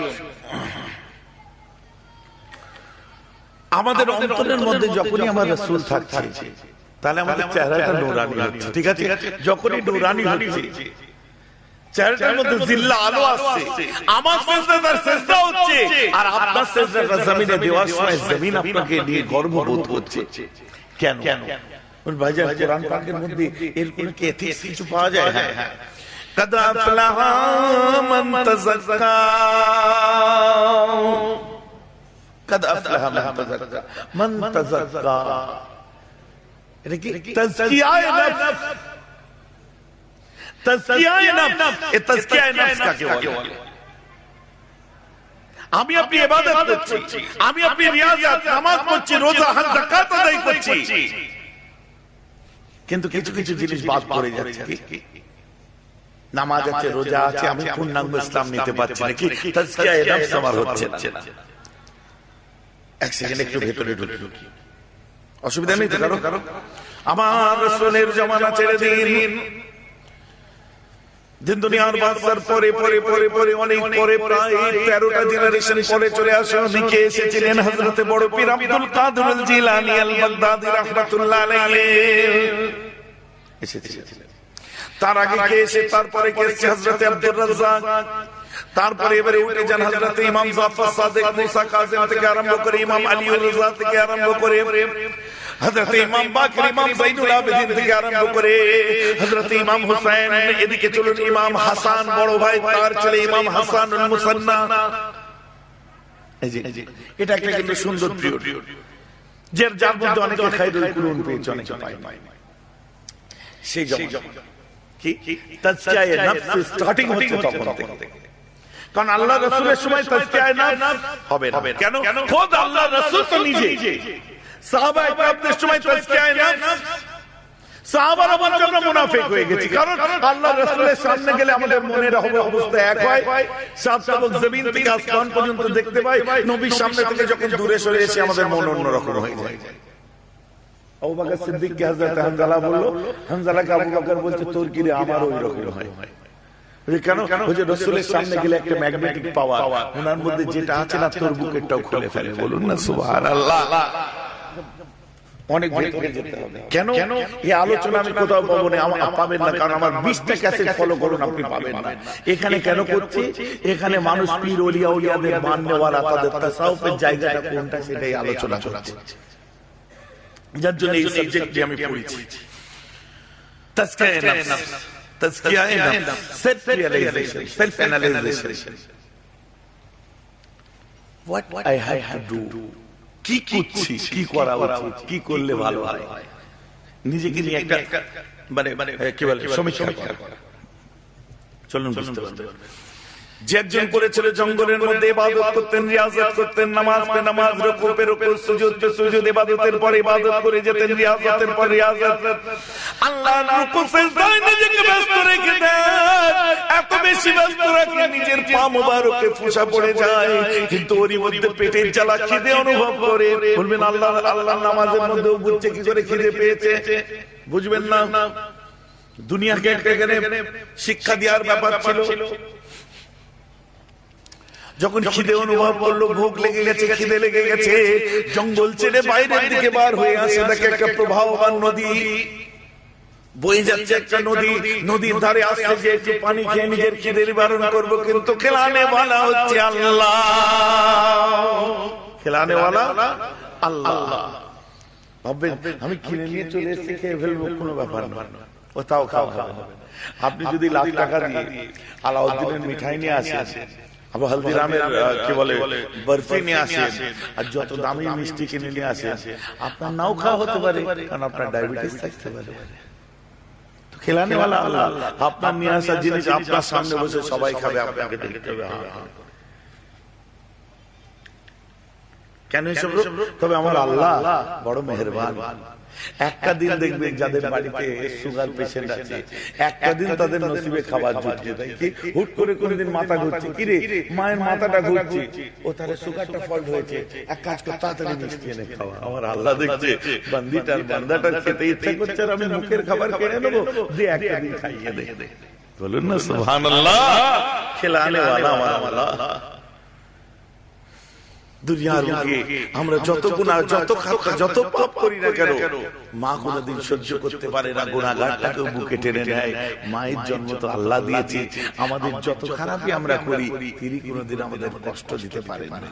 Speaker 1: আমাদের অন্তরের মধ্যে যখনই আমার রাসূল থাকছে তাহলে আমাদের চেহারাটা নূরানি হচ্ছে, ঠিক আছে? যখনই নূরানি হচ্ছে চেহারাটার মধ্যে জিল্লা আলো আসছে, আমার সেজদা তার সেজদা হচ্ছে, আর আপনার সেজদাটা জমিনে দেওয়ার সময় জমিন আপনাকে নিয়ে গর্ববোধ করছে। কেন? ভাইজান কোরআন পাকের মধ্যে এর কোন কি এথিক্স কিছু পাওয়া যায়? হ্যাঁ হ্যাঁ, قد أفلح من تزكى قد أفلح من تزكى من تزكى এটা কি তাজকিয়ায়ে নফস? তাজকিয়ায়ে নফস, এই তাজকিয়ায়ে নফস কাকে বলে? আমি আপনি ইবাদত করছি, আমি আপনি রিয়াজাত নামাজ পড়ছি, রোজা হজ যাকাত আদায় করছি, কিন্তু কিছু কিছু জিনিস বাদ পড়ে যাচ্ছে। কি? নামাজ আছে, রোজা আছে, আমি পূর্ণাঙ্গ ইসলাম নিতে পারছি না, কি তাজকিয়ায়ে নফস আমার হচ্ছে না। এক সেকেন্ড একটু ভেতরে ঢুকি, অসুবিধা নেই তো কারো? আমার রাসূলের জামানা ছেড়ে দিন, দিন দুনিয়ার বাদশার পরে পরে পরে পরে অনেক পরে প্রায় তেরোটা জেনারেশন পরে চলে আসেন। নিকে এসেছিলেন হযরতে বড় পীর Abdul Qadir Jilani al Baghdadi রাহমাতুল্লাহ আলাইহি এসেছিলেন। তার আগে কে এসে তারপরে কে এসেছে হযরতে আব্দুর রাজ্জাক, তারপরে এবারে উঠে যান হযরতে ইমাম জাফর সাদিক মুসা কাযিম থেকে আরম্ভ করে ইমাম আলীউর রাজা থেকে আরম্ভ করে হযরতে ইমাম বাকর ইমাম যাইনুল আবেদিন থেকে আরম্ভ করে হযরতে ইমাম হুসাইন, এদিকে চলুন ইমাম হাসান বড় ভাই, তার ছেলে ইমাম হাসানুল মুসান্না। এই যে এটা একটা কিন্তু সুন্দর পিরিয়ড, যার যার মধ্যে অনেকে খায়রুল কুরুন পেয়েছে, অনেকে পায়। সেই জমানা কি তাজকিয়ায়ে নফস স্টার্টিং হচ্ছে তখন থেকে, কারণ আল্লাহ রাসূলের সময় তাজকিয়ায়ে নফস হবে না। কেন? খোদ আল্লাহ রাসূল তো নিজে সাহাবায়ে কেরামদের সময় তাজকিয়ায়ে নফস, সাহাবারা বলছে আমরা মুনাফিক হয়ে গেছি, কারণ আল্লাহ রাসূলের সামনে গেলে আমাদের মনের অবস্থা এক হয়, সাত সাবক জমিন থেকে আসমান পর্যন্ত দেখতে পাই, নবীর সামনে থেকে যখন দূরে সরে এসে আমাদের মন অন্যরকম হয়ে যায়। আবু বকর সিদ্দিককে হযরত হানজালা বলল, হানজালাকে আবু বকর বলছে তোর কি রে? আমারও ওইরকম হয়। কেন? ওই যে রাসূলের সামনে গেলে একটা ম্যাগনেটিক পাওয়ার ওনার মধ্যে যেটা আছে না, তোর বুকেরটাও খুলে ফেলে। বলুন না সুবহানাল্লাহ। অনেক ভেতরে যেতে হবে। কেন? এই আলোচনা আমি কোথাও পাবো না, আমার পাবেন না, কারণ আমার বিশটা ক্যাসেট ফলো করুন, আপনি পাবেন না। এখানে কেন করছি? এখানে মানুষ পীর ওলিয়া ওলিয়াদের মাননেওয়ালা, তাদের তাসাউফের জায়গাটা কোনটা সেটাই আলোচনা করছে, যার জন্য এই সাবজেক্টটি আমি পড়েছি। তাজকিয়ায়ে নফস, তাজকিয়ায়ে নফস, self realisation, self analysation. What I have to do, কি করছি, কি করা উচিত, কি করলে ভালো হয়, নিজেকে নিয়ে একটা মানে কি বলে সমীক্ষা করা। চলুন বুঝতে পারবেন। যে একজন করেছিল জঙ্গলের মধ্যে ইবাদত করতেন, রিয়াজত করতেন, নামাজ পে নামাজ, রুকু পে রুকু, সুজুদ পে সুজুদ, ইবাদতের পর ইবাদত করে যেতেন, রিয়াজতের পর রিয়াজত। আল্লাহর রুকু সিজদায় নিজেকে ব্যস্ত রেখে দেন, এত বেশি ব্যস্ত রাখলে নিজের পা মোবারকে ফোঁসা পড়ে যায়, কিন্তু ওরই মধ্যে পেটের জ্বালা, খিদে অনুভব করে। বলবেন আল্লাহ আল্লাহ নামাজের মধ্যেও বুঝছে কি করে খিদে পেয়েছে, বুঝবেন না। দুনিয়াকে একটা এখানে শিক্ষা দেওয়ার ব্যাপার ছিল। যখন খিদে অনুভব করলো, ভোগ লেগে গেছে, খিদে লেগে গেছে, জঙ্গল ছেড়ে বাইরের দিকে বার হয়ে আসে, দেখে একটা প্রবাহমান নদী বয়ে যাচ্ছে, একটা নদী, নদীর ধারে আসছে যে একটু পানি খেয়ে নিজের খিদে নিবারণ করবো, কিন্তু খেলানে ওয়ালা হচ্ছে আল্লাহ, খেলানে ওয়ালা আল্লাহ। ভাববেন আমি কিনে নিয়ে চলে এসেছি, খেয়ে ফেলবো, কোনো ব্যাপার না, ও তাও খাওয়া হবে। আপনি যদি লাখ টাকা দিয়ে আলাউদ্দিনের মিঠাই নিয়ে আসেন, আবার হলদিরামের কি বলে বরফি নিয়ে আসেন, আর যত দামি মিষ্টি কিনে নিয়ে আসেন, আপনার নাও খাওয়া হতে পারে, কারণ আপনার ডায়াবেটিস থাকতে পারে। তো খেলানে ওয়ালা আল্লাহ, আপনার নিয়ে আসা জিনিস আপনার সামনে বসে সবাই খাবে, আপনাকে দেখতে হবে। কেন এসব? তবে আমার আল্লাহ বড় মেহেরবান, একটা দিন দেখবেন যাদের বাড়িতে সুগার পেশেন্ট আছে, একটা দিন তাদের নসিবে খাবার জুটছে, তাই কি হুট করে কোনদিন মাথা ঘুরছে, কি রে মায়ের মাথাটা ঘুরছে, ও তাহলে সুগারটা ফল্ট হয়েছে, এক কাজ কর তাড়াতাড়ি মিষ্টি এনে খাওয়া। আমার আল্লাহ দেখছে বান্দিটার বান্দাটার খেতে ইচ্ছা করছে, আর আমি মুখের খাবার কিনে নেবো, দিয়ে একটা দিন খাইয়ে দে। বলুন না সুবহানাল্লাহ। খেলানে ওয়ালা আমার আল্লাহ। দুনিয়ার বুকে আমরা যত গুনাহ, যত খাতা, যত পাপ করি না কেন, মা কোনদিন সহ্য করতে পারে না, গুনাহগারটাকে বুকে টেনে নেয়। মায়ের জন্ম তো আল্লাহ দিয়েছে, আমাদের যত খারাপই আমরা করি তিনি কোনদিন আমাদের কষ্ট দিতে পারেন না।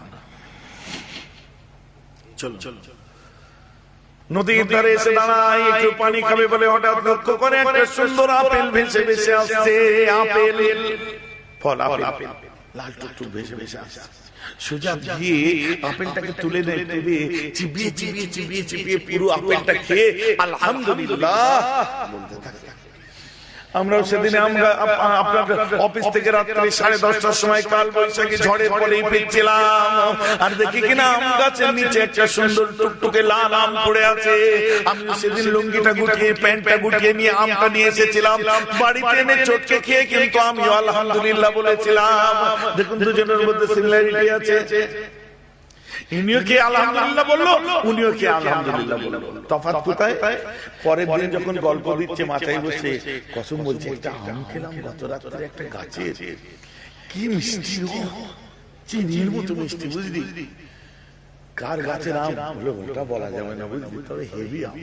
Speaker 1: চলো চলো নদীর ধারে এসে দাঁড়ায়, একটু পানি খাবে বলে হঠাৎ লক্ষ্য করে একটা সুন্দর আপেল ভেসে ভেসে আসছে। আপেল ফল, আপেল লাল টুকটুক ভেসে ভেসে আসছে। সোজা গিয়ে আপেলটাকে তুলে নেয়, চিবিয়ে চিবিয়ে চিবিয়ে চিবিয়ে পুরো আপেলটা খেয়ে আলহামদুলিল্লাহ বলতে থাকে। আমরাও সেদিনে আমরা আপনার অফিস থেকে রাত্রে সাড়ে দশটার সময় কাল বৈশাখী ঝড়ের পরেই ফিরছিলাম, আর দেখি কিনা আম গাছের নিচে একটা সুন্দর টুকটুকে লাল আম পড়ে আছে। আমি সেদিন লুঙ্গিটা গুটিয়ে প্যান্টটা গুটিয়ে নিয়ে আমটা নিয়ে এসেছিলাম, বাড়িতে এনে চটকে খেয়ে কিন্তু আমি আলহামদুলিল্লাহ বলেছিলাম। দেখুন দুজনের মধ্যে সিমিলারিটি আছে, ইনিও কি আলহামদুলিল্লাহ বললো, উনিও কি আলহামদুলিল্লাহ বললো। তফাৎ কোথায়? পরের দিন যখন গল্প দিচ্ছে মাথায় বসে কসম বলছে, একটা আম খেলাম গত রাত্রে একটা গাছে, কি মিষ্টি, চিনির মতো মিষ্টি, বুঝলি? কার গাছের আম বলে ওটা বলা যাবে না, বুঝলি, তবে হেভি আম।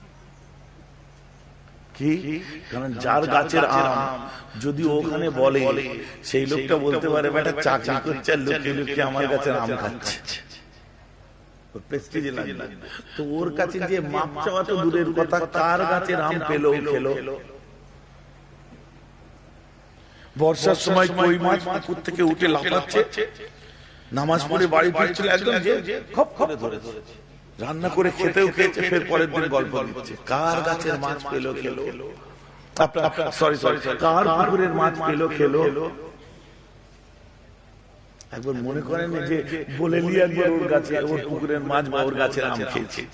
Speaker 1: কি কারণ যার গাছের আম যদি ওখানে বলে, সেই লোকটা বলতে পারে বেটা চাকরি করছে আর লুকিয়ে লুকিয়ে আমার গাছের আম খাচ্ছে, তো ওর কাছে যে মাপ চাওয়া তো দূরের কথা, কার গাছের আম পেলো খেলো। বর্ষার সময় কই মাছ পুকুর থেকে উঠে লাফাচ্ছে, নামাজ পড়ে বাড়ি ফিরছিল, একদম যে খপ করে ধরে রান্না করে খেতেও খেয়েছে, ফের পরের দিন গল্প দিচ্ছে কার গাছের মাছ পেলো খেলো, সরি সরি কার পুকুরের মাছ পেলো খেলো। একবার মনে করেন যে বলে নি একবার ওর গাছে, ওর পুকুরের মাছ বা ওর গাছের আম খেয়েছে,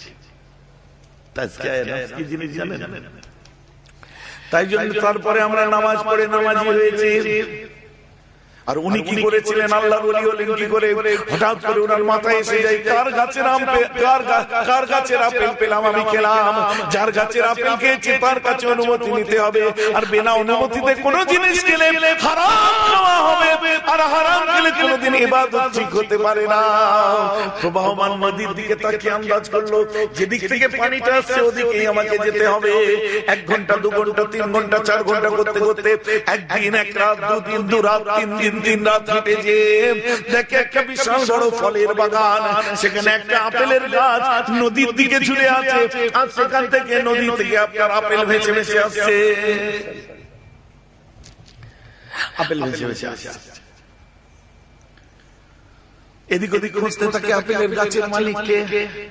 Speaker 1: কি জিনিস জানেন? তাই জন্য তারপরে আমরা নামাজ পড়ে নামাজি হয়েছি। আর উনি কি করেছিলেন, আল্লাহর ওলি হলেন কি করে, হঠাৎ করে ওনার মাথায় এসে যায় কার গাছের আম, কার কার গাছের আপেল পেলাম আমি খেলাম। যার গাছের আপেল খেয়েছি তার কাছে অনুমতি নিতে হবে, আর বিনা অনুমতিতে কোনো জিনিস খেলে হারাম খাওয়া হবে, আর হারাম খেলে কোনোদিন ইবাদত ঠিক হতে পারে না। প্রবাহমান নদীর দিকে তাকিয়ে আন্দাজ করলো, যেদিক থেকে পানিটা আসছে ওদিকেই আমাকে যেতে হবে। এক ঘন্টা দু ঘন্টা তিন ঘন্টা চার ঘন্টা করতে করতে একদিন এক রাত দুদিন দু রাত তিন দিন দিন রাত হেঁটে যে দেখে একটা বিশাল বড় ফলের বাগান, সেখানে একটা আপেলের গাছ নদীর দিকে ঝুলে আছে, আর সেখান থেকে নদী থেকে আপনার আপেল ভেসে ভেসে আসছে, আপেল ভেসে ভেসে আসছে। এদিক ওদিক খুঁজতে থাকে আপেলের গাছের মালিককে,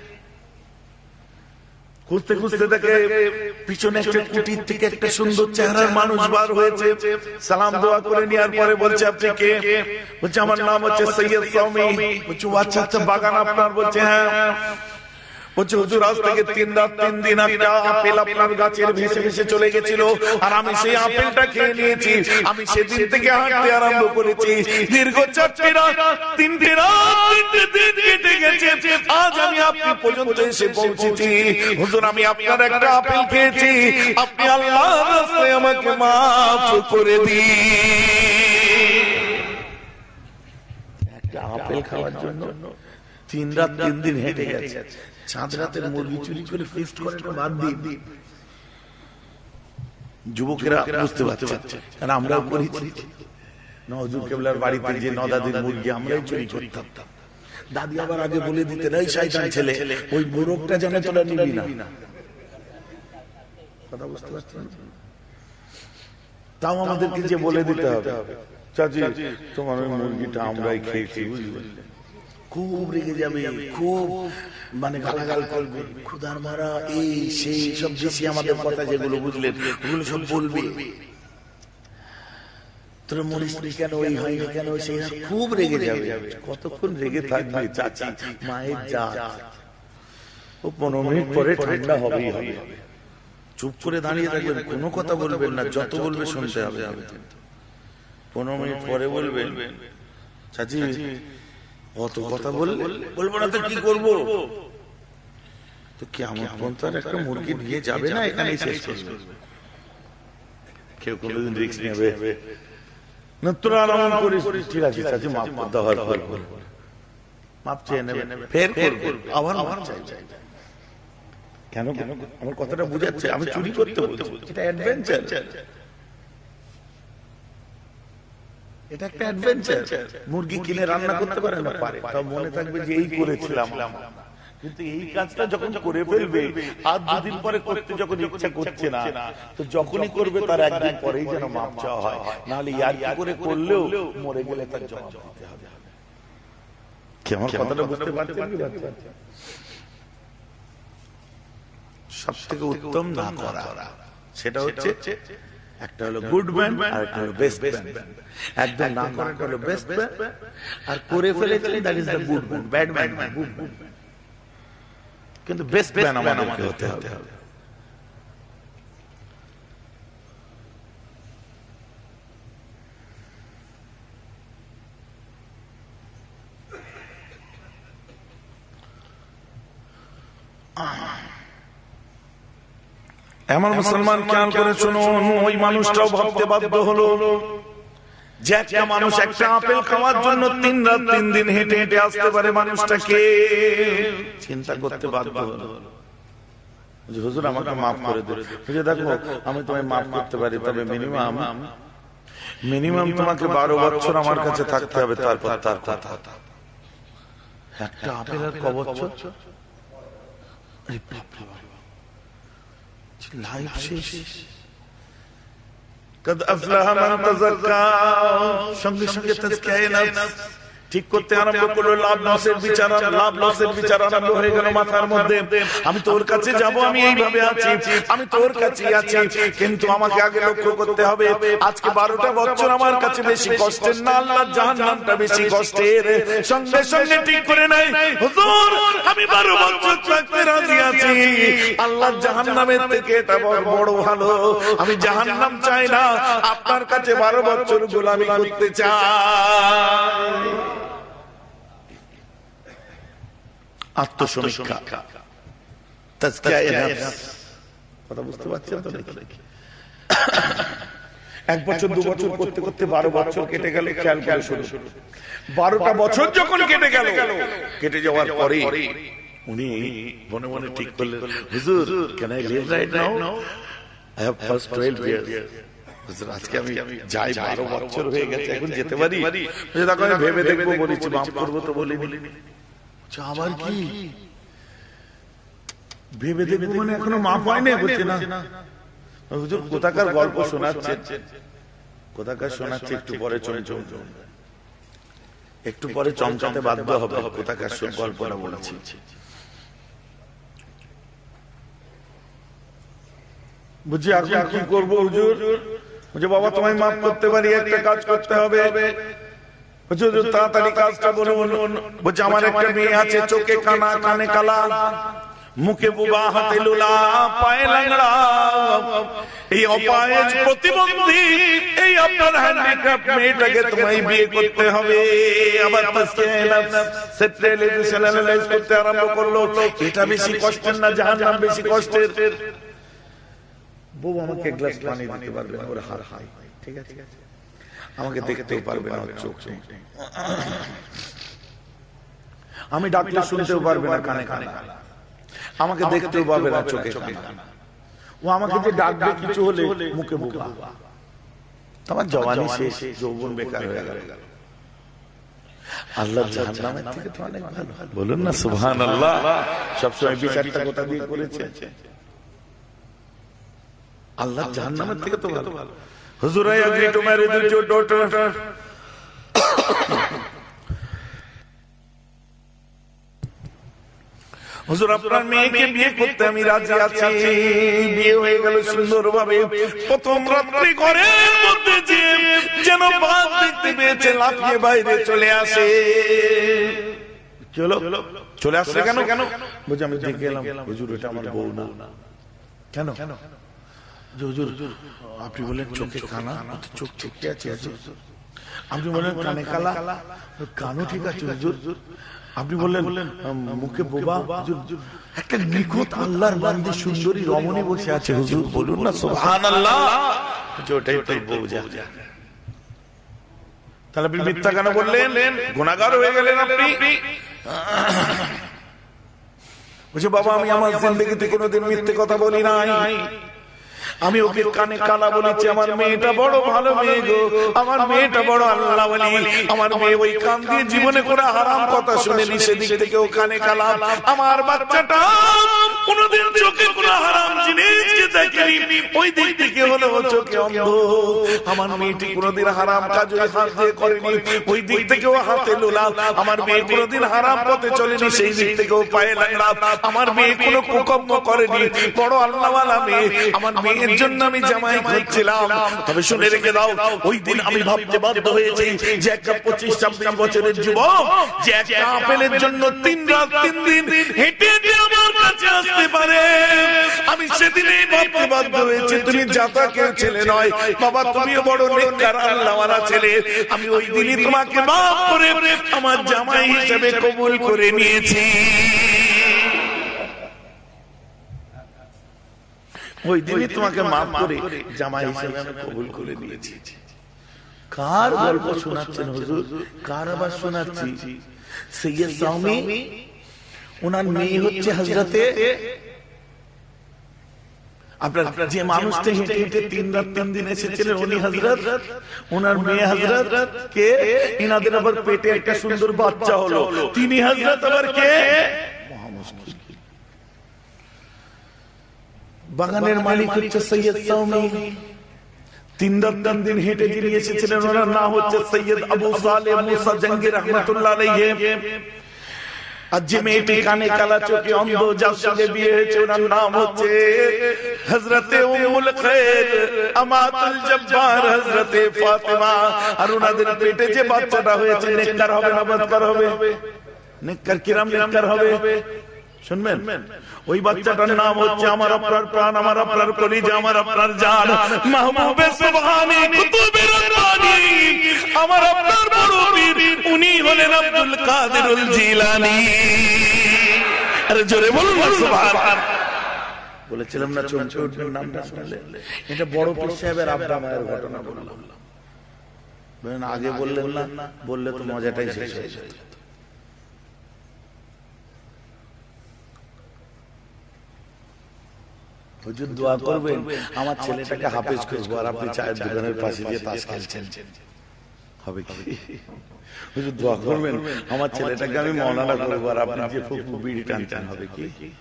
Speaker 1: খুঁজতে খুঁজতে দেখে পিছনে একটা কুটির থেকে একটা সুন্দর চেহারার মানুষ বার হয়েছে। সালাম দোয়া করে নেওয়ার পরে বলছে আপনি কে? বলছে আমার নাম হচ্ছে সৈয়দ সামি। বলছে আচ্ছা আচ্ছা বাগান আপনার? বলছে হ্যাঁ। বলছে হুজুর আজ থেকে তিন রাত তিন দিন একটা আপেল আপনার গাছের ভেসে ভেসে চলে গেছিল, আর আমি সেই আপেলটা খেয়ে নিয়েছি। আমি সেদিন থেকে হাঁটতে আরম্ভ করেছি, দীর্ঘ চারটি রাত তিনটি রাত তিনটে দিন কেটে গেছে, আজ আমি আপনি পর্যন্ত এসে পৌঁছেছি। হুজুর আমি আপনার একটা আপেল খেয়েছি, আপনি আল্লাহর রাস্তায় আমাকে মাফ করে দিন। একটা আপেল খাওয়ার জন্য তিন রাত তিন দিন হেঁটে গেছে। চাঁদ রাতের মুরগি চুরি করে ফিস্ট করে বাদ দিই, যুবকেরা বুঝতে পারছে, কারণ আমরাও করেছি। নজরুল কেবলার বাড়িতে যে নদাদির মুরগি আমরাই চুরি করতাম। দাদি আবার আগে বলে দিতেন এই শয়তান ছেলে, ওই মোরগটা যেন তোরা নিবি না। কথা বুঝতে পারছেন? তাও আমাদেরকে যে বলে দিতে হবে, চাচি তোমার ওই মুরগিটা আমরাই খেয়েছি, বুঝলি? খুব রেগে যাবে, খুব মানে গালাগাল করবে, খুদার মারা এই সেই সব বেশি আমাদের কথা যেগুলো বুঝলেন ওগুলো সব বলবে। তোর মরিস কেন, ওই হয়নি কেন, সেই খুব রেগে যাবে। কতক্ষণ রেগে থাকবে চাচি, মায়ের জাত। ও পনেরো মিনিট পরে ঠান্ডা হবেই হবে। চুপ করে দাঁড়িয়ে থাকবেন, কোনো কথা বলবেন না, যত বলবে শুনতে হবে। পনেরো মিনিট পরে বলবেন চাচি অত কথা বললে বলবো না তো কি করবো? তো কেমন পর্যন্ত একটা মুরগি নিয়ে যাবে না, এখানেই শেষ করবে। কেউ কোনোদিন রিস্ক নেবে না, তোরা আরাম করিস, ঠিক আছে চাচি মাফ করে দেওয়ার পর মাপ চেয়ে নেবে, ফের করবে, আবার মাপ চাই। কেন কেন আমার কথাটা বুঝাচ্ছে? আমি চুরি করতে বলছি, এটা অ্যাডভেঞ্চার, এটা একটা অ্যাডভেঞ্চার। মুরগি কিনে রান্না করতে পারে না, পারে, তাও মনে থাকবে যে এই করেছিলাম। কিন্তু এই কাজটা যখন করে ফেলবে আর দুদিন পরে করতে যখন ইচ্ছা করছে না, তো যখনই করবে তার একদিন পরেই যেন মাপ চাওয়া হয়, নাহলে ইয়ার কি করে করলেও মরে গেলে তার জবাব দিতে হবে। কেমন কথাটা বুঝতে পারছেন? সব থেকে উত্তম না করা, সেটা হচ্ছে একটা হলো গুড ম্যান আর একটা হলো বেস্ট ম্যান। একদম না করাটা হলো বেস্ট ম্যান, আর করে ফেলেছিলেন that is the good man. Bad man good man, কিন্তু বেস্ট ম্যান আমাদেরকে হতে হবে।
Speaker 2: এমন মুসলমান খেয়াল করে শুনুন, ওই মানুষটাও ভাবতে বাধ্য হলো যে একটা মানুষ একটা আপেল খাওয়ার জন্য তিন রাত তিন দিন হেঁটে হেঁটে আসতে পারে, মানুষটাকে
Speaker 1: চিন্তা করতে বাধ্য হলো যে হুজুর আমাকে মাফ করে দেন। হুজুর দেখো আমি তোমায় মাফ করতে পারি, তবে মিনিমাম মিনিমাম তোমাকে বারো বছর আমার কাছে থাকতে হবে, তারপর তার কথা। একটা আপেল আর ক বছর? লাইফ শেষ।
Speaker 2: কদ আফলাহা মান তাযাক্কা, সঙ্গে সঙ্গে তাজকিয়ায়ে নফস ঠিক করতে আরম্ভ করলো। লাভ লসের বিচার, লাভ লসের বিচার আরম্ভ হয়ে গেল মাথার মধ্যে। আমি তোর কাছে যাব, আমি এইভাবে আছি, আমি তোর কাছে আছি, কিন্তু আমাকে আগে লক্ষ্য করতে হবে আজকে বারোটা বছর আমার কাছে বেশি কষ্টের না, আল্লাহর জাহান্নামটা বেশি কষ্টের। সঙ্গে সঙ্গে ঠিক করে নাই, হুজুর আমি বারো বছর থাকতে রাজি আছি, আল্লাহর জাহান্নামের থেকে এটা বড় ভালো। আমি জাহান্নাম চাই না, আপনার কাছে বারো বছর গোলামি করতে চাই।
Speaker 1: আত্মসমীক্ষা, তাজকিয়ায়ে নফস, কথা বুঝতে পারছেন তো? এক বছর দু বছর করতে করতে বারো বছর কেটে গেল। খেয়াল করে শুরু, বারোটা বছর যখন কেটে গেল, কেটে যাওয়ার পরে উনি মনে মনে ঠিক করলেন, হুজুর can I leave right now? I have passed twelve years. হুজুর আজকে আমি যাই, বারো বছর হয়ে গেছে, এখন যেতে পারি? দেখো আমি ভেবে দেখবো বলেছি, মাফ করবো তো বলিনি। আবার কি ভেবে দেখবো মানে এখনো মাফ হয়নি? বলছে না হুজুর কোথাকার গল্প শোনাচ্ছে, কোথাকার শোনাচ্ছে, একটু পরে চমচম, একটু পরে চমকাতে বাধ্য হবে, কোথাকার গল্পটা বলেছি। বুঝছি এখন কি করবো হুজুর? বুঝে বাবা তোমায় মাফ করতে পারি, একটা কাজ করতে হবে। তাড়াতাড়ি কাজটা বলুন। বলছে আমার একটা মেয়ে আছে, চোখে কানা, কানে কালা, মুখে বুবা, হাতে লুলা, পায়ে ল্যাংড়া, এই অপায়েজ প্রতিবন্ধী, এই আপনার হ্যান্ডিক্যাপ মেয়েটাকে তোমায় বিয়ে করতে হবে। আবার তাজকিয়ায়ে নফস সেটেলাইজেশন অ্যানালাইজ করতে আরম্ভ করলো, এটা বেশি কষ্টের না জাহান্নাম বেশি কষ্টের? বউ আমাকে এক গ্লাস পানি দিতে পারবে না, ওর হার হাই, ঠিক আছে, আমাকে দেখতেও পারবে না, চোখ নেই, আমি ডাকলে শুনতেও পারবে না কানে কানে, আমাকে দেখতেও পারবে না চোখে কানে, ও আমাকে যে ডাকবে কিছু হলে মুখে বোকা, তোমার জওয়ানি শেষ, যৌবন বেকার হয়ে গেল। আল্লাহ জাহান্নামের থেকে তো অনেক ভালো, বলুন না সুবহানাল্লাহ। সবসময় বিচারটা কথা দিয়ে করেছে, আল্লাহ জাহান্নামের থেকে তো ভালো। হুজুর I agree to marry with your daughter. হুজুর আপনার মেয়েকে বিয়ে করতে আমি রাজি আছি। বিয়ে হয়ে গেল সুন্দরভাবে। প্রথম রাত্রি ঘরের মধ্যে যে যেন বাদ দেখতে পেয়েছে, লাফিয়ে বাইরে চলে আসে।
Speaker 2: কি হলো? চলে আসলে কেন? কেন বলছি আমি দেখে এলাম হুজুর এটা আমার বউ না। কেন? হুজুর আপনি বলেন চোখে কানা, চোখ ঠিকই আছে হুজুর। আপনি বলেন কানে কালা, কানও ঠিক আছে হুজুর। আপনি বললেন মুখে বোবা, হুজুর একটা নিখুঁত আল্লাহর বান্দি সুন্দরী রমণী বসে আছে হুজুর, বলুন না সুবহানাল্লাহ। ওটাই তো বউ। যা তাহলে আপনি মিথ্যা কেন বললেন? গুনাহগার হয়ে গেলেন আপনি। বলছে বাবা আমি আমার জিন্দেগিতে কোনোদিন মিথ্যে কথা বলি নাই। আমি ওকে কানে কালা বলেছি। আমার মেয়েটা বড় ভালো মেয়ে গো, আমার মেয়েটা বড় আল্লাহ ওয়ালি। আমার মেয়ে ওই কান দিয়ে জীবনে করে হারাম কথা শুনেনি, সেদিক থেকে ও কানে কালা। আমার বাচ্চাটা কোনোদিন চোখে কোনো হারাম জিনিসকে দেখেনি, ওই দিক থেকে হলো ও চোখে অন্ধ। আমার মেয়েটি কোনোদিন হারাম কাজ হাত দিয়ে করেনি, ওই দিক থেকে ও হাতে লোলা। আমার মেয়ে কোনোদিন হারাম পথে চলেনি, সেই দিক থেকে ও পায়ে লাগলা। আমার মেয়ে কোনো কুকর্ম করেনি, বড় আল্লাহ ওয়ালা মেয়ে। আমার মেয়ে এর জন্য আমি জামাই খুঁজছিলাম। তবে শুনে রেখে দাও, ওই দিন আমি ভাবতে বাধ্য হয়েছি যে একটা পঁচিশ ছাব্বিশ বছরের যুবক যে একটা আপেলের জন্য তিন রাত তিন দিন হেঁটে হেঁটে আমার কাছে আসতে পারে, আমি সেদিনই ভাবতে বাধ্য হয়েছি তুমি জাতাকের ছেলে নয় বাবা, তুমিও বড় নেককার আল্লাহওয়ালা ছেলে। আমি ওই দিনই তোমাকে মাফ করে আমার জামাই হিসেবে কবুল করে নিয়েছি। ওই দিনই তোমাকে মাফ করে জামাই হিসেবে আমি কবুল করে নিয়েছি। কার গল্প শোনাচ্ছেন হুজুর? কার আবার শোনাচ্ছি? সৈয়দ সাউমি, ওনার মেয়ে হচ্ছে হযরতে আপনার যে মানুষটা হেঁটে হেঁটে তিন রাত তিন দিন এসেছিলেন উনি হযরত, ওনার মেয়ে হযরত কে? ইনাদের আবার পেটে একটা সুন্দর বাচ্চা হলো, তিনি হযরত আবার কে? বাগানের মালিক হচ্ছে সৈয়দ সাউমি। তিন রাত তিন দিন হেঁটে যিনি এসেছিলেন ওনার নাম হচ্ছে সৈয়দ আবু সালেহ মুসা জঙ্গি রাহমাতুল্লাহ আলাইহি। আর যে মেয়েটি কানে কালা চোখে অন্ধ যার সঙ্গে বিয়ে হয়েছে ওনার নাম হচ্ছে হযরতে উম্মুল খায়র আমাতুল জব্বার হযরতে ফাতেমা। আর ওনাদের পেটে যে বাচ্চাটা হয়েছে নেককার হবে না বদকার হবে? নেককার কিরাম নেককার হবে শুনবেন। ওই বাচ্চাটার নাম হচ্ছে আমার আপনার প্রাণ, আমার আপনার কলিজা, আমার আপনার জান, মাহবুবে সুবহানী কুতুবে রব্বানী, আমার আপনার বড় পীর, উনি হলেন আব্দুল কাদেরুল জিলানী। আরে জোরে বলুন না সুবহানাল্লাহ। বলেছিলাম না চমকে উঠবেন নামটা শুনলে। এটা বড় পীর সাহেবের আব্বা মায়ের ঘটনা বললাম। বলেন আগে বললেন না, বললে তো মজাটাই শেষ হয়ে যেত। হুজুর দোয়া করবেন আমার ছেলেটাকে হাফেজ করবো, আর আপনি চায়ের দোকানের পাশে দিয়ে তাস খেলছেন, হবে কি? হুজুর দোয়া করবেন আমার ছেলেটাকে আমি মাওলানা করবো, আর আপনি যে ফুকু বিড়ি টানছেন, হবে কি?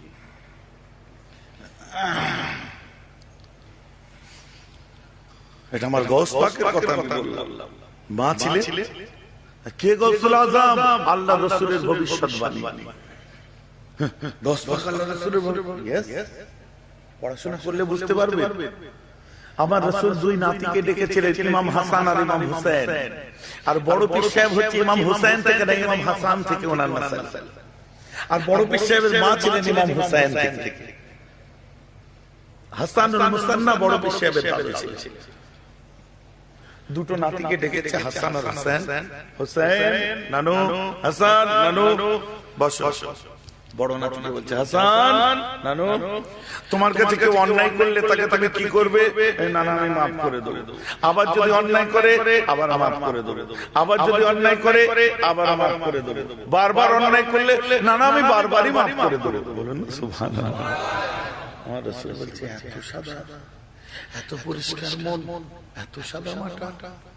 Speaker 2: এটা আমার গৌস পাকের কথা আমি বললাম। মা ছিলে কে? গৌসুল আজম, আল্লাহ রাসূলের ভবিষ্যৎবাণী। গৌস পাক আল্লাহ রাসূলের ভবিষ্যৎবাণী। ইয়েস, পড়াশোনা করলে বুঝতে পারবে। আমার রাসূল দুই নাতিকে ডেকেছিলেন, ইমাম হাসান আর ইমাম হুসাইন। আর বড় পীর সাহেব হচ্ছে ইমাম হুসাইন থেকে না ইমাম হাসান থেকে ওনার নাসাল। আর বড় পীর সাহেবের মা ছিলেন ইমাম হুসাইন থেকে। হাসানুল মুসান্না বড় পীর সাহেবের দাদু ছিলেন। দুটো নাতিকে ডেকেছে হাসান আর হুসাইন। হুসাইন নানু, হাসান নানু, বসো। বড় নাতিকে বলছে হাসান নানু, তোমার কাছে কেউ অন্যায় করলে তাকে তাকে কি করবে? নানা আমি মাফ করে দেবো। আবার যদি অন্যায় করে আবার মাফ করে দেবো, আবার যদি অন্যায় করে আবার মাফ করে দেবো। বারবার অন্যায় করলে নানা আমি বারবারই মাফ করে দেবো। বলুন সুবহানাল্লাহ। আমার রাসূল বলছে এত সাদা, এত পরিষ্কার মন, এত সাদা মাটা।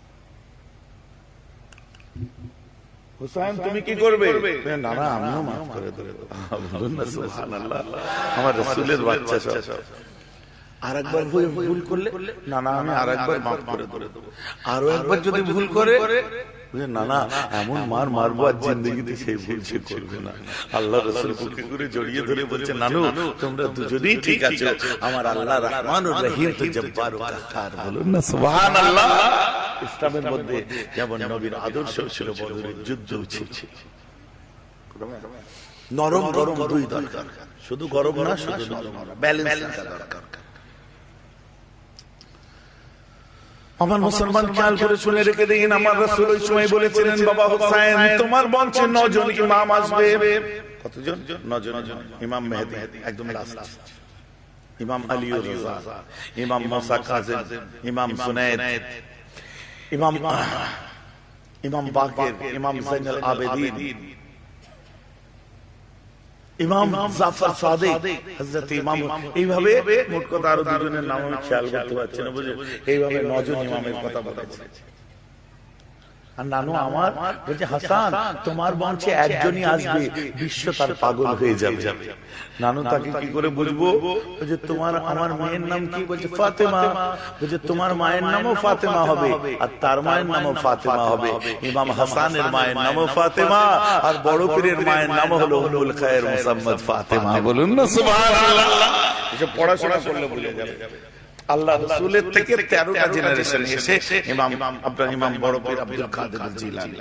Speaker 2: হুসাইন তুমি কি করবে? না না আমিও মাফ করে দেব। বলুন না সুবহানাল্লাহ। আমার রাসূলের বাচ্চা সব। আরেকবার ভুল করলে না না আমি আরেকবার মাফ করে দেব। আরো একবার যদি ভুল করে না না এমন মার মারবো আর জিন্দেগিতে সেই ভুল সে করবে না। আল্লাহ রাসূল বুকে করে জড়িয়ে ধরে বলছে নানু তোমরা দুজনেই ঠিক আছো, আমার আল্লাহ রহমানুর রহিম তো জব্বার ও কাহ্হার। বলুন না সুবহানাল্লাহ। ইসলামের মধ্যে যেমন নবীর আদর্শ ছিল, বদরের যুদ্ধ ছিল,
Speaker 1: নরম গরম দুই দরকার, শুধু গরম না, শুধু নরম, ব্যালেন্স দরকার। আমার মুসলমান খেয়াল করে শুনে রেখে দিন, আমার রাসূল ওই সময় বলেছিলেন, বাবা হোসেন তোমার বংশে নজন ইমাম আসবে। কতজন? নজন। ইমাম মেহেদী একদম লাস্ট, ইমাম আলী ও রাজা, ইমাম মুসা কাযিম, ইমাম সুনাইদ, ইমাম ইমাম বাকির, ইমাম যাইনুল আবেদিন, ইমাম জাফর সাদিক, হযরত ইমাম, এইভাবে মোট কথা আরো দুজনের নাম আমি খেয়াল করতে পারছি না, বুঝে এইভাবে নজন ইমামের কথা বলেছে। আর নানু আমার বলছে, হাসান তোমার বংশে একজনই আসবে, বিশ্ব তার পাগল হয়ে যাবে। নানু তাকে কি করে বুঝবো? বলছে তোমার আমার মায়ের নাম কি? বলছে ফাতেমা। বলছে তোমার মায়ের নামও ফাতেমা হবে আর তার মায়ের নামও ফাতেমা হবে। ইমাম হাসানের মায়ের নামও ফাতেমা আর বড় পীরের মায়ের নাম হলো উম্মুল খায়ের মুসাম্মাদ ফাতেমা। বলুন না সুবহানাল্লাহ। এসব পড়াশোনা করলে বুঝে যাবে। আল্লাহ রাসূলের থেকে তেরোটা জেনারেশন এসে ইমাম আপনার ইমাম বড় পীর আব্দুল কাদের জিলানী।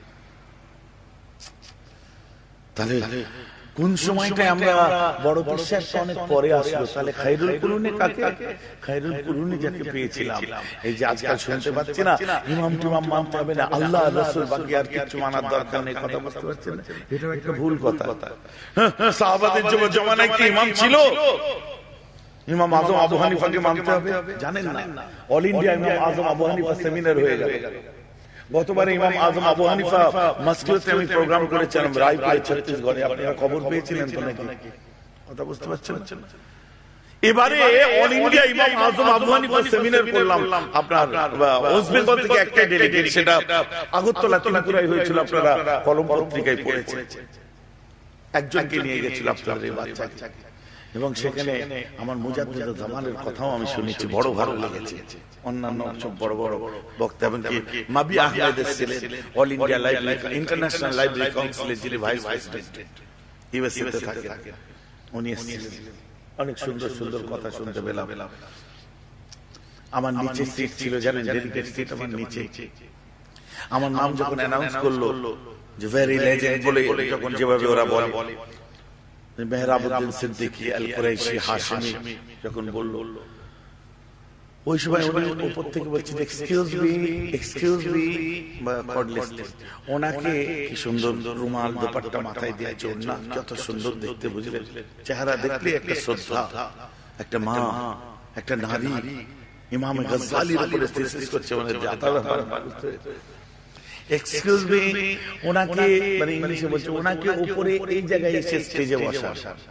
Speaker 1: তাহলে কোন সময়টা আমরা বড় বিশ্বাস অনেক পরে আসলো, তাহলে খায়রুল কুরুনি কাকে? খায়রুল কুরুনি যাকে পেয়েছিলাম, এই যে আজকাল শুনতে পাচ্ছি না ইমাম টিমাম মানতে হবে না, আল্লাহ রাসূল বাকি আর কিছু মানার দরকার নেই, কথা বুঝতে পারছেন? এটা একটা ভুল কথা। সাহাবাদের জমানায় কি ইমাম ছিল? ইমাম আজম আবু হানিফাকে মানতে হবে? জানেন না, অল ইন্ডিয়া ইমাম আজম আবু হানিফা সেমিনার হয়ে গেল। গতবারে ইমাম আজম আবু হানিফা মস্কোতে আমি প্রোগ্রাম করেছিলাম, রায়পুরে ছত্তিশগড়ে, আপনারা খবর পেয়েছিলেন তো নাকি? কথা বুঝতে পারছেন? এবারে অল ইন্ডিয়া ইমাম আজম আবু হানিফা সেমিনার করলাম, আপনার ওয়েস্ট বেঙ্গল থেকে একটা ডেলিগেট, সেটা আগরতলা ত্রিপুরায় হয়েছিল, আপনারা কলম পত্রিকায় পড়েছেন। একজনকে নিয়ে গেছিল আপনাদের এই বাচ্চাকে, এবং সেখানে আমার মুজাদ্দিদ জামানের কথাও আমি শুনেছি, বড় ভালো লেগেছে। অন্যান্য সব বড় বড় বক্তা, এমনকি মাবি আহমেদ ছিলেন, all India library international library কাউন্সিলের যিনি ভাইস প্রেসিডেন্ট, ইউএসএতে থাকেন, উনি এসেছিলেন। অনেক সুন্দর সুন্দর কথা শুনতে পেলাম। আমার নিচে সিট ছিল, জানেন, ডেলিগেট সিট আমার নিচে। আমার নাম যখন অ্যানাউন্স করলো যে ভেরি লেজেন্ড বলে, যখন যেভাবে ওরা বলে, মেহরাবউদ্দিন সিদ্দিকী আল কুরাইশি হাশিমি যখন বলল, ওই সময় উনি উপর থেকে বলছেন এক্সকিউজ মি, এক্সকিউজ মি, বা কর্ডলেস, ওনাকে কি সুন্দর রুমাল দোপাট্টা মাথায় দিয়েছে, না কত সুন্দর দেখতে, বুঝলেন? চেহারা দেখলে একটা শ্রদ্ধা, একটা মা, একটা নারী। ইমাম গজ্জালির উপরে থিসিস করছে, মানে জাতা ব্যাপার। এক্সকিউজ মি, ওনাকে মানে ইংলিশে বলছে, ওনাকে উপরে এই জায়গায় এসে স্টেজে বসা।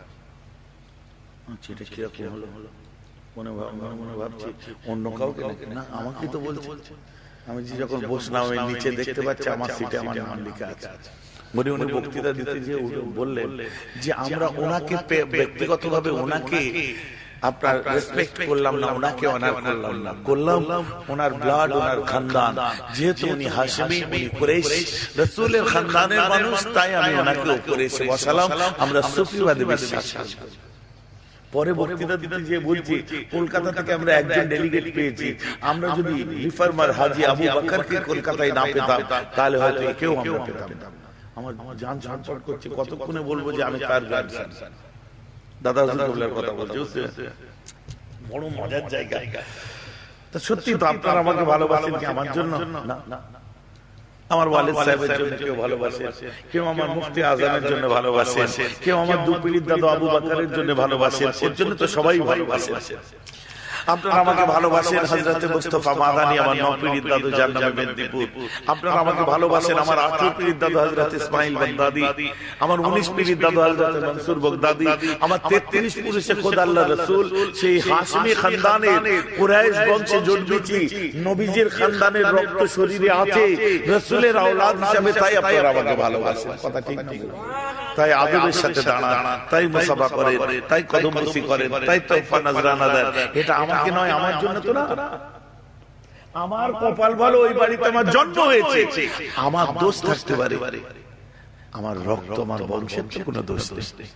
Speaker 1: আচ্ছা, এটা কিরকম হলো? মনে মনে ভাবছি অন্য কাউকে না, আমাকে তো বলছে। আমি যে যখন বসলাম, আমি নিচে দেখতে পাচ্ছি আমার সিটে আমার নাম লেখা আছে। মনে উনি বক্তৃতা দিতে যে বললেন যে আমরা ওনাকে ব্যক্তিগতভাবে ওনাকে আপনার রেসপেক্ট করলাম না, ওনাকে অনার করলাম না, করলাম ওনার ব্লাড, ওনার খানদান, যেহেতু উনি হাশিমি, উনি কুরাইশ, রাসূলের খানদানের মানুষ, তাই আমি ওনাকে উপরে এসে বসালাম। আমরা সুফিবাদে বিশ্বাস করি। পরে বক্তৃতা দিতে যে বলছি, কলকাতা থেকে আমরা একজন ডেলিগেট পেয়েছি, আমরা যদি রিফর্মার হাজী আবু বকরকে কলকাতায় না পেতাম, তাহলে হয়তো একেও আমরা পেতাম। আমার জান ছটফট করছে, কতক্ষণে বলবো যে আমি তার গ্র্যান্ডসন। দাদা হুজুরের কথা বলছি, বড় মজার জায়গা। তো সত্যি তো আপনারা আমাকে ভালোবাসেন কি আমার জন্য? না, আমার ওয়ালিদ সাহেবের জন্য কেউ ভালোবাসে, কেউ আমার মুফতি আজমের জন্য ভালোবাসে, কেউ আমার দুপিড়ির দাদা আবু বকরের জন্য ভালোবাসে, এর জন্য তো সবাই ভালোবাসে। আপনারা আমাকে ভালোবাসেন হযরত মুস্তাফা মাদানী, আমার নয় পীরের দাদু যার নামে মেদিনীপুর। আপনারা আমাকে ভালোবাসেন আমার আঠারো পীরের দাদু হযরত ইসমাইল বাগদাদি, আমার উনিশ পীরের দাদু হযরত মনসুর বাগদাদি, আমার তেত্রিশ পুরুষে খোদ আল্লাহ রাসূল, সেই হাশমি খানদানের কুরাইশ বংশে জন্মেছি, নবীজির খানদানের রক্ত শরীরে আছে, রাসূলের আওলাদ হিসেবে, তাই আপনারা আমাকে ভালোবাসেন। কথা ঠিক না? তাই আদবের সাথে দাঁড়ান, তাই মুসাফা করেন, তাই কদমবুসি করেন, তাই তোফা নজরানা দেন। এটা আমাকে নয়, আমার জন্য তো না। আমার কপাল ভালো, ওই বাড়িতে আমার জন্ম হয়েছে। আমার দোষ থাকতে পারে, আমার রক্ত, আমার বংশের তো কোনো দোষ নেই।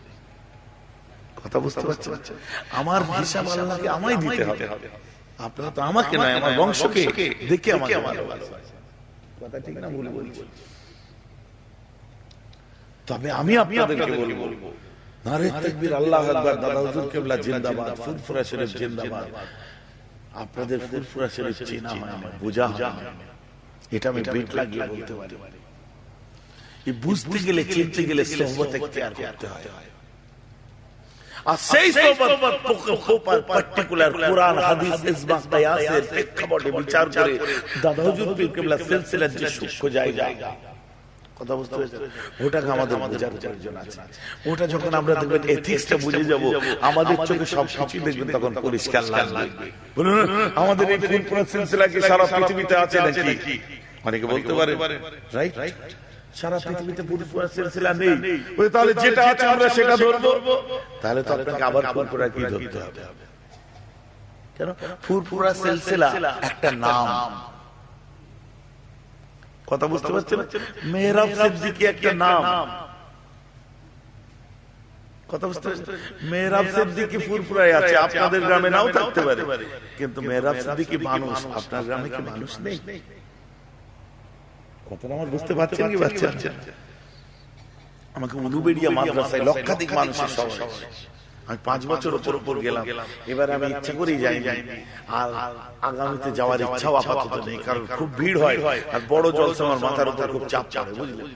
Speaker 1: কথা বুঝতে পারছেন? আমার হিসাব আল্লাহকে আমায় দিতে হবে। আপনারা তো আমাকে নয়, আমার বংশকে দেখে আমাকে ভালোবাসেন। কথা ঠিক না ভুল বলছি? তবে আমি আপনাদেরকে বলবো, নারে তাকবীর, আল্লাহু আকবার, দাদা হুজুর কিবলা জিন্দাবাদ, ফুরফুরা শরীফ জিন্দাবাদ। আপনাদের ফুরফুরা শরীফ চেনা হয় না, বোঝা হয় না, এটা আমি বেট লাগিয়ে বলতে পারি। এই বুঝতে গেলে, চিনতে গেলে সোহবত ইখতিয়ার করতে হয়। আর সেই সোহবত পার্টিকুলার কোরআন, হাদিস, ইজমা, কিয়াসের প্রেক্ষাপটে বিচার করে দাদা হুজুর পীর কিবলা সিলসিলার যে সূক্ষ্ম জায়গা, কথা বুঝতে পেরেছেন, ওটাকে আমাদের বোঝার প্রয়োজন আছে। ওটা যখন আমরা দেখবেন এথিক্সটা বুঝে যাব, আমাদের চোখে সব কিছু দেখবেন তখন পরিষ্কার লাগবে। বলুন, আমাদের এই ফুরফুরা সিলসিলা কি সারা পৃথিবীতে আছে নাকি? অনেকে বলতে পারে, রাইট, সারা পৃথিবীতে ফুরফুরা সিলসিলা নেই, তাহলে যেটা আছে আমরা সেটা ধরবো। তাহলে তো আপনাকে আবার ফুরফুরা কি ধরতে হবে? কেন? ফুরফুরা সিলসিলা একটা নাম, কথা বুঝতে পারছেন? মেহরাব সিদ্দিকী একটা নাম, কথা বুঝতে পারছেন? মেহরাব সিদ্দিকী ফুরফুরায় আছে, আপনাদের গ্রামে নাও থাকতে পারে, কিন্তু মেহরাব সিদ্দিকী মানুষ, আপনার গ্রামে কি মানুষ নেই? কথাটা আমার বুঝতে পারছেন কি পারছেন? আমাকে উলুবেড়িয়া মাদ্রাসায় লক্ষাধিক মানুষের সমাবেশ, আমি পাঁচ বছর উপর উপর গেলাম, এবার আমি ইচ্ছা করেই যাইনি, আর আগামীতে যাওয়ার ইচ্ছাও আপাতত নেই, কারণ খুব ভিড় হয়, আর বড় জলসা আমার মাথার উপর খুব চাপ পড়ে, বুঝলেন?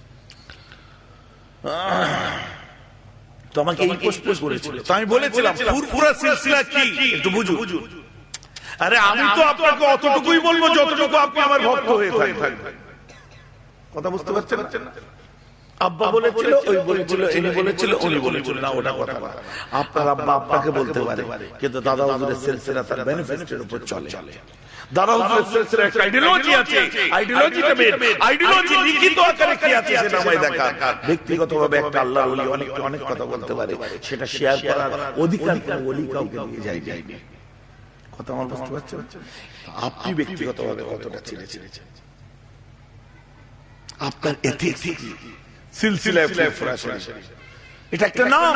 Speaker 1: তো আমাকে এই প্রশ্ন করেছিল, তো আমি বলেছিলাম ফুরফুরা সিলসিলা কি একটু বুঝুন। আরে আমি তো আপনাকে অতটুকুই বলবো যতটুকু আপনি আমার ভক্ত হয়ে থাকবেন, কথা বুঝতে পারছেন? আব্বা বলেছিল, ওই বলেছিল, ইনি বলেছিল, উনি বলেছিল না, ওটা কথা না। আপনার আব্বা আপনাকে বলতে পারে, কিন্তু দাদা হুজুরের সিলসিলা তার বেনিফিটের উপর চলে। দাদা হুজুরের সিলসিলার একটা আইডিওলজি আছে, আইডিওলজিটা বের, আইডিওলজি লিখিত আকারে কি আছে সেটা আমায় দেখা। ব্যক্তিগতভাবে একটা আল্লাহর ওলি অনেক অনেক কথা বলতে পারে, সেটা শেয়ার করার অধিকার কোনো ওলি কাউকে দিয়ে যায় যায়নি, কথা আমার বুঝতে পারছেন? আপনি ব্যক্তিগতভাবে কতটা চিনেছেন, আপনার এথিক্স, সিলসিলায় ফুরফুরা শরীফ এটা একটা নাম।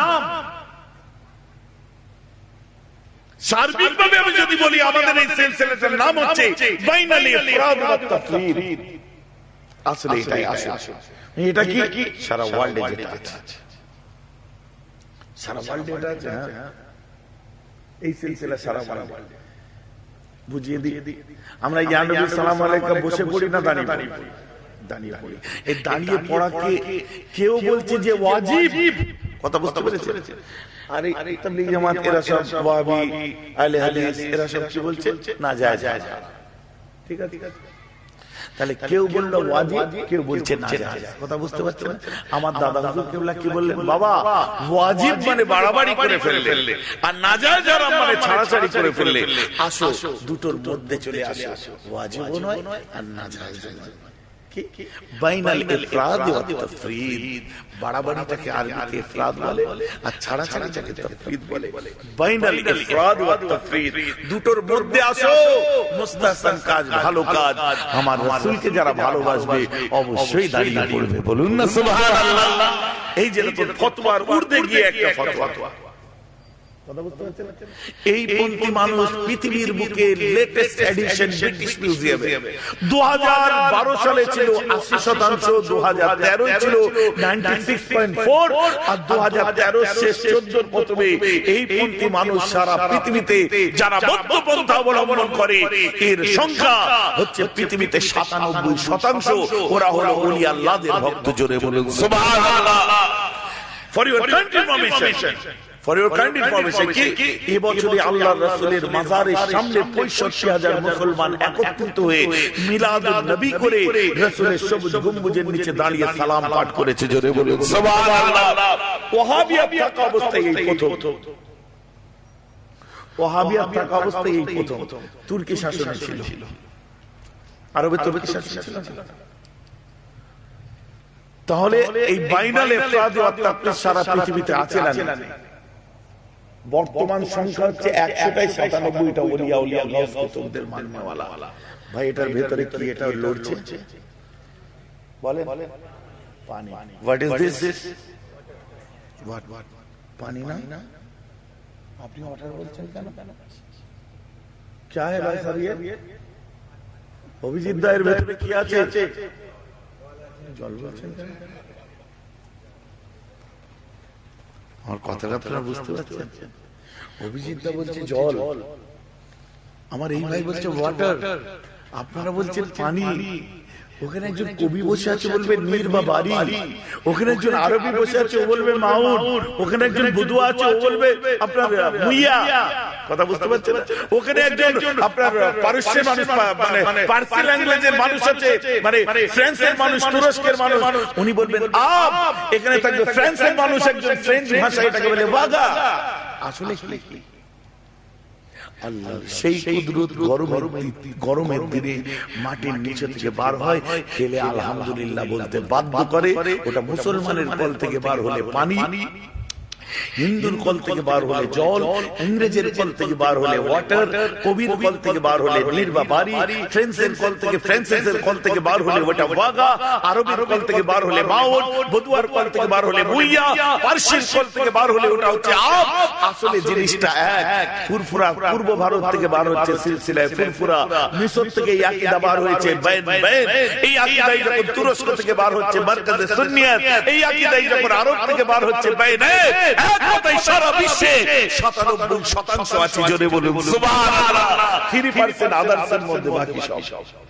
Speaker 1: সার্বিকভাবে আমি যদি বলি, আমাদের এই সিলসিলাটার নাম হচ্ছে বাইনাল ইফরাদ ওয়া তাফরীদ। আসলে এটাই আসল। এটা কি সারা ওয়ার্ল্ডে যেটা আছে, সারা ওয়ার্ল্ডে এটা আছে। এই সিলসিলা সারা ওয়ার্ল্ডে বুঝিয়ে দিই। আমরা ইয়া নবী সালাম আলাইকা বসে পড়ি না দাঁড়িয়ে পড়ি? দাঁড়িয়ে পড়ি। এই দাঁড়িয়ে পড়াকে কেউ বলছে যে ওয়াজিব, কথা বুঝতে পেরেছেন? আরে তাবলীগ জামাত এরা সব ওয়াহাবি, আহলে হাদিস এরা সব কি বলছে? না যায় যায়, ঠিক আছে। তাহলে কেউ বলল ওয়াজিব, কেউ বলছে না যায়, কথা বুঝতে পারছেন? আমার দাদা হুজুর কিবলা কি বললেন, বাবা ওয়াজিব মানে বাড়াবাড়ি করে ফেললে, আর না যায় যারা মানে ছাড়াছাড়ি করে ফেললে, আসো দুটোর মধ্যে চলে আসো, ওয়াজিবও নয় আর না যায় নয়। বাইনাল ইফরাদ ওয়া তাফরীদ, বাড়াবাড়িটাকে আরবিতে ইফরাদ বলে আর ছাড়াছাড়িটাকে তাফরীদ বলে। বাইনাল ইফরাদ ওয়া তাফরীদ, দুটোর মধ্যে আসো। মুস্তাহসান কাজ, ভালো কাজ, আমার রাসূলকে যারা ভালোবাসবে অবশ্যই দাঁড়িয়ে পড়বে, বলুন না সুবহানাল্লাহ। এই যে ফতোয়ার ঊর্ধ্বে গিয়ে একটা ফতোয়া, এই পন্থী মানুষ পৃথিবীর বুকে লেটেস্ট এডিশন ব্রিটিশ মিউজিয়ামে দু হাজার বারো সালে ছিল আশি শতাংশ, দু হাজার তেরো ছিল নিরানব্বই পয়েন্ট চার, আর দু হাজার তেরো শেষ চোদ্দোর প্রথমে এই পন্থী মানুষ সারা পৃথিবীতে যারা বৌদ্ধ পন্থা অবলম্বন করে এর সংখ্যা হচ্ছে পৃথিবীতে সাতানব্বই শতাংশ। ওরা হলো ওলি আল্লাহদের ভক্ত, জোরে বলুন সুবহানাল্লাহ। For your confirmation, For your kind information, কি এই বছরে আল্লাহর রাসূলের মাজারের সামনে পঁয়ষট্টি হাজার মুসলমান একত্রিত হয়ে মিলাদুন নবী করে রাসূলের সবুজ গম্বুজের নিচে দাঁড়িয়ে সালাম পাঠ করেছে, জোরে বলুন সুবহানাল্লাহ। ওয়াহাবিয়াত থাকা অবস্থায় এই প্রথম, ওয়াহাবিয়াত থাকা অবস্থায় এই প্রথম তুর্কি শাসন ছিল, আরবে তুর্কি শাসন ছিল। তাহলে এই বাইনাল ইফরাদ ওয়া তাফরীদ সারা পৃথিবীতে আছে না? বর্তমান সংখ্যা হচ্ছে একশোটাই সাতানব্বইটা ওলিয়া উলিয়া গাউস কুতুবদের মাননেওয়ালা। ভাই এটার ভেতরে কি এটা লড়ছে? বলেন পানি। What is this? What what পানি না? আপনি ওয়াটার বলছেন কেন? क्या है भाई सर ये? অভিজিৎ দায়ের ভেতরে কি আছে? জল বলছেন কেন? আমার কথাটা আপনারা বুঝতে পারছেন? অভিজিৎ দা বলছে জল, আমার এই ভাই বলছে ওয়াটার, আপনারা বলছেন পানি। ওখানে একজন কবি বসে আছে বলবে নীর বা বাড়ি, ওখানে একজন আরবি বসে আছে ও বলবে মাউন, ওখানে একজন বদুয়া আছে ও বলবে আপনার মুইয়া। কথা বুঝতে পারছেন? ওখানে একজন আপনার পারস্যের মানুষ, মানে পার্সি ল্যাঙ্গুয়েজের মানুষ আছে, মানে ফ্রান্সের মানুষ, তুরস্কের মানুষ, উনি বলবেন আব। এখানে থাকবে ফ্রান্সের মানুষ, একজন ফ্রেঞ্চ ভাষা, এটাকে বলে ওয়াগা। আসলে কি আল্লাহ সেই কুদরত গরমের গরমের দিনে মাটির নিচে থেকে বার হয়, খেলে আলহামদুলিল্লাহ বলতে বাধ্য করে। ওটা মুসলমানের কল থেকে বার হলে পানি, হিন্দুর কল থেকে বার হলে জল, ইংরেজের কল থেকে বার হলে ওয়াটার, কবির কল থেকে বার হলে নীর বা বাড়ি, ফ্রেন্সের কল থেকে ফ্রান্সের কল থেকে বার হলে ওটা ওয়াগা, আরবের কল থেকে বার হলে মাউন, বদুয়ার কল থেকে বার হলে মুইয়া, পার্সির কল থেকে বার হলে ওটা হচ্ছে আব। আসলে জিনিসটা এক। ফুরফুরা পূর্ব ভারত থেকে বার হচ্ছে সিলসিলায় ফুরফুরা, মিশর থেকে এই আকীদা বার হয়েছে বাইন বাইন, এই আকীদাই যখন তুরস্ক থেকে বার হচ্ছে মারকাজে সুন্নিয়ত, এই আকীদাই যখন আরব থেকে বার হচ্ছে বাইন, এক কথাই সারা বিশ্বে সাতানব্বই শতাংশ আছে। জোরে বলুন সুবহানাল্লাহ। তিন পার্সেন্ট আদার্সের মধ্যে বাকি সব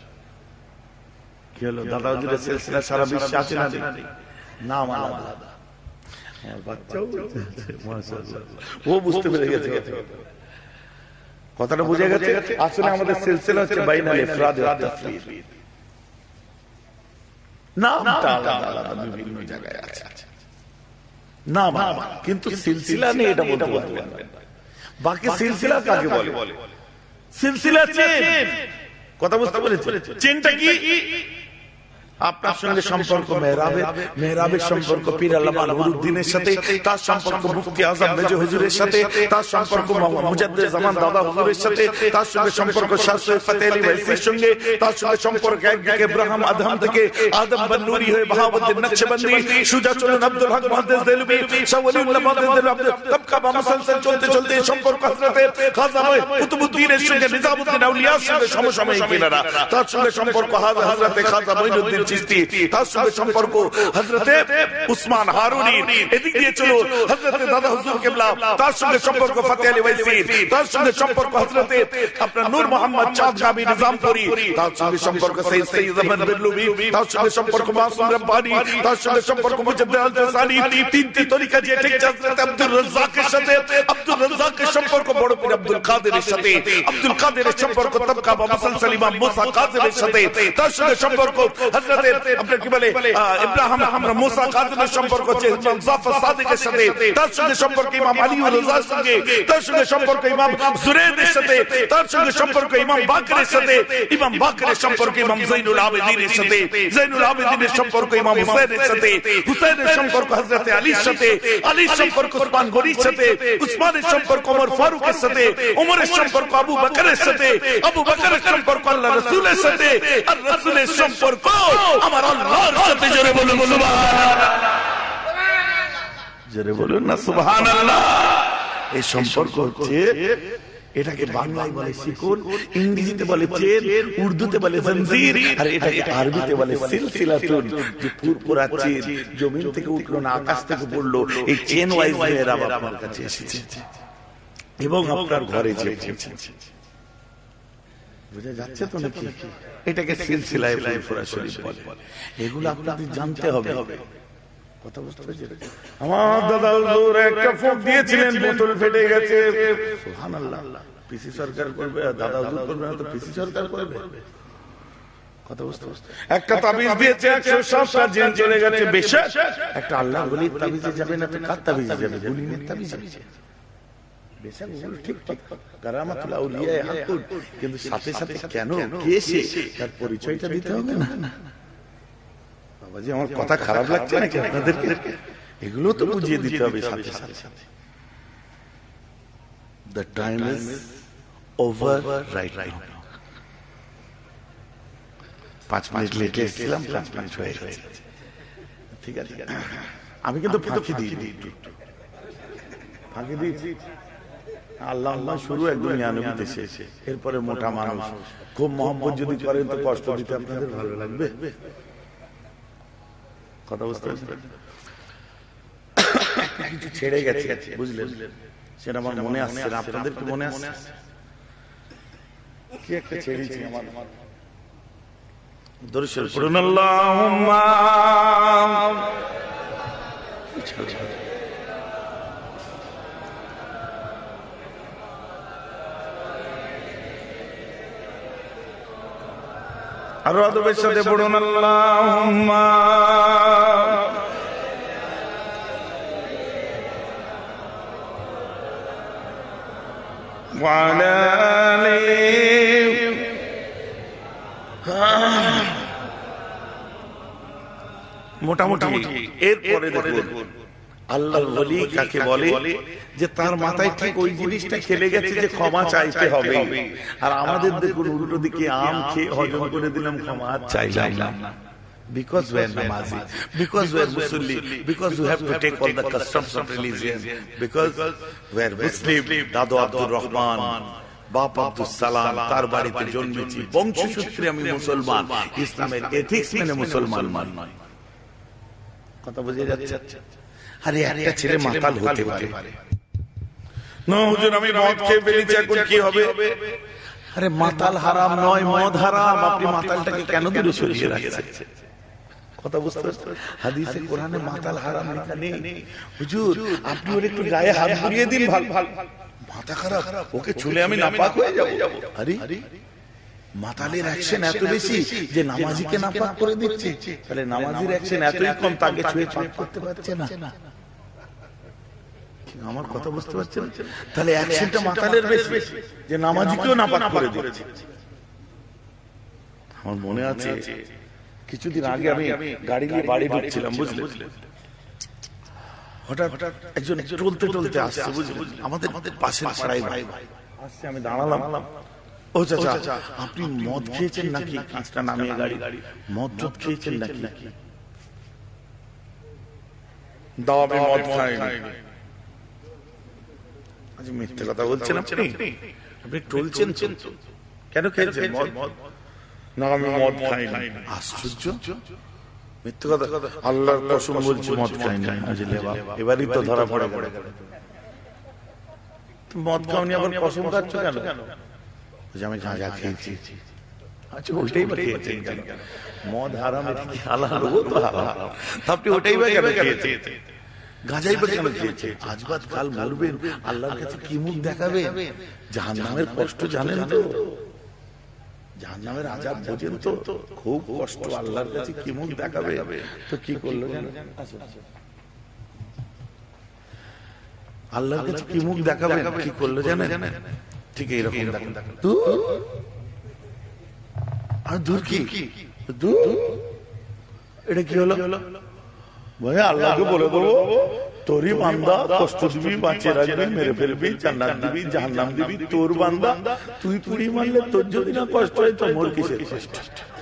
Speaker 1: কি হলো? দাদা হুজুরের সিলসিলা সারা বিশ্বে আছে না? নাম আলাদা। আমার বাচ্চাও মাশাআল্লাহ ও বুঝতে পেরে গেছে, কথাটা বুঝে গেছে। আসলে আমাদের সিলসিলা হচ্ছে বাইনাল ইফরাদ ওয়া তাফরিদ, নামটা আলাদা আলাদা বিভিন্ন জায়গায় আছে না, কিন্তু সিলসিলা নেই এটা বলতে পারবেন না। বাকি সিলসিলা কাকে বলে? সিলসিলা চেন। কথা বুঝতে পেরেছেন? চেনটা কি? আপনার সঙ্গে সম্পর্ক মেহরাবের, মেহরাবের সম্পর্ক পীর আল্লামা নুরুদ্দিনের সাথে, তার সম্পর্ক মুফতি আযম মেজর হুজুরের সাথে, তার সম্পর্ক মুজাদ্দিদ জামান দাদা হুজুরের সাথে, তার সঙ্গে সম্পর্ক শাহ সৈয়দ ফতেহ আলী ওয়াইসির সঙ্গে, তার সঙ্গে সম্পর্ক একদিকে ইব্রাহিম আদম থেকে আদম বন্নুরি হয়ে বাহাউদ্দিন নকশবন্দি, সুজাতুল আব্দুল হক মুহাদ্দিস দেলবি, শাহ ওলিউল্লাহ মুহাদ্দিস দেলবি, তবকা বা মুসলসল চলতে চলতে সম্পর্ক হযরতে খাজা কুতুবউদ্দিনের সঙ্গে, নিজামউদ্দিন আউলিয়ার সঙ্গে সমসাময়িক কিনারা, তার সঙ্গে সম্পর্ক হযরতে খাজা মঈনুদ্দিন চিশতি, তার সঙ্গে সম্পর্ক হযরতে উসমান হারুনি, এদিক দিয়ে চলো হযরতে দাদা হুজুর কিবলা, তার সঙ্গে সম্পর্ক ফতেহ আলী ওয়াইসি, তার সঙ্গে সম্পর্ক হযরতে আপনার নূর মোহাম্মদ চাঁদ গাবি নিজামপুরি, তার সঙ্গে সম্পর্ক সৈয়দ সৈয়দ আহমদ বেরলুবি, তার সঙ্গে সম্পর্ক মাসুম রব্বানি, তার সঙ্গে সম্পর্ক মুজাদ্দিদ আল জাসানি, তিনটি তরিকা যে ঠিক হযরত আব্দুর রাজ্জাকের সাথে, আব্দুর রাজ্জাকের সম্পর্ক বড় পীর আব্দুল কাদেরের সাথে, আব্দুল কাদেরের সম্পর্ক তবকা বা মুসলসল ইমাম মুসা কাযিমের সাথে, তার সঙ্গে সম্পর্ক হযরত আপনার কি বলে ইব্রাহিম আমরা মুসা কাযিমের সম্পর্ক হচ্ছে ইমাম জাফর সাদিকের সাথে, তার সঙ্গে সম্পর্ক ইমাম আলী ওয়া রাজার সঙ্গে, তার সঙ্গে সম্পর্ক ইমাম জুরাইরের সাথে, তার সঙ্গে সম্পর্ক ইমাম বাকরের সাথে, ইমাম বাকরের সম্পর্ক ইমাম যাইনুল আবেদিনের সাথে, যাইনুল আবেদিনের সম্পর্ক ইমাম হুসাইনের সাথে, হুসাইনের সম্পর্ক হযরত আলীর সাথে, আলীর সম্পর্ক উসমান গনির সাথে, উসমানের সম্পর্ক ওমর ফারুকের সাথে, ওমরের সম্পর্ক আবু বকরের সাথে, আবু বকরের সম্পর্ক আল্লাহর রাসূলের সাথে, আর রাসূলের সম্পর্ক আমার আল্লাহর সাথে। জোরে বলুন সুবহানাল্লাহ, জোরে বলুন না সুবহানাল্লাহ। এই সম্পর্ক হচ্ছে, এটাকে বাংলায় বলে শিকল, ইংরেজিতে বলে চেন, উর্দুতে বলে জঞ্জির, আর এটাকে আরবিতে বলে সিলসিলাতুন। যে পুরপুরা চেন জমিন থেকে উঠলো না, আকাশ থেকে পড়লো, এই চেন ওয়াইজ মেয়েরা আপনার কাছে এসেছে এবং আপনার ঘরে যে পৌঁছেছে। বুঝা যাচ্ছে তো নাকি? এটাকে সিলসিলায়ে ফুরফুরা শরীফ বলে। এগুলো আপনাদের জানতে হবে। কথা বুঝতে পেরেছেন? আমার দাদা হুজুর একটা ফুঁক দিয়েছিলেন, বোতল ফেটে গেছে। সুবহানাল্লাহ। পিসি সরকার করবে, দাদা হুজুর করবে না তো পিসি সরকার করবে? কথা বুঝতে পারছেন? একটা তাবিজ দিয়েছে, একশো সাতটা জিন চলে গেছে। বেশক একটা আল্লাহর ওলির তাবিজে যাবে না তো কার তাবিজে যাবে? গুলিনের তাবিজে। বেশক ওগুলো ঠিক ঠিক কারামাতুল আউলিয়া হাকুন, কিন্তু সাথে সাথে কেন কে সে তার পরিচয়টা দিতে হবে না? বাবাজি আমার কথা খারাপ লাগছে নাকি আপনাদেরকে? এগুলো তো বুঝিয়ে দিতে হবে সাথে সাথে। The time is over right now. পাঁচ মিনিট লেটে এসেছিলাম, পাঁচ মিনিট হয়ে গেছে। ঠিক আছে, আমি কিন্তু ফাঁকি দিই, ফাঁকি দিই। আল্লাহ আল্লাহ শুরু একদম ইয়ানবিতে শেষ। এরপরে মোটা মানুষ খুব মহব্বত যদি করেন তো কষ্ট দিতে আপনাদের ভালো লাগবে। কথা বুঝতে পারছেন? কিছু ছেড়ে গেছে, বুঝলেন? সেটা আমার মনে আসছে না, আপনাদের কি মনে আসছে? কি একটা ছেড়েছি আমার দর্শন পড়ুন আল্লাহুম্মা আরো আদবের সাথে পড়ুন আল্লাহুম্মা ওয়া আলা আলিহি। মোটামুটি এরপরে দেখুন আল্লাহর ওলি কাকে বলে, যে তার মাথায় ঠিক ওই জিনিসটা খেলে গেছে যে ক্ষমা চাইতে হবে। আর আমাদের দেখুন উল্টো দিকে আম খেয়ে হজম করে দিলাম, ক্ষমা আর চাইলাম না। Because we are Namazi, because we are Musalli, because we have to take all the customs of religion, because we are Muslim, Dadu Abdul Rahman, বাপ আব্দুল সালাম, তার বাড়িতে জন্মেছি, বংশসূত্রে আমি মুসলমান, ইসলামের এথিক্স মেনে মুসলমান নয়। কথা বুঝে যাচ্ছে? আরে একটা ছেলে মাতাল হতে পারে না, হুজুর আমি মদ খেয়ে ফেলেছি, এখন কি হবে? আরে মাতাল হারাম নয়, মদ হারাম। আপনি মাতালটাকে কেন দূরে সরিয়ে রাখছেন? কথা বুঝতে পারছেন? হাদিসে কোরআনে মাতাল হারাম লেখা নেই। হুজুর আপনি ওর একটু গায়ে হাত বুলিয়ে দিন, ভালো মাথা খারাপ, ওকে ছুলে আমি নাপাক হয়ে যাব। আরে মাতালের অ্যাকশন এত বেশি যে নামাজিকে নাপাক করে দিচ্ছে, তাহলে নামাজির অ্যাকশন এতই কম, তাকে ছুঁয়ে পাক করতে পারছে না। আমার কথা বুঝতে পারছেন? তাহলে অ্যাকশনটা মাতালের বেশি যে নামাজিকেও নাপাক করে দিচ্ছে। আমার মনে আছে কিছুদিন আগে আমি গাড়ি নিয়ে বাড়ি ঢুকছিলাম, বুঝলেন? হঠাৎ হঠাৎ একজন চলতে চলতে আসছে, বুঝলেন? আমাদের আমাদের পাশের পাড়ায় ভাই আসছে, আমি দাঁড়ালাম। ও চাচা আপনি মদ খেয়েছেন নাকি? কাঁচটা নামিয়ে গাড়ি, মদ টদ খেয়েছেন নাকি? দাও, আমি মদ খাইনি। আচ্ছা মিথ্যে কথা বলছেন আপনি, আপনি টলছেন। কেন খেয়েছেন মদ? না আমি মদ খাইনি। আশ্চর্য, মিথ্যে কথা। আল্লাহর কসম বলছি মদ খাইনি। এবারই তো ধরা পড়ে পড়ে মদ খাওনি, আবার কসম খাচ্ছ কেন? আমি গাঁজা খেয়েছি। আচ্ছা ওইটাই বা খেয়েছেন কেন? মদ হারাম, হালাল ও তো হারাম, আপনি ওটাই বা কেন খেয়েছেন? গাঁজাই বা কেন খেয়েছেন? আজ বাদ কাল মরবেন, আল্লাহর কাছে কি মুখ দেখাবে? জাহান্নামের কষ্ট জানেন তো? জাহান্নামের আযাব বোঝেন তো? খুব কষ্ট, আল্লাহর কাছে কি মুখ দেখাবে? তো কি করলো জানেন? আল্লাহর কাছে কি মুখ দেখাবেন? কি করলো জানেন? ঠিক এইরকম দেখেন, আর দূর কি দূর, এটা কি হলো? ভাই আল্লাহকে বলে দেবো তোরই বান্দা, কষ্ট দিবি, বাঁচিয়ে রাখবি, মেরে ফেলবি, জান্নাত দিবি, জাহান্নাম দিবি, তোর বান্দা, তুই পুরি মারলে তোর যদি না কষ্ট হয় তো মোর কিসের কষ্ট?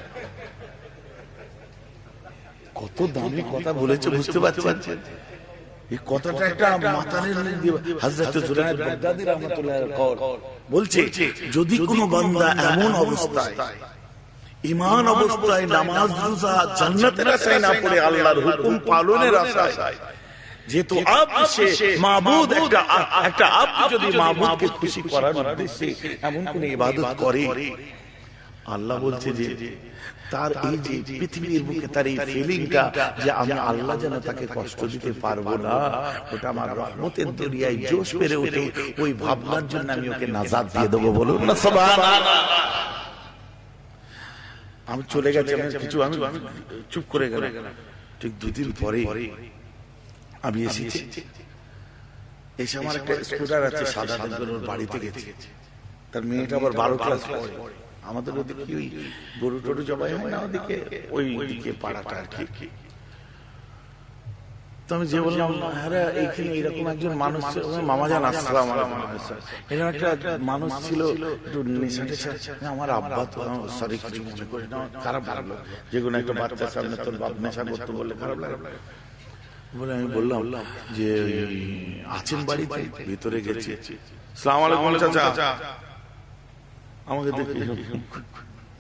Speaker 1: কত দামি কথা বলেছে, বুঝতে পারছেন? এই কথাটা একটা মাতালের হযরত জুনায়েদ বাগদাদী রাহমাতুল্লাহ আলাইহি বলছে, যদি কোনো বান্দা এমন অবস্থায়, ঈমান অবস্থায় নামাজ রোজা জান্নাতের আশায় না পড়ে আল্লাহর হুকুম পালনের আশায়, যেহেতু আপ সে মাবুদ, একটা একটা আপ যদি মাবুদকে খুশি করার উদ্দেশ্যে এমন কোন ইবাদত করে, আল্লাহ বলছে যে তার এই যে পৃথিবীর বুকে তার এই ফিলিংটা যে আমি আল্লাহ যেন তাকে কষ্ট দিতে পারবো না, ওটা আমার রহমতের দরিয়ায় জোশ পেরে ওঠে, ওই ভাবনার জন্য আমি ওকে নাজাত দিয়ে দেবো। বলুন না সুবহানাল্লাহ। আমি চলে গেছি, আমি কিছু আমি চুপ করে গেলাম। ঠিক দুদিন পরে আমি এসেছি, এসে আমার একটা স্কুটার আছে সাদা, ওর বাড়িতে গেছি। তার মেয়েটা আবার বারো ক্লাস পড়ে। আমাদের ওদিকে ওই গরু টরু জবাই হয় না, ওদিকে ওই দিকে পাড়াটা আর কি। তো আমি যে বললাম, হ্যাঁ এইখানে এরকম একজন মানুষ ছিল, মামাজান আসসালাম আলাইকুম, এরকম একটা মানুষ ছিল একটু নেশা টেশা। আমার আব্বা তো সরি কিছু মনে করে না, খারাপ লাগলো, যে কোনো একটা বাচ্চার সামনে তোর বাপ নেশা করতে বললে খারাপ লাগে বলে আমি বললাম যে আছেন বাড়িতে? ভিতরে গেছি। আসসালামু আলাইকুম চাচা। আমাকে দেখে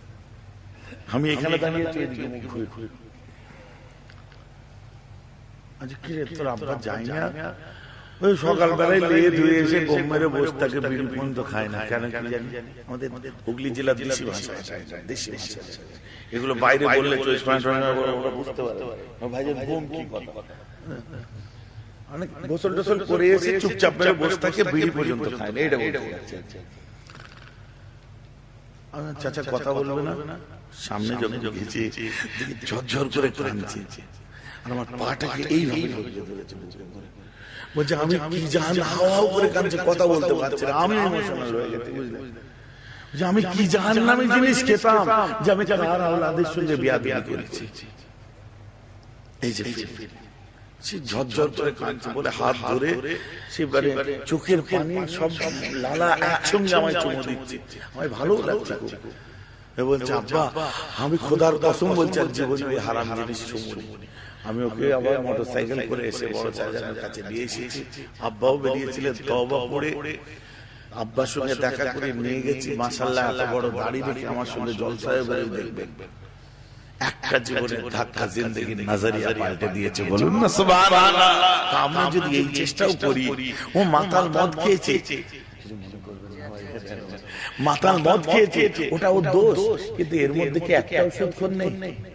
Speaker 1: আমি এখানে দাঁড়িয়েছি, এদিকে মুখ ঘুরে ঘুরে আজ কি রে তোর আব্বা যায় না? ওই সকালবেলায় লেয়ে ধুয়ে এসে গম মেরে বসে থাকে, বিড়ি পর্যন্ত খায় না। কেন কি জানি? আমাদের হুগলি জেলার দেশি ভাষা, দেশি ভাষা এগুলো বাইরে বললে চব্বিশ ঘন্টা ওরা বুঝতে পারে ভাইজান বোম কি কথা। অনেক গোসল টোসল করে এসে চুপচাপ মেরে বসে থাকে, বিড়ি পর্যন্ত খায় না। এটা বলতে যাচ্ছে চাচা কথা বলবে না। সামনে যখন গেছি ঝরঝর করে কাঁদছে, আর আমার পাটাকে এইভাবে বলছে আমি কি জানি, হাওয়া করে কাঁদছে, কথা বলতে পারছে না। আমি ইমোশনাল হয়ে গেছি, বুঝলেন? যে আমি কি জাহান্নামী জিনিস খেতাম, যে আমি তার আর আওলাদের সঙ্গে বিয়া বিয়া করেছি। এই যে সে ঝরঝর করে কাঁদছে, বলে হাত ধরে সেবারে চোখের পানি সব লালা একসঙ্গে আমায় চুমু দিচ্ছে। আমায় ভালো লাগছে খুব। বলছে আব্বা আমি খোদার কসম বলছি আর জীবনে ওই হারাম জিনিস চুমু। আমি ওকে আবার মোটর সাইকেল করে এসে বড় চাচার কাছে নিয়ে এসেছি। আব্বাও বেরিয়েছিলেন, তওবা পড়ে আব্বার সঙ্গে দেখা করে নিয়ে গেছি। মাশাআল্লাহ এত বড় দাড়ি দেখে আমার সঙ্গে জলসায় বেরিয়ে দেখবেন। একটা জীবনের ধাক্কা জিন্দেগির নজরিয়া পাল্টে দিয়েছে, বলুন না সুবহানাল্লাহ। আমরা যদি এই চেষ্টাও করি, ও মাতাল মদ খেয়েছে, মাতাল মদ খেয়েছে ওটা ওর দোষ, কিন্তু এর মধ্যে কি একটা ওষুধ নেই?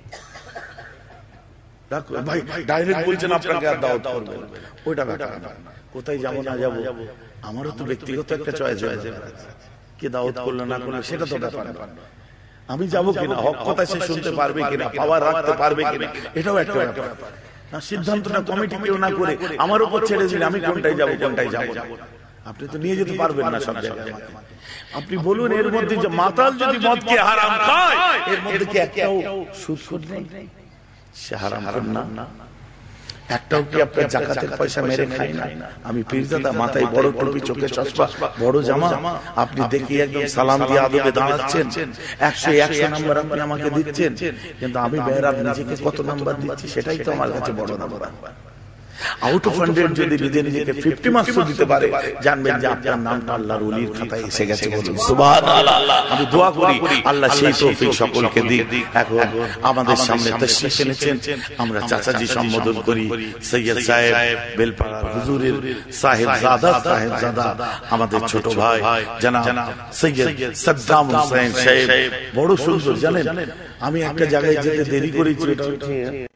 Speaker 1: ভাই ডাইরেক্ট বলছেন আপনাকে আর দাওয়াত করবেন, ওইটা ব্যাপার না। কোথায় যাবো না যাবো আমারও তো ব্যক্তিগত একটা চয়েস হয়ে যাবে, কে দাওয়াত করলো না করলো সেটা তো ব্যাপার না। আমি যাবো কিনা, হক কথা সে শুনতে পারবে কিনা, পাওয়ার রাখতে পারবে কিনা, এটাও একটা ব্যাপার। সিদ্ধান্তটা কমিটি কেউ না করে আমার উপর ছেড়ে দিলে আমি কোনটাই যাবো কোনটাই যাবো না। আপনি তো নিয়ে যেতে পারবেন না সব জায়গায়। আপনি বলুন এর মধ্যে যে মাতাল যদি মদকে হারাম খায়, এর মধ্যে কি একটাও সুদ নেই? সে হারাম না, একটাও কি আপনার জাকাতের পয়সা মেরে খাই না? আমি পীরজাদা, মাথায় বড় টুপি, চোখে চশমা, বড় জামা, আপনি দেখি একদম সালাম দিয়ে আদবে দাঁড়াচ্ছেন, একশো একশো নাম্বার আপনি আমাকে দিচ্ছেন, কিন্তু আমি বেহরাব নিজেকে কত নাম্বার দিচ্ছি সেটাই তো আমার কাছে বড় নাম্বার। আউট অফ হান্ড্রেড যদি নিজে নিজেকে ফিফটি মার্কস দিতে পারে, জানবেন যে আপনার নামটা আল্লাহর ওলির খাতায় এসে গেছে, বলুন সুবহানাল্লাহ। আমি দোয়া করি আল্লাহ সেই তৌফিক সকলকে দিক। এখন আমাদের সামনে তাশরীফ এনেছেন, আমরা চাচাজি সম্বোধন করি। সৈয়দ সাহেব বেলপাড়া হুজুরের সাহেবজাদা সাহেবজাদা আমাদের ছোট ভাই জনাব সৈয়দ সাদ্দাম হোসেন সাহেব। বড় সুন্দর, জানেন আমি একটা জায়গায় যেতে দেরি করেছি, এটা হচ্ছে